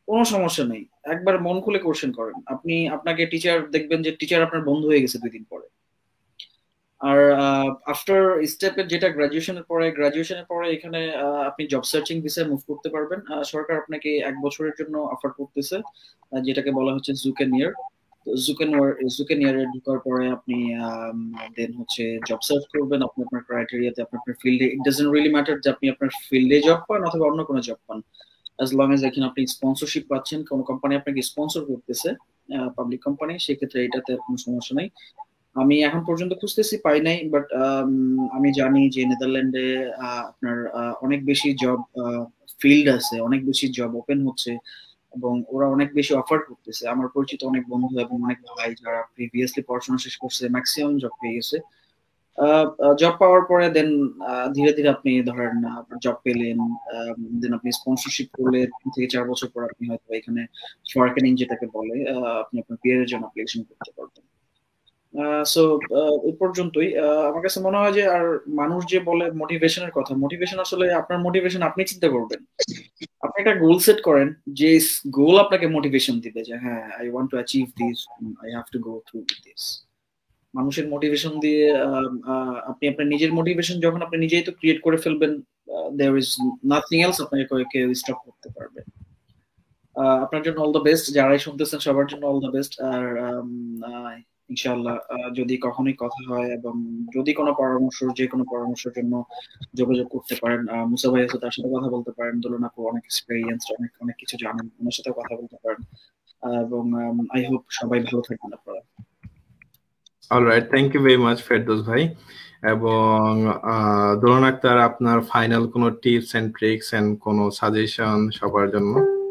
কোনো সমস্যা নেই, একবার মন খুলে কোশ্চেন করেন। আপনি আপনাকে টিচার দেখবেন যে টিচার আপনার বন্ধু হয়ে গেছে দুই দিন পরে। আর আফটার স্টেপে যেটা গ্রাজুয়েশনের পরে গ্রাজুয়েশনের পরে এখানে আপনি জব সার্চিং ভিসায় মুভ করতে পারবেন। সরকার আপনাকে এক বছরের জন্য অফার করতেছে, যেটাকে বলা হচ্ছে জুকেনিয়ার। জুকেনিয়ারে ঢোকার পরে আপনি দেন হচ্ছে জব সার্চ করবেন আপনি আপনার ক্রাইটেরিয়াতে, আপনি আপনার ফিল্ডে। ইট ডাজন্ট রিয়েলি ম্যাটার যে আপনি আপনার ফিল্ডে জব পান অথবা অন্য কোনো জব পান, অ্যাজ লং এজ এখানে আপনি স্পন্সরশিপ পাচ্ছেন, কোনো কোম্পানি আপনাকে স্পন্সর করতেছে, পাবলিক কোম্পানি, সেক্ষেত্রে এটাতে কোনো সমস্যা নেই। আমি এখন পর্যন্ত খুঁজতেছি, পাই নাই, বাট আমি জানি যে নেদারল্যান্ডে আপনার অনেক বেশি জব ফিল্ড আছে, অনেক বেশি জব ওপেন হচ্ছে এবং ওরা অনেক বেশি অফার করতেছে। আমার পরিচিত অনেক বন্ধু এবং অনেক ভাই যারা প্রিভিয়াসলি পড়াশোনা শেষ করছে ম্যাক্সিমাম জব পেয়ে গেছে। জব পাওয়ার পরে দেন ধীরে ধীরে আপনি ধরেন জব পেলেন, দেন আপনি স্পন্সরশিপ করলে তিন থেকে চার বছর পর আপনি হয়তো এখানে ওয়ার্কেনিং যেটাকে বলে আপনি আপনার পিয়ার এর জন্য অ্যাপ্লিকেশন করতে পারবেন। সো এই পর্যন্তই। আমার কাছে মনে হয় যে আর মানুষ যে বলে মোটিভেশনের কথা, মোটিভেশন আসলে আপনার মোটিভেশন আপনি চিন্তা করবেন। আপনি একটা গোল সেট করেন, যে গোল আপনাকে মোটিভেশন দিবে যে হ্যাঁ I want to achieve this, I have to go through this. মানুষের মোটিভেশন দিয়ে আপনি আপনার নিজের মোটিভেশন যখন আপনি নিজেই তো ক্রিয়েট করে ফেলবেন, দেয়ার ইজ নাথিং এলস আপনাকে কেউ স্টপ করতে পারবে। আপনার জন্য অল দ্য বেস্ট, যারাই শুনতেছেন সবার জন্য অল দ্য বেস্ট। আর ইনশাআল্লাহ যদি কখনোই কথা হয় এবং যদি কোনো পরামর্শ, যে কোনো পরামর্শের জন্য যোগাযোগ করতে পারেন। মুসা ভাই আছে, তার সাথে কথা বলতে পারেন। দোলন আপু অনেক এক্সপেরিয়েন্স, অনেক অনেক কিছু জানেন, ওনার সাথে কথা বলতে পারেন। এবং আই হোপ সবাই ভালো থাকবেন আপনারা। Alright, thank you very much Ferdous ভাই। এবং দোলন আক্তার, আপনার ফাইনাল কোনো টিপস এন্ড ট্রিক্স এন্ড কোনো সাজেশন সবার জন্য?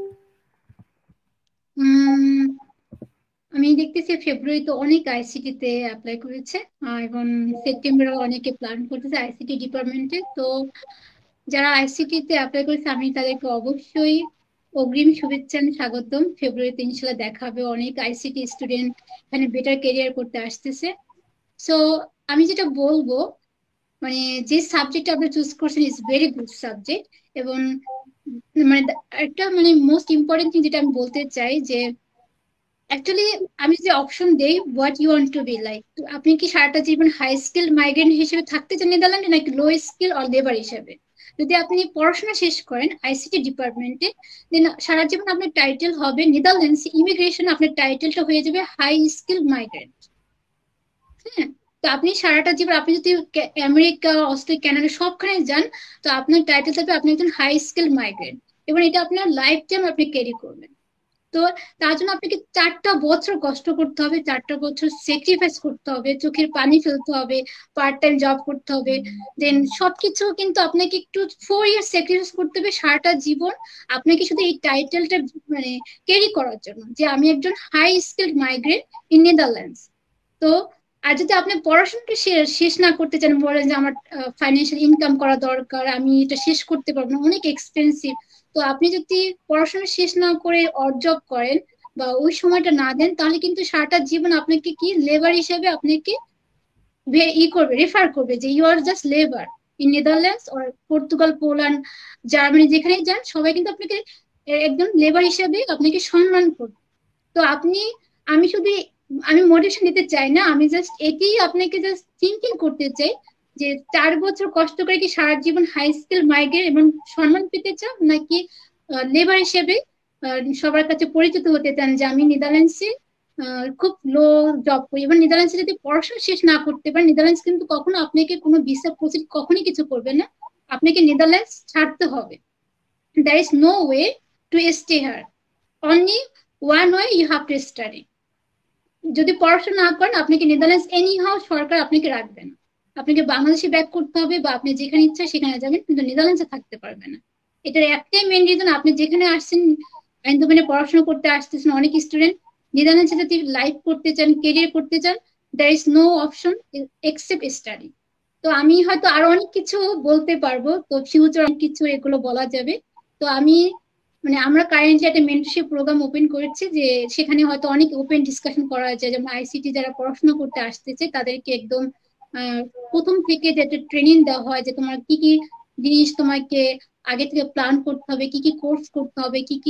আমি দেখতেছি ফেব্রুয়ারিতে অনেক আইসিটি তে অ্যাপ্লাই করেছে এবং সেপ্টেম্বরে অনেকে প্ল্যান করতেছে আইসিটি ডিপার্টমেন্টে। তো যারা আইসিটি তে অ্যাপ্লাই করেছে আমি তাদেরকে অবশ্যই অগ্রিম শুভেচ্ছা স্বাগতম। ফেব্রুয়ারিতে ইনশাল্লাহ দেখা হবে, অনেক আইসিটি স্টুডেন্ট এখানে বেটার ক্যারিয়ার করতে আসতেছে। সো আমি যেটা বলবো, মানে যে সাবজেক্ট আপনি চুজ করছেন ইজ ভেরি গুড সাবজেক্ট। এবং মানে একটা মানে মোস্ট ইম্পর্টেন্ট থিং যেটা আমি বলতে চাই যে অ্যাকচুয়ালি আমি যে অপশন দেই what you want to be like, আপনি কি সারাটা জীবন হাই স্কিল মাইগ্রেন্ট হিসেবে থাকতে চান নেদারল্যান্ডে, নাকি লো স্কিল অর লেবার হিসেবে? যদি আপনি পড়াশোনা শেষ করেন আইসিটি ডিপার্টমেন্টে, দেন সারা জীবন আপনার টাইটেল হবে নেদারল্যান্ডস ইমিগ্রেশন, আপনার টাইটেলটা হয়ে যাবে হাই স্কিল মাইগ্রেন্ট। হ্যাঁ, তো আপনি সারাটা জীবন আপনি যদি আমেরিকা, অস্ট্রেলিয়া, কানাডা সবখানে যান, তো আপনার টাইটেল থাকবে আপনি একজন হাই স্কিল মাইগ্রেন্ট, এবং এটা আপনার লাইফ টাইম আপনি ক্যারি করবেন। তো তার জন্য আপনাকে চারটা বছর কষ্ট করতে হবে, চারটা বছর স্যাক্রিফাইস করতে হবে, চোখের পানি ফেলতে হবে, পার্ট টাইম জব করতে হবে, দেন সবকিছু কিন্তু আপনাকে একটু ফোর ইয়ার্স স্যাক্রিফাইস করতে হবে সারাটা জীবন আপনাকে শুধু এই টাইটেলটা মানে ক্যারি করার জন্য যে আমি একজন high skill migrant in Netherlands. তো আর যদি আপনি পড়াশোনাটা শেষ না করতে চান, বলেন যে আমার ফাইন্যান্সিয়াল ইনকাম করা দরকার, আমি এটা শেষ করতে পারবো না, অনেক এক্সপেন্সিভ, তো আপনি যদি পড়াশোনা শেষ না করে অড জব করেন বা ওই সময়টা না দেন, তাহলে কিন্তু সারাটা জীবন আপনাকে কি লেবার হিসেবে আপনাকে ই করবে, রেফার করবে যে you are just labour in Netherlands or Portugal, Poland, Germany, যেখানেই যান সবাই কিন্তু আপনাকে একদম লেবার হিসেবে আপনাকে সম্মান করবে। তো আপনি, আমি শুধু আমি মোটিভেশন দিতে চাই না, আমি জাস্ট এটি আপনাকে জাস্ট থিঙ্কিং করতে চাই যে চার বছর কষ্ট করে কি সারা জীবন হাই স্কিল মাইগ্রেন্ট এবং সম্মান পেতে চান, নাকি লেবার হিসেবে সবার কাছে পরিচিত হতে চান যে আমি নেদারল্যান্ডসে খুব লো জব করি। এবং নেদারল্যান্ডসে যদি পড়াশোনা শেষ না করতে পারেন, নেদারল্যান্ডস কিন্তু কখনো আপনাকে কোনো ভিসা প্রসিড কখনই কিছু করবে না, আপনাকে নেদারল্যান্ডস ছাড়তে হবে। there is no way to stay here, only one way you have to study. যদি পড়াশোনা না করেন আপনাকে নেদারল্যান্ডস এনি হাউ সরকার আপনাকে রাখবে না, আপনাকে বাংলাদেশে ব্যাক করতে হবে বা আপনি যেখানে ইচ্ছা সেখানে যাবেন, কিন্তু নেদারল্যান্ডসে থাকতে পারবে না। এটার একটাই মেইন রিজন, আপনি যেখানে আসছেন আইনদোবেনে পড়াশোনা করতে আসতেছেন অনেক স্টুডেন্ট, নেদারল্যান্ডসে যদি লাইফ করতে চান, কেরিয়ার করতে চান, there is no option except study. তো আমি হয়তো আরো অনেক কিছু বলতে পারবো, তো ফিউচার অনেক কিছু এগুলো বলা যাবে। তো আমি মানে আমরা কারেন্টলি একটা মেন্টরশিপ প্রোগ্রাম ওপেন করেছি, যে সেখানে হয়তো অনেক ওপেন ডিসকাশন করা যায়, যেমন আইসিটি যারা পড়াশোনা করতে আসতেছে তাদেরকে একদম প্রথম থেকে যে একটা ট্রেনিং দেওয়া হয় যে তোমার কি কি জিনিস তোমাকে আগে থেকে প্ল্যান করতে হবে, কি কি কোর্স করতে হবে, কি কি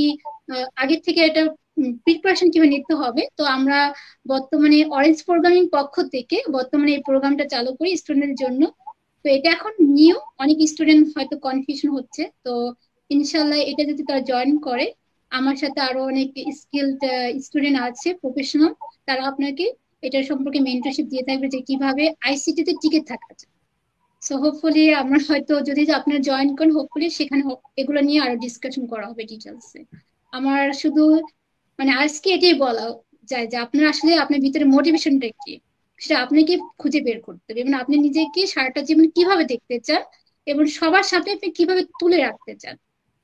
আগের থেকে এটা প্রিপারেশন কিভাবে নিতে হবে। তো আমরা বর্তমানে অরেঞ্জ প্রোগ্রামিং পক্ষ থেকে বর্তমানে এই প্রোগ্রামটা চালু করি স্টুডেন্টের জন্য। তো এটা এখন নিউ, অনেক স্টুডেন্ট হয়তো কনফিউশন হচ্ছে। তো ইনশাল্লাহ এটা যদি তারা জয়েন করে, আমার সাথে আরো অনেক স্কিলড স্টুডেন্ট আছে প্রফেশনাল, তারা আপনাকে এটার সম্পর্কে মেন্টরশিপ দিয়ে থাকবে যে কিভাবে আইসিটি তে টিকে থাকা যায়। সো হোপফুলি আমরা হয়তো যদি আপনারা জয়েন করেন, হোপফুলি সেখানে এগুলো নিয়ে আরো ডিসকাশন করা হবে ডিটেলসে। আমার শুধু মানে আজকে এটাই বলা যায় যে আপনার আসলে আপনার ভিতরে মোটিভেশনটা কি সেটা আপনাকে খুঁজে বের করতে হবে, এবং আপনি নিজেকে সারাটা জীবন কিভাবে দেখতে চান এবং সবার সাথে আপনি কিভাবে তুলে রাখতে চান।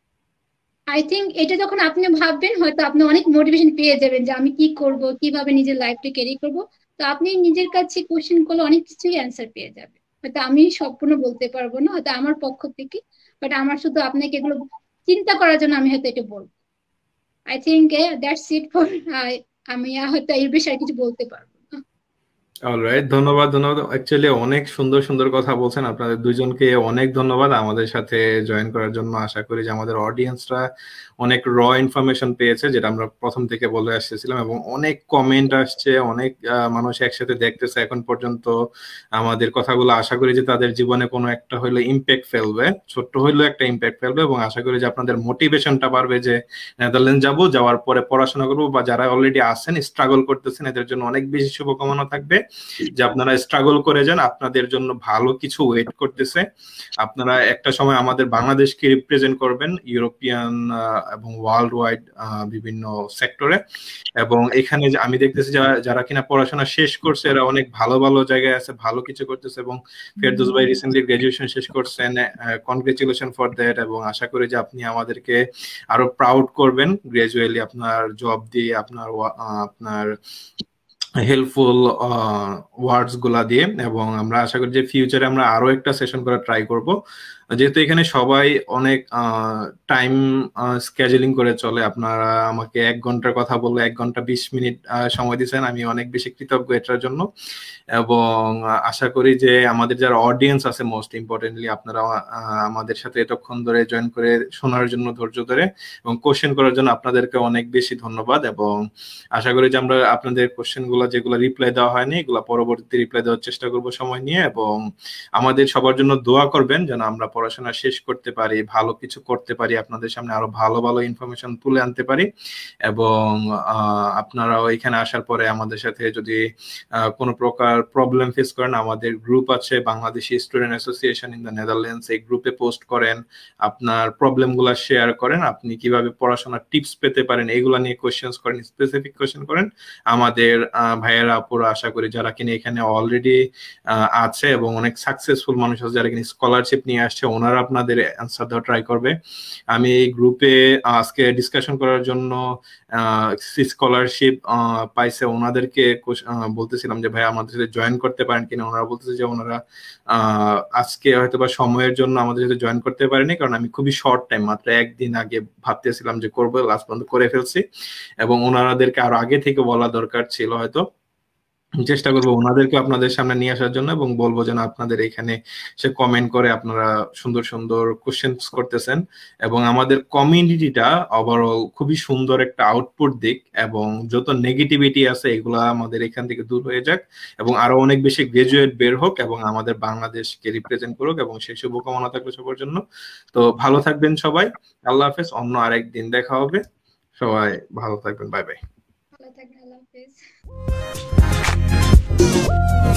আই থিঙ্ক এটা যখন আপনি ভাববেন, হয়তো আপনি অনেক মোটিভেশন পেয়ে যাবেন যে আমি কি করব, কিভাবে নিজের লাইফটা ক্যারি করব। তো আপনি নিজের কাছে কোশ্চেন করলে অনেক কিছুই অ্যান্সার পেয়ে যাবে। হয়তো আমি সম্পূর্ণ বলতে পারবো না হয়তো আমার পক্ষ থেকে, বাট আমার শুধু আপনাকে এগুলো চিন্তা করার জন্য আমি হয়তো এটা বলবো। I think that's it for, আমি হয়তো এর বিষয়ে কিছু বলতে পারবো। অলরাইট, ধন্যবাদ ধন্যবাদ অ্যাকচুয়ালি অনেক সুন্দর সুন্দর কথা বলছেন। আপনাদের দুইজনকে অনেক ধন্যবাদ আমাদের সাথে জয়েন করার জন্য। আশা করি যে আমাদের অডিয়েন্সরা অনেক র ইনফরমেশন পেয়েছে, যেটা আমরা প্রথম থেকে বলে আসতেছিলাম, এবং অনেক কমেন্ট আসছে, অনেক মানুষ একসাথে দেখতেছে এখন পর্যন্ত আমাদের কথাগুলো। আশা করি যে তাদের জীবনে কোনো একটা হইলে ইম্প্যাক্ট ফেলবে, ছোট্ট হইলেও একটা ইম্প্যাক্ট ফেলবে, এবং আশা করি যে আপনাদের মোটিভেশনটা বাড়বে যে নেদারল্যান্ড যাবো, যাওয়ার পরে পড়াশোনা করবো, বা যারা অলরেডি আছেন স্ট্রাগল করতেছেন এদের জন্য অনেক বেশি শুভকামনা থাকবে যে আপনারা স্ট্রাগল করে যান, আপনাদের জন্য ভালো কিছু ওয়েট করতেছে। আপনারা একটা সময় আমাদের বাংলাদেশকে রিপ্রেজেন্ট করবেন ইউরোপিয়ান এবং ওয়ার্ল্ড ওয়াইড বিভিন্ন সেক্টরে। এবং এখানে আমি দেখতেছি যারা কিনা পড়াশোনা শেষ করছে এরা অনেক ভালো ভালো জায়গায় আছে, ভালো কিছু করতেছে। এবং ফেরদৌস ভাই রিসেন্টলি গ্রাজুয়েশন শেষ করছেন, কনগ্রেচুলেশন ফর দ্যাট। এবং আশা করি যে আপনি আমাদেরকে আরো প্রাউড করবেন গ্রাজুয়ালি আপনার জব দিয়ে, আপনার আপনার হেল্পফুল ওয়ার্ডস গুলা দিয়ে। এবং আমরা আশা করি যে ফিউচারে আমরা আরো একটা সেশন করা ট্রাই করব, যেহেতু এখানে সবাই অনেক টাইম স্কেজুলিং করে চলে। আপনারা আমাকে এক ঘন্টার কথা বললে এক ঘন্টা বিশ মিনিট সময় দিয়েছেন, আমি অনেক বেশি কৃতজ্ঞ এটার জন্য। এবং আশা করি যে আমাদের যারা অডিয়েন্স আছে, মোস্ট ইম্পর্টেন্টলি আপনারা আমাদের সাথে এতক্ষণ ধরে জয়েন করে শোনার জন্য, ধৈর্য ধরে এবং কোশ্চেন করার জন্য আপনাদেরকে অনেক বেশি ধন্যবাদ। এবং আশা করি যে আমরা আপনাদের কোশ্চেন গুলো যেগুলো রিপ্লাই দেওয়া হয়নি এগুলো পরবর্তীতে রিপ্লাই দেওয়ার চেষ্টা করব সময় নিয়ে। এবং আমাদের সবার জন্য দোয়া করবেন যেন আমরা পড়াশোনা শেষ করতে পারি, ভালো কিছু করতে পারি, আপনাদের সামনে আরো ভালো ভালো ইনফরমেশন তুলে আনতে পারি। এবং আপনারাও এখানে আসার পরে আমাদের সাথে যদি কোনো প্রকার প্রবলেম ফেস করেন, আমাদের গ্রুপ আছে Bangladeshi student association in the Netherlands, এই গ্রুপে পোস্ট করেন, আপনার প্রবলেমগুলো শেয়ার করেন, আপনি কিভাবে পড়াশোনার টিপস পেতে পারেন এগুলো নিয়ে কোশ্চেন্স করেন, স্পেসিফিক কোশ্চেন করেন। আমাদের ভাইয়েরা আপুরা আশা করি যারা কিনা এখানে অলরেডি আছে এবং অনেক সাকসেসফুল মানুষ আছে যারা কিনা স্কলারশিপ নিয়ে আসছে, ওনারা আপনাদের অ্যান্সার দেওয়া ট্রাই করবে। আমি এই গ্রুপে আজকে ডিসকাশন করার জন্য স্কলারশিপ পাইছে ওনাদেরকে বলতেছিলাম যে ভাই আমাদের সাথে জয়েন করতে পারেন কিনা। ওনারা বলতেছে যে ওনারা আজকে হয়তো বা সময়ের জন্য আমাদের সাথে জয়েন করতে পারেনি, কারণ আমি খুবই শর্ট টাইম মাত্র একদিন আগে ভাবতেছিলাম যে করবো, লাস্ট পর্যন্ত করে ফেলছি। এবং ওনাদেরকে আরো আগে থেকে বলা দরকার ছিল হয়তো। চেষ্টা করবো ওনাদেরকে আপনাদের সামনে নিয়ে আসার জন্য এবং বলবো যেন আপনাদের এখানে সে কমেন্ট করে আপনারা সুন্দর সুন্দর কোশ্চেন করতেছেন। এবং আমাদের কমিউনিটিটা ওভারঅল খুবই সুন্দর একটা আউটপুট দিক, এবং যত নেগেটিভিটি আছে এগুলা আমাদের এখান থেকে দূর হয়ে যাক, এবং আরো অনেক বেশি গ্রাজুয়েট বের হোক এবং আমাদের বাংলাদেশকে রিপ্রেজেন্ট করুক। এবং সেই শুভকামনা থাকবে সবার জন্য। তো ভালো থাকবেন সবাই, আল্লাহ হাফেজ। অন্য আরেক দিন দেখা হবে, সবাই ভালো থাকবেন, বাই বাই। ভালো থাকবেন, আল্লাহ হাফেজ।